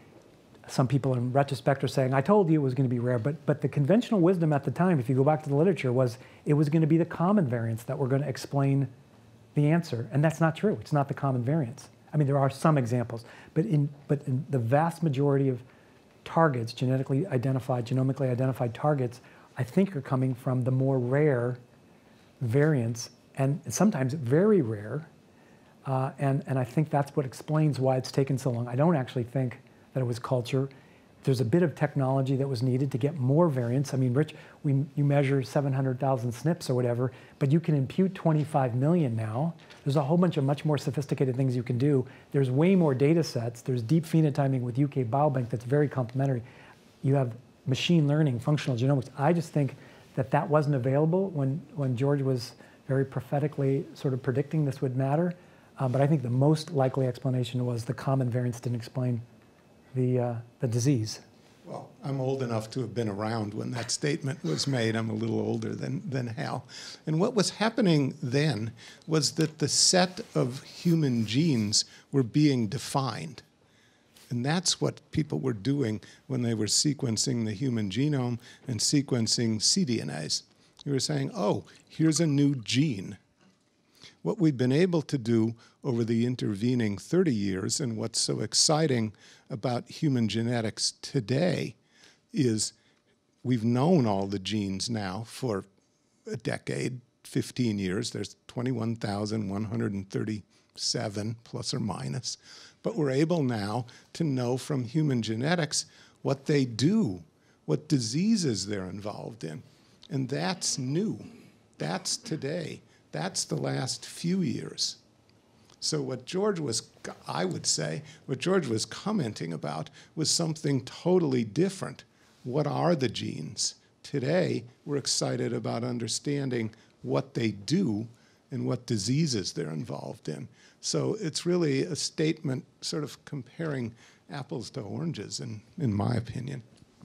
some people in retrospect are saying, I told you it was going to be rare, but, but the conventional wisdom at the time, if you go back to the literature, was it was going to be the common variants that were going to explain the answer. And that's not true. It's not the common variants. I mean, there are some examples, but in, but in the vast majority of targets, genetically identified, genomically identified targets, I think are coming from the more rare variants, and sometimes very rare. Uh, and, and I think that's what explains why it's taken so long. I don't actually think that it was culture. There's a bit of technology that was needed to get more variants. I mean, Rich, we, you measure seven hundred thousand S N Ps or whatever, but you can impute twenty-five million now. There's a whole bunch of much more sophisticated things you can do. There's way more data sets. There's deep phenotyping with U K Biobank that's very complementary. You have machine learning, functional genomics. I just think that that wasn't available when, when George was very prophetically sort of predicting this would matter. Uh, but I think the most likely explanation was the common variants didn't explain the, uh, the disease. Well, I'm old enough to have been around when that statement was made. I'm a little older than, than Hal. And what was happening then was that the set of human genes were being defined. And that's what people were doing when they were sequencing the human genome and sequencing cDNAs. You were saying, oh, here's a new gene. What we've been able to do over the intervening thirty years, and what's so exciting about human genetics today, is we've known all the genes now for a decade, fifteen years. There's twenty-one thousand one hundred thirty-seven plus or minus. But we're able now to know from human genetics what they do, what diseases they're involved in. And that's new. That's today. That's the last few years. So what George was, I would say, what George was commenting about was something totally different. What are the genes? Today, we're excited about understanding what they do and what diseases they're involved in. So it's really a statement sort of comparing apples to oranges, in, in my opinion.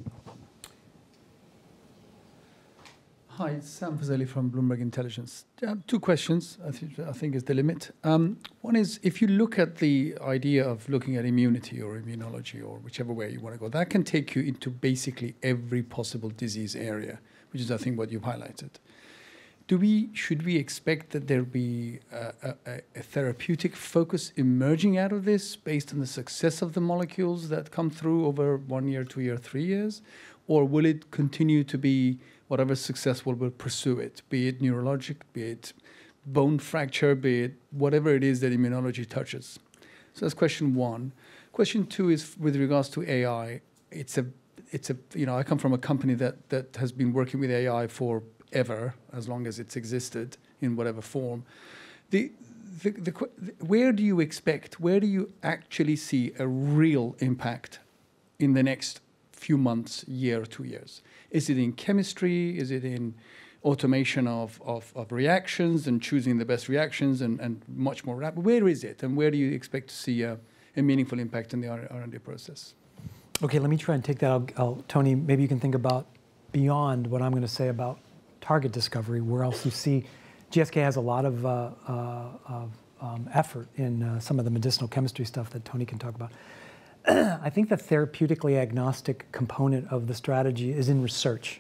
Hi, it's Sam Fazeli from Bloomberg Intelligence. Uh, two questions, I, th I think is the limit. Um, one is, if you look at the idea of looking at immunity or immunology or whichever way you want to go, that can take you into basically every possible disease area, which is, I think, what you've highlighted. Do we, should we expect that there be a, a, a therapeutic focus emerging out of this based on the success of the molecules that come through over one year, two year, three years? Or will it continue to be whatever successful will pursue it, be it neurologic, be it bone fracture, be it whatever it is that immunology touches? So that's question one. Question two is with regards to A I. It's a, it's a, you know, I come from a company that, that has been working with A I for ever, as long as it's existed in whatever form. The, the, the, where do you expect, where do you actually see a real impact in the next few months, year, two years? Is it in chemistry? Is it in automation of, of, of reactions and choosing the best reactions and, and much more rapid? Where is it, and where do you expect to see a, a meaningful impact in the R and D process? Okay, let me try and take that. I'll, I'll, Tony, maybe you can think about beyond what I'm going to say about target discovery, where else you see G S K has a lot of, uh, uh, of um, effort in uh, some of the medicinal chemistry stuff that Tony can talk about. I think the therapeutically agnostic component of the strategy is in research.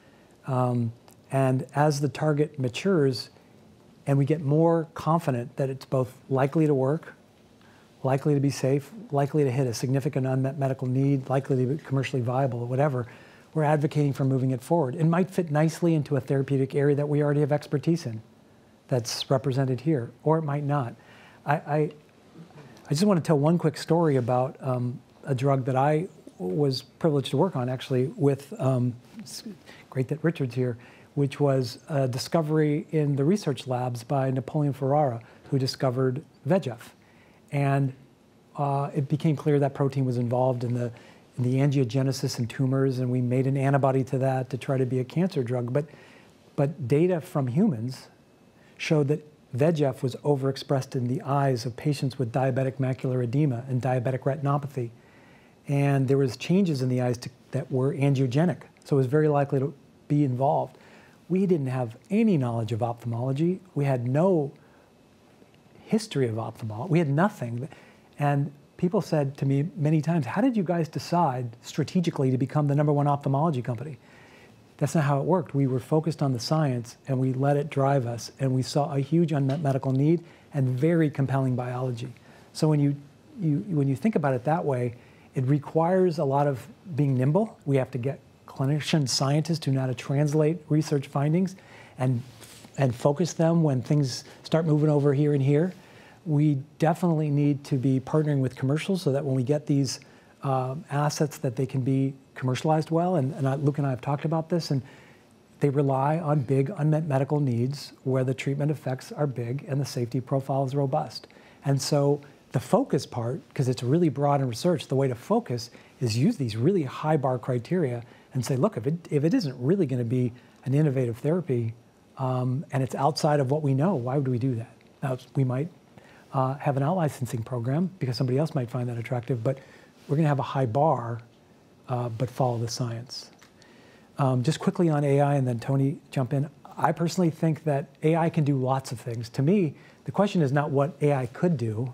Um, and as the target matures and we get more confident that it's both likely to work, likely to be safe, likely to hit a significant unmet medical need, likely to be commercially viable or whatever, we're advocating for moving it forward. It might fit nicely into a therapeutic area that we already have expertise in that's represented here, or it might not. I, I, I just want to tell one quick story about um, a drug that I was privileged to work on, actually, with, um, it's great that Richard's here, which was a discovery in the research labs by Napoleon Ferrara, who discovered V E G F. And uh, it became clear that protein was involved in the, in the angiogenesis in tumors, and we made an antibody to that to try to be a cancer drug. But, but data from humans showed that V E G F was overexpressed in the eyes of patients with diabetic macular edema and diabetic retinopathy. And there was changes in the eyes to, that were angiogenic, so it was very likely to be involved. we didn't have any knowledge of ophthalmology. We had no history of ophthalmology. We had nothing. And people said to me many times, how did you guys decide strategically to become the number one ophthalmology company? That's not how it worked. We were focused on the science and we let it drive us, and we saw a huge unmet medical need and very compelling biology. So when you, you, when you think about it that way, it requires a lot of being nimble. We have to get clinician scientists who know how to translate research findings and, and focus them when things start moving over here and here. We definitely need to be partnering with commercials so that when we get these um, assets that they can be commercialized well, and, and I, Luke and I have talked about this, and they rely on big unmet medical needs where the treatment effects are big and the safety profile is robust. And so the focus part, because it's really broad in research, the way to focus is use these really high bar criteria and say, look, if it, if it isn't really going to be an innovative therapy um, and it's outside of what we know, why would we do that? Now, we might uh, have an out-licensing program because somebody else might find that attractive, but we're going to have a high bar, uh, but follow the science. Um, just quickly on A I, and then Tony, jump in. I personally think that A I can do lots of things. To me, the question is not what A I could do,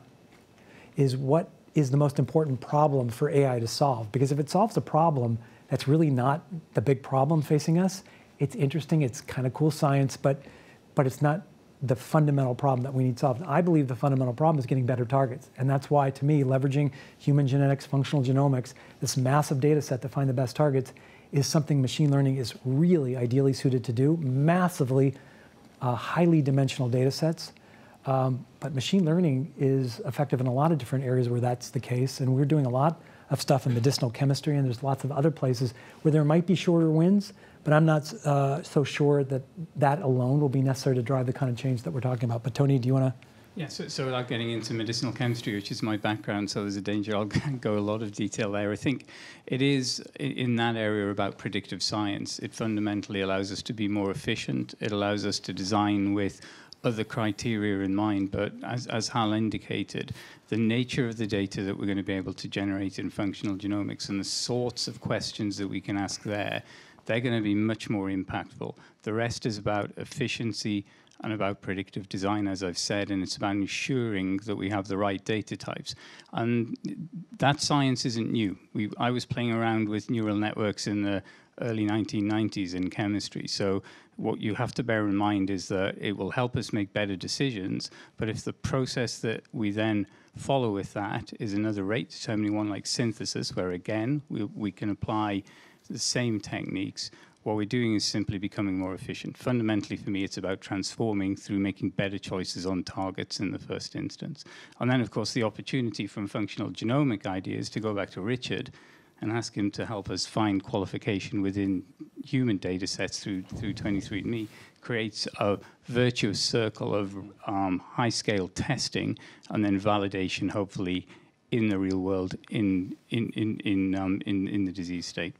is what is the most important problem for A I to solve. Because if it solves a problem that's really not the big problem facing us, it's interesting, it's kind of cool science, but, but it's not the fundamental problem that we need solved. I believe the fundamental problem is getting better targets. And that's why, to me, leveraging human genetics, functional genomics, this massive data set to find the best targets is something machine learning is really ideally suited to do. Massively, uh, highly dimensional data sets. Um, but machine learning is effective in a lot of different areas where that's the case. And we're doing a lot of stuff in medicinal chemistry, and there's lots of other places where there might be shorter wins, but I'm not uh, so sure that that alone will be necessary to drive the kind of change that we're talking about. But Tony, do you want to? Yeah, so, so without getting into medicinal chemistry, which is my background, so there's a danger I'll go a lot of detail there. I think it is, in that area, about predictive science. It fundamentally allows us to be more efficient. It allows us to design with other criteria in mind, but as, as Hal indicated, the nature of the data that we're going to be able to generate in functional genomics and the sorts of questions that we can ask there, they're going to be much more impactful. The rest is about efficiency and about predictive design, as I've said, and it's about ensuring that we have the right data types. And that science isn't new. We, I was playing around with neural networks in the early nineteen nineties in chemistry. So what you have to bear in mind is that it will help us make better decisions, but if the process that we then follow with that is another rate determining one like synthesis, where again, we, we can apply the same techniques, what we're doing is simply becoming more efficient. Fundamentally, for me, it's about transforming through making better choices on targets in the first instance. And then, of course, the opportunity from functional genomic ideas to go back to Richard and ask him to help us find qualification within human data sets through, through twenty-three and me creates a virtuous circle of um, high-scale testing and then validation, hopefully, in the real world, in, in, in, in, um, in, in the disease state.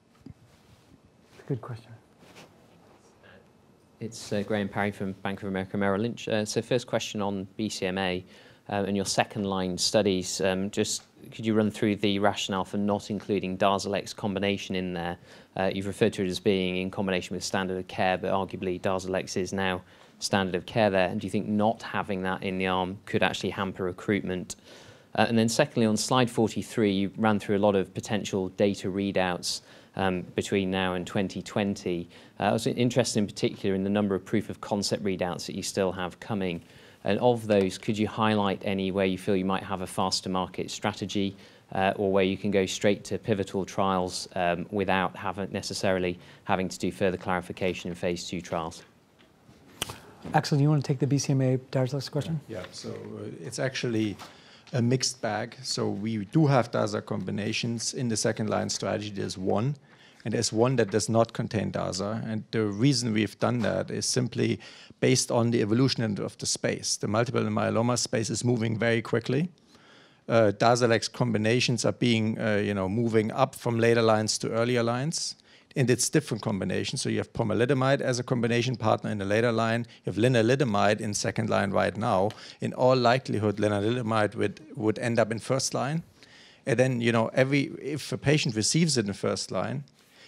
Good question. It's uh, Graham Parry from Bank of America Merrill Lynch. Uh, so first question on B C M A um, and your second line studies. Um, just could you run through the rationale for not including Darzalex combination in there? Uh, you've referred to it as being in combination with standard of care, but arguably Darzalex is now standard of care there. And do you think not having that in the arm could actually hamper recruitment? Uh, and then secondly, on slide forty-three, you ran through a lot of potential data readouts Um, between now and twenty twenty. Uh, I was interested in particular in the number of proof of concept readouts that you still have coming. And of those, could you highlight any where you feel you might have a faster market strategy uh, or where you can go straight to pivotal trials um, without having necessarily having to do further clarification in phase two trials? Axel, do you want to take the B C M A Darzalex question? Yeah, so uh, it's actually a mixed bag. So we do have DARZA combinations in the second line strategy. There's one, and there's one that does not contain DARZA. And the reason we've done that is simply based on the evolution of the space. The multiple myeloma space is moving very quickly. Uh, DARZALEX combinations are being, uh, you know, moving up from later lines to earlier lines. And it's different combinations. So you have pomalidomide as a combination partner in the later line. You have lenalidomide in second line right now. In all likelihood, lenalidomide would, would end up in first line. And then, you know, every if a patient receives it in first line,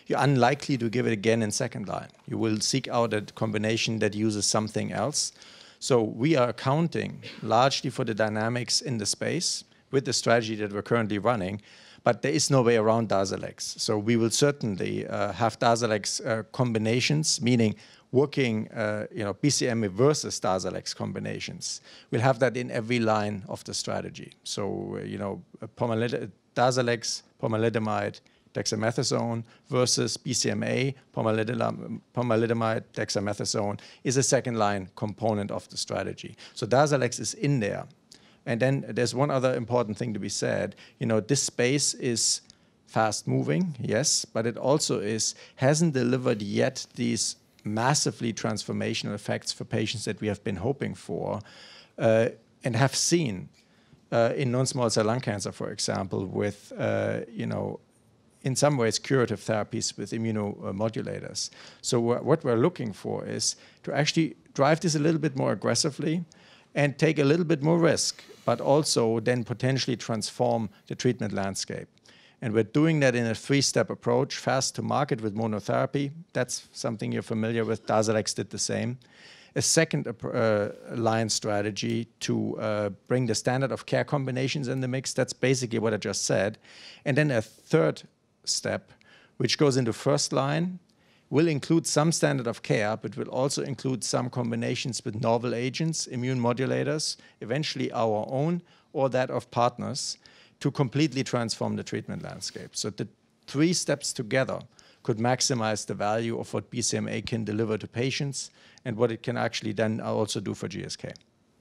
you're unlikely to give it again in second line. You will seek out a combination that uses something else. So we are accounting largely for the dynamics in the space with the strategy that we're currently running, but there is no way around Darzalex. So we will certainly uh, have Darzalex uh, combinations, meaning working, uh, you know, B C M A versus Darzalex combinations. We'll have that in every line of the strategy. So, uh, you know, pomalidomide, Darzalex, pomalidomide, dexamethasone versus B C M A, pomalidomide, pomalidomide, dexamethasone is a second-line component of the strategy. So Darzalex is in there. And then there's one other important thing to be said. You know, this space is fast-moving, yes, but it also is hasn't delivered yet these massively transformational effects for patients that we have been hoping for uh, and have seen uh, in non-small cell lung cancer, for example, with, uh, you know, in some ways curative therapies with immunomodulators. So what we're looking for is to actually drive this a little bit more aggressively and take a little bit more risk, but also then potentially transform the treatment landscape. And we're doing that in a three-step approach, fast to market with monotherapy. That's something you're familiar with. Darzalex did the same. A second uh, line strategy to uh, bring the standard of care combinations in the mix. That's basically what I just said. And then a third step, which goes into first line, will include some standard of care, but will also include some combinations with novel agents, immune modulators, eventually our own or that of partners, to completely transform the treatment landscape. So the three steps together could maximize the value of what B C M A can deliver to patients and what it can actually then also do for G S K.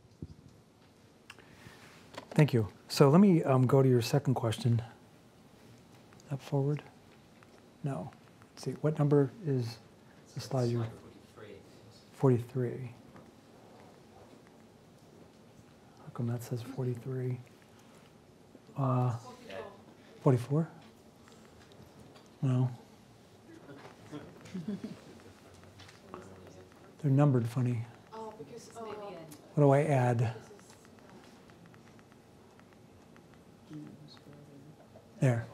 Thank you. So let me um, go to your second question. Up forward? No. Let's see, what number is the slide you're? forty-three. How come that says forty-three? Uh, forty-four? No. They're numbered funny. What do I add? There.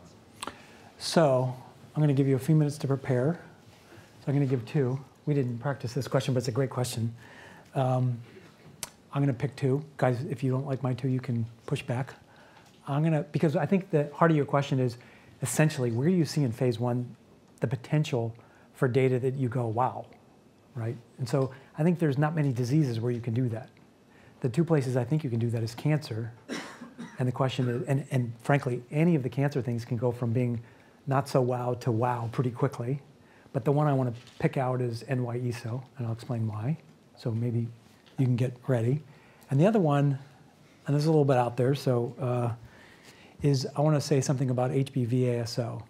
So I'm going to give you a few minutes to prepare. So I'm going to give two. We didn't practice this question, but it's a great question. Um, I'm going to pick two. Guys, if you don't like my two, you can push back. I'm going to, because I think the heart of your question is essentially where you see in phase one the potential for data that you go, wow, right? And so I think there's not many diseases where you can do that. The two places I think you can do that is cancer. And the question is, and, and frankly, any of the cancer things can go from being not so wow to wow pretty quickly. But the one I want to pick out is N Y E S O, and I'll explain why. So maybe you can get ready. And the other one, and this is a little bit out there, so uh, is I want to say something about H B V A S O.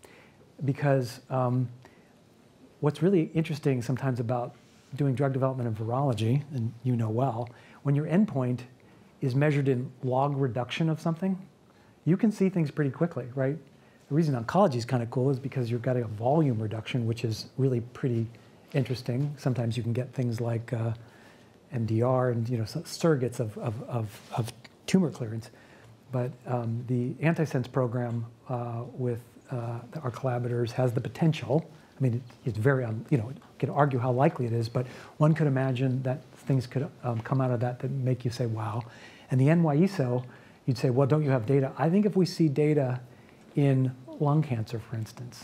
Because um, what's really interesting sometimes about doing drug development in virology, and you know well, when your endpoint is measured in log reduction of something, you can see things pretty quickly, right? The reason oncology is kind of cool is because you've got a volume reduction, which is really pretty interesting. Sometimes you can get things like uh, M D R and you know surrogates of, of, of, of tumor clearance. But um, the antisense program uh, with uh, our collaborators has the potential. I mean, it, it's very, um, you know, you can argue how likely it is, but one could imagine that things could um, come out of that that make you say, wow. And the N Y E S O, you'd say, well, don't you have data? I think if we see data in lung cancer, for instance,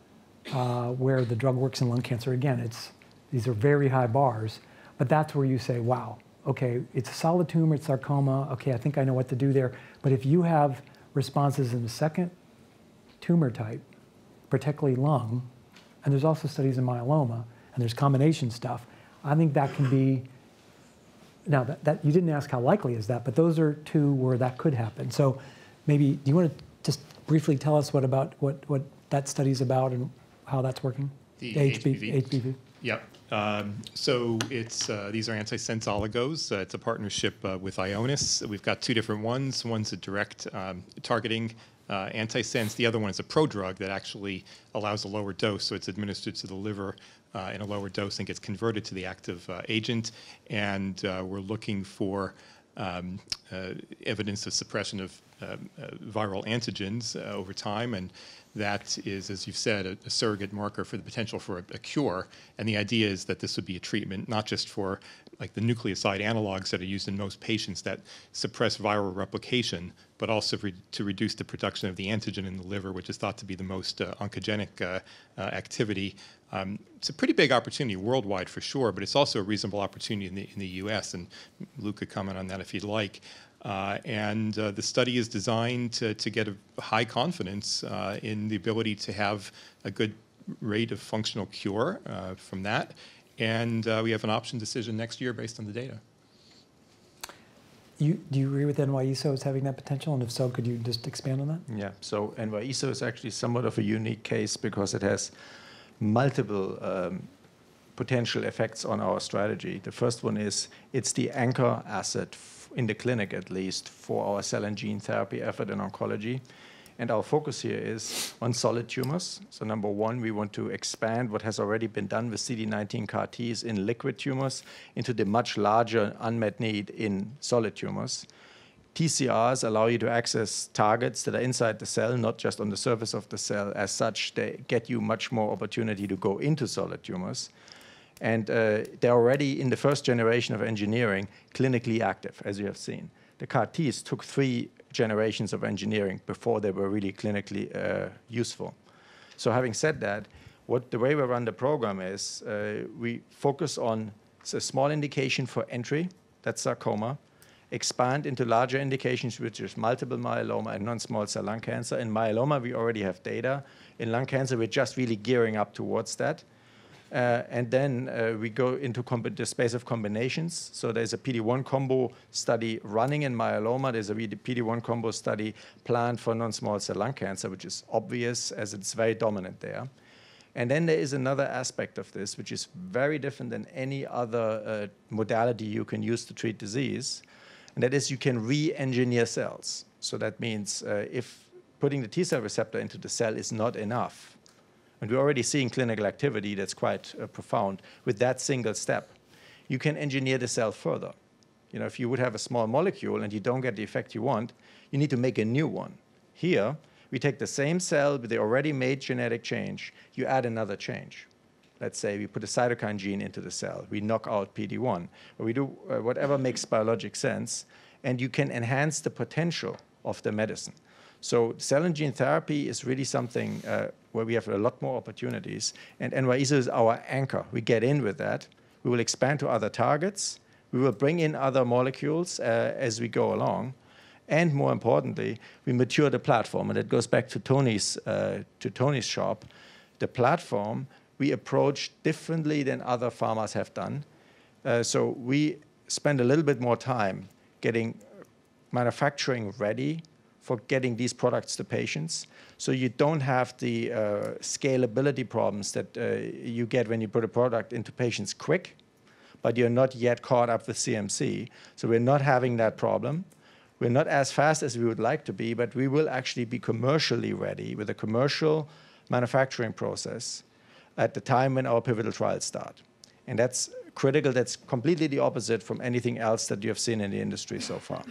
uh, where the drug works in lung cancer, again, it's, these are very high bars, but that's where you say, wow, okay, it's a solid tumor, it's sarcoma, okay, I think I know what to do there. But if you have responses in the second tumor type, particularly lung, and there's also studies in myeloma, and there's combination stuff, I think that can be, now that, that you didn't ask how likely is that, but those are two where that could happen. So maybe, do you want to just briefly tell us what about what, what that study's about and how that's working? The H B V. H B V. Yep. Um, so it's uh, these are antisense oligos. Uh, it's a partnership uh, with Ionis. We've got two different ones. One's a direct um, targeting uh, antisense. The other one is a prodrug that actually allows a lower dose, so it's administered to the liver uh, in a lower dose and gets converted to the active uh, agent. And uh, we're looking for um, uh, evidence of suppression of um, uh, viral antigens uh, over time. And that is, as you've said, a, a surrogate marker for the potential for a, a cure. And the idea is that this would be a treatment not just for like the nucleoside analogs that are used in most patients that suppress viral replication, but also re to reduce the production of the antigen in the liver, which is thought to be the most uh, oncogenic uh, uh, activity. Um, it's a pretty big opportunity worldwide for sure, but it's also a reasonable opportunity in the, in the U S, and Luke could comment on that if you'd like. Uh, and uh, the study is designed to, to get a high confidence uh, in the ability to have a good rate of functional cure uh, from that. And uh, we have an option decision next year based on the data. You, do you agree with N Y E S O as having that potential? And if so, could you just expand on that? Yeah, so N Y E S O is actually somewhat of a unique case because it has multiple um, potential effects on our strategy. The first one is it's the anchor asset, in the clinic at least, for our cell and gene therapy effort in oncology. And our focus here is on solid tumors. So number one, we want to expand what has already been done with C D nineteen CAR Ts in liquid tumors into the much larger unmet need in solid tumors. T C Rs allow you to access targets that are inside the cell, not just on the surface of the cell. As such, they get you much more opportunity to go into solid tumors. And uh, they're already in the first generation of engineering clinically active, as you have seen. The CAR Ts took three generations of engineering before they were really clinically uh, useful. So having said that, what the way we run the program is uh, we focus on a small indication for entry, that's sarcoma, expand into larger indications, which is multiple myeloma and non-small cell lung cancer. In myeloma, we already have data. In lung cancer, we're just really gearing up towards that. Uh, and then uh, we go into the space of combinations. So there's a P D one combo study running in myeloma. There's a P D one combo study planned for non-small cell lung cancer, which is obvious as it's very dominant there. And then there is another aspect of this, which is very different than any other uh, modality you can use to treat disease. And that is you can re-engineer cells. So that means uh, if putting the T-cell receptor into the cell is not enough, and we're already seeing clinical activity that's quite uh, profound with that single step, you can engineer the cell further. You know, if you would have a small molecule and you don't get the effect you want, you need to make a new one. Here, we take the same cell with the already made genetic change, you add another change. Let's say we put a cytokine gene into the cell, we knock out P D one, or we do uh, whatever makes biologic sense, and you can enhance the potential of the medicine. So cell and gene therapy is really something uh, where we have a lot more opportunities, and N Y E S O is our anchor. We get in with that. We will expand to other targets. We will bring in other molecules uh, as we go along. And more importantly, we mature the platform. And it goes back to Tony's, uh, to Tony's shop. The platform we approach differently than other pharmas have done. Uh, so we spend a little bit more time getting manufacturing ready for getting these products to patients. So you don't have the uh, scalability problems that uh, you get when you put a product into patients quick, but you're not yet caught up with C M C. So we're not having that problem. We're not as fast as we would like to be, but we will actually be commercially ready with a commercial manufacturing process at the time when our pivotal trials start. And that's critical. That's completely the opposite from anything else that you have seen in the industry so far.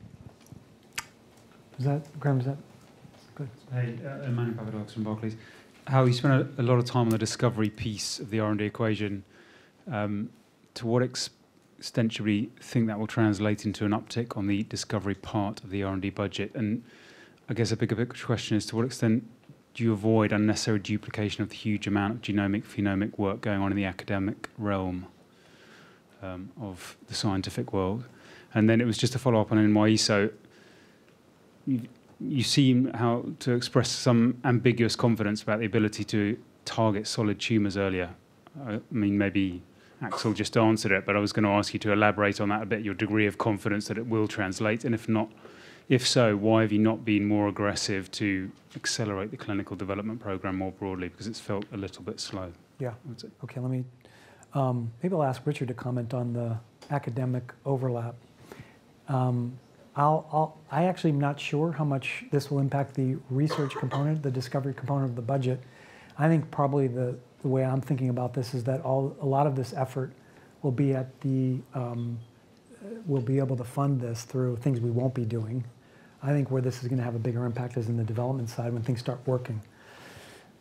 Is that, Graham, is that good? Hey, uh, Emmanuel Papadakis from Barclays. Hal, you spent a, a lot of time on the discovery piece of the R and D equation. Um, to what ex extent should we think that will translate into an uptick on the discovery part of the R and D budget? And I guess a bigger picture question is, to what extent do you avoid unnecessary duplication of the huge amount of genomic, phenomic work going on in the academic realm um, of the scientific world? And then it was just a follow-up on N Y E S O. You, you seem how to express some ambiguous confidence about the ability to target solid tumours earlier. I mean, maybe Axel just answered it, but I was going to ask you to elaborate on that a bit, your degree of confidence that it will translate, and if not, if so, why have you not been more aggressive to accelerate the clinical development program more broadly, because it's felt a little bit slow? Yeah. Okay, let me, um, maybe I'll ask Richard to comment on the academic overlap. Um, I'll, I'll, I actually am not sure how much this will impact the research component, the discovery component of the budget. I think probably the, the way I'm thinking about this is that all, a lot of this effort will be at the, um, we'll be able to fund this through things we won't be doing. I think where this is going to have a bigger impact is in the development side when things start working.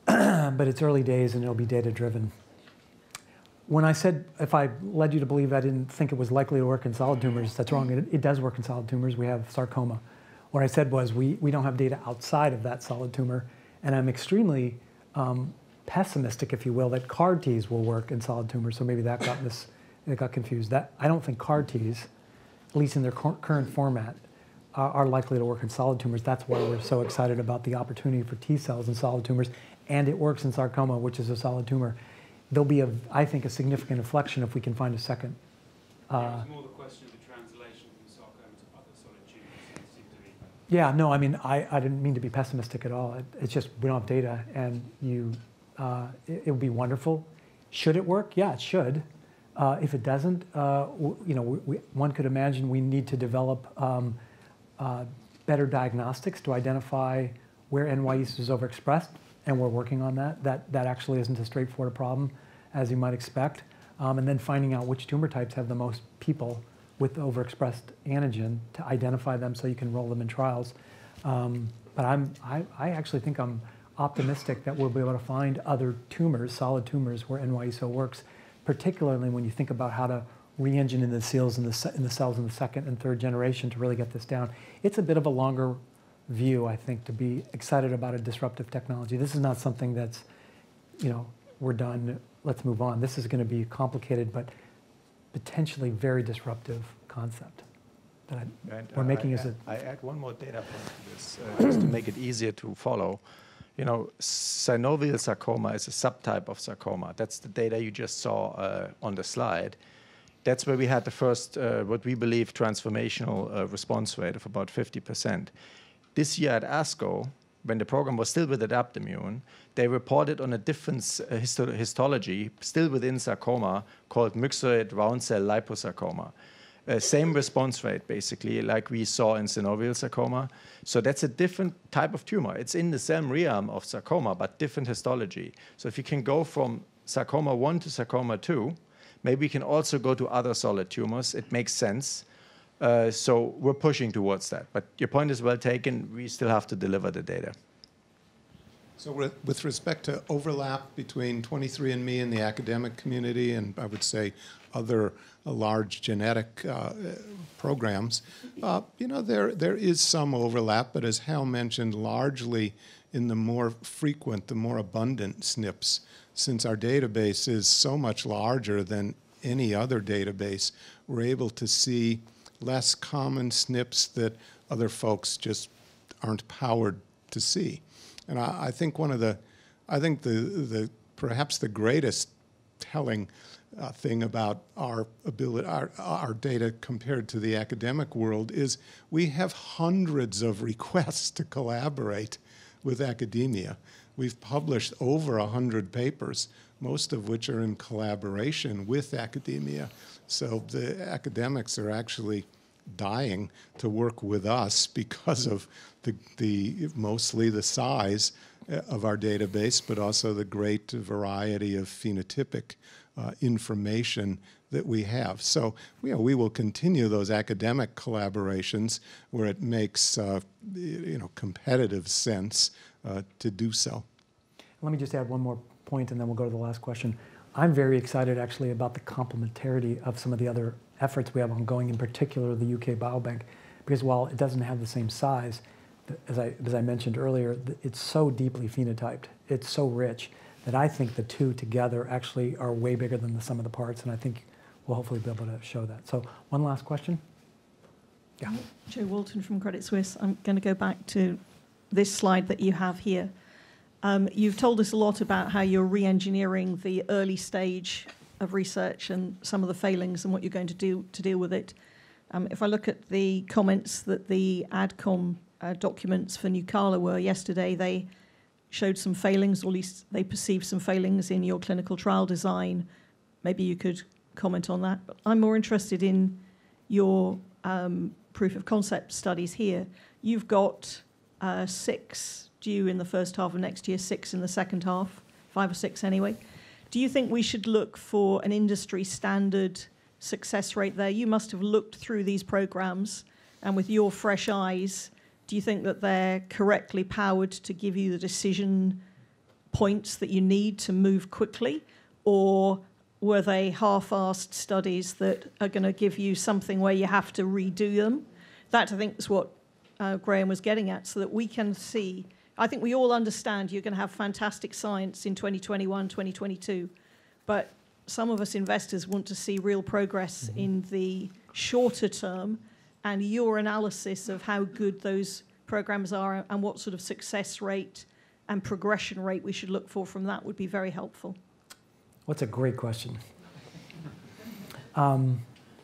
but it's early days and it'll be data-driven. When I said, if I led you to believe I didn't think it was likely to work in solid tumors, that's wrong. It, it does work in solid tumors. We have sarcoma. What I said was we, we don't have data outside of that solid tumor, and I'm extremely um, pessimistic, if you will, that C A R Ts will work in solid tumors, so maybe that got, mis, it got confused. That, I don't think C A R Ts, at least in their cur current format, are, are likely to work in solid tumors. That's why we're so excited about the opportunity for T cells in solid tumors, and it works in sarcoma, which is a solid tumor. There'll be, a, I think, a significant inflection if we can find a second. Uh, yeah, it's more the question of the translation from sarcoma to other solid tumors. Seem to be. Yeah, no, I mean, I, I didn't mean to be pessimistic at all. It, it's just we don't have data, and you, uh, it, it would be wonderful. Should it work? Yeah, it should. Uh, if it doesn't, uh, w you know, we, we, one could imagine we need to develop um, uh, better diagnostics to identify where N Y E S is overexpressed. And we're working on that. That, that actually isn't a straightforward problem, as you might expect. Um, and then finding out which tumor types have the most people with overexpressed antigen to identify them so you can roll them in trials. Um, but I'm, I, I actually think I'm optimistic that we'll be able to find other tumors, solid tumors, where N Y E S O works, particularly when you think about how to re-engine in the cells in the, in the cells in the second and third generation to really get this down. It's a bit of a longer view, I think, to be excited about a disruptive technology. This is not something that's, you know, we're done, let's move on. This is going to be a complicated but potentially very disruptive concept that I, and, we're uh, making I, as a... I add one more data point to this, uh, just to make it easier to follow. You know, synovial sarcoma is a subtype of sarcoma. That's the data you just saw uh, on the slide. That's where we had the first, uh, what we believe, transformational uh, response rate of about fifty percent. This year at ASCO, when the program was still with Adaptimmune, they reported on a different uh, histo histology, still within sarcoma, called myxoid round cell liposarcoma. Uh, same response rate, basically, like we saw in synovial sarcoma. So that's a different type of tumor. It's in the same realm of sarcoma, but different histology. So if you can go from sarcoma one to sarcoma two, maybe we can also go to other solid tumors. It makes sense. Uh, so we're pushing towards that. But your point is well taken. We still have to deliver the data. So with, with respect to overlap between twenty-three and me and the academic community, and I would say other uh, large genetic uh, programs, uh, you know, there, there is some overlap, but as Hal mentioned, largely in the more frequent, the more abundant S N Ps. Since our database is so much larger than any other database, we're able to see less common S N Ps that other folks just aren't powered to see. And I, I think one of the, I think the, the perhaps the greatest telling uh, thing about our ability, our, our data compared to the academic world is we have hundreds of requests to collaborate with academia. We've published over a hundred papers, most of which are in collaboration with academia. So the academics are actually dying to work with us because of the, the mostly the size of our database, but also the great variety of phenotypic uh, information that we have. So you know, we will continue those academic collaborations where it makes uh, you know, competitive sense uh, to do so. Let me just add one more point and then we'll go to the last question. I'm very excited actually about the complementarity of some of the other efforts we have ongoing, in particular the U K Biobank, because while it doesn't have the same size, as I, as I mentioned earlier, it's so deeply phenotyped, it's so rich, that I think the two together actually are way bigger than the sum of the parts, and I think we'll hopefully be able to show that. So one last question. Yeah. Jo Walton from Credit Suisse. I'm going to go back to this slide that you have here. Um, you've told us a lot about how you're re-engineering the early stage of research and some of the failings and what you're going to do to deal with it. Um, if I look at the comments that the AdCom uh, documents for Nucala were yesterday, they showed some failings, or at least they perceived some failings in your clinical trial design. Maybe you could comment on that. But I'm more interested in your um, proof of concept studies here. You've got uh, six due in the first half of next year, six in the second half, five or six anyway. Do you think we should look for an industry standard success rate there? You must have looked through these programs, and with your fresh eyes, do you think that they're correctly powered to give you the decision points that you need to move quickly, or were they half-assed studies that are going to give you something where you have to redo them? That, I think, is what uh, Graham was getting at, so that we can see. I think we all understand you're going to have fantastic science in twenty twenty-one, twenty twenty-two, but some of us investors want to see real progress mm-hmm. in the shorter term, and your analysis of how good those programs are and what sort of success rate and progression rate we should look for from that would be very helpful. What's a great question. Um,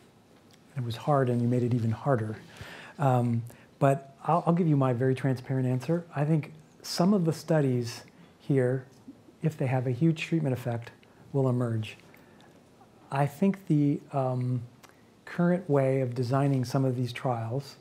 it was hard, and you made it even harder. Um, but I'll, I'll give you my very transparent answer. I think some of the studies here, if they have a huge treatment effect, will emerge. I think the um, current way of designing some of these trials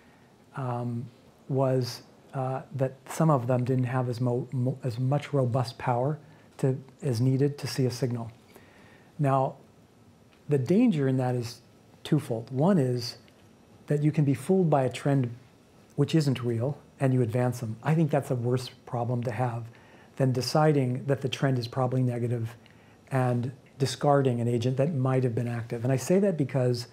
um, was uh, that some of them didn't have as, mo mo as much robust power to, as needed to see a signal. Now, the danger in that is twofold. One is that you can be fooled by a trend which isn't real, and you advance them. I think that's a worse problem to have than deciding that the trend is probably negative and discarding an agent that might have been active. And I say that because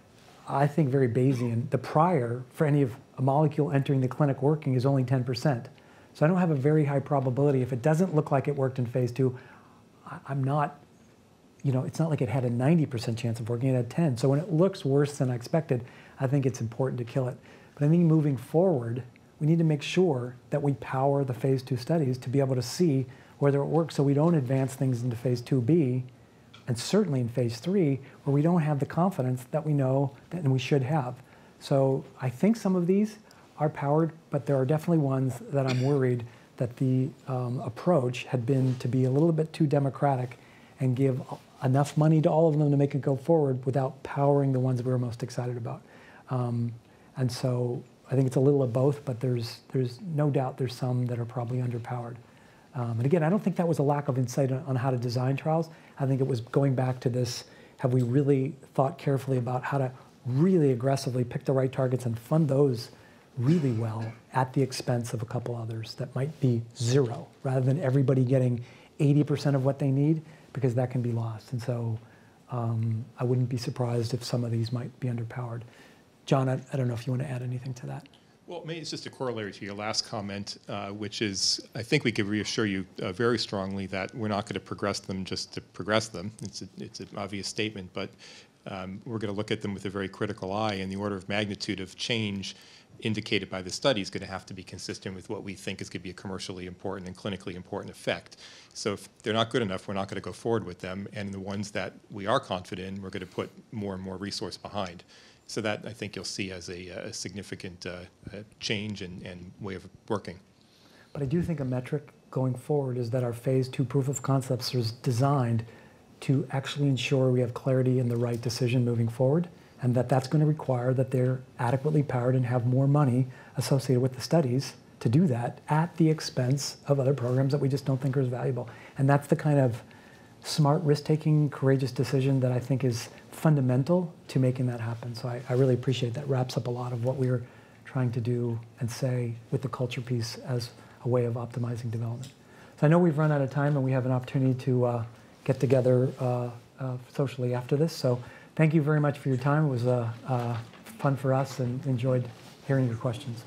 I think very Bayesian, the prior for any of a molecule entering the clinic working is only ten percent. So I don't have a very high probability. If it doesn't look like it worked in phase two, I'm not, you know, it's not like it had a ninety percent chance of working, it had ten. So when it looks worse than I expected, I think it's important to kill it. But I think moving forward, we need to make sure that we power the phase two studies to be able to see whether it works, so we don't advance things into phase two B, and certainly in phase three, where we don't have the confidence that we know that and we should have. So I think some of these are powered, but there are definitely ones that I'm worried that the um, approach had been to be a little bit too democratic and give enough money to all of them to make it go forward without powering the ones we were most excited about. Um, and so I think it's a little of both, but there's, there's no doubt there's some that are probably underpowered. Um, and again, I don't think that was a lack of insight on, on how to design trials. I think it was going back to this, have we really thought carefully about how to really aggressively pick the right targets and fund those really well at the expense of a couple others that might be zero, rather than everybody getting eighty percent of what they need, because that can be lost. And so um, I wouldn't be surprised if some of these might be underpowered. John, I, I don't know if you want to add anything to that. Well, maybe it's just a corollary to your last comment, uh, which is, I think we could reassure you uh, very strongly that we're not going to progress them just to progress them. It's, a, it's an obvious statement, but um, we're going to look at them with a very critical eye, and the order of magnitude of change indicated by the study is going to have to be consistent with what we think is going to be a commercially important and clinically important effect. So if they're not good enough, we're not going to go forward with them, and the ones that we are confident in, we're going to put more and more resource behind. So that, I think, you'll see as a, a significant uh, uh, change and, and way of working. But I do think a metric going forward is that our phase two proof of concepts is designed to actually ensure we have clarity in the right decision moving forward, and that that's going to require that they're adequately powered and have more money associated with the studies to do that at the expense of other programs that we just don't think are as valuable. And that's the kind of smart, risk-taking, courageous decision that I think is fundamental to making that happen. So I, I really appreciate that. Wraps up a lot of what we were trying to do and say with the culture piece as a way of optimizing development. So I know we've run out of time, and we have an opportunity to uh, get together uh, uh, socially after this. So thank you very much for your time. It was uh, uh, fun for us, and enjoyed hearing your questions.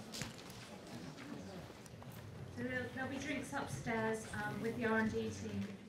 So there'll be drinks upstairs um, with the R and D team.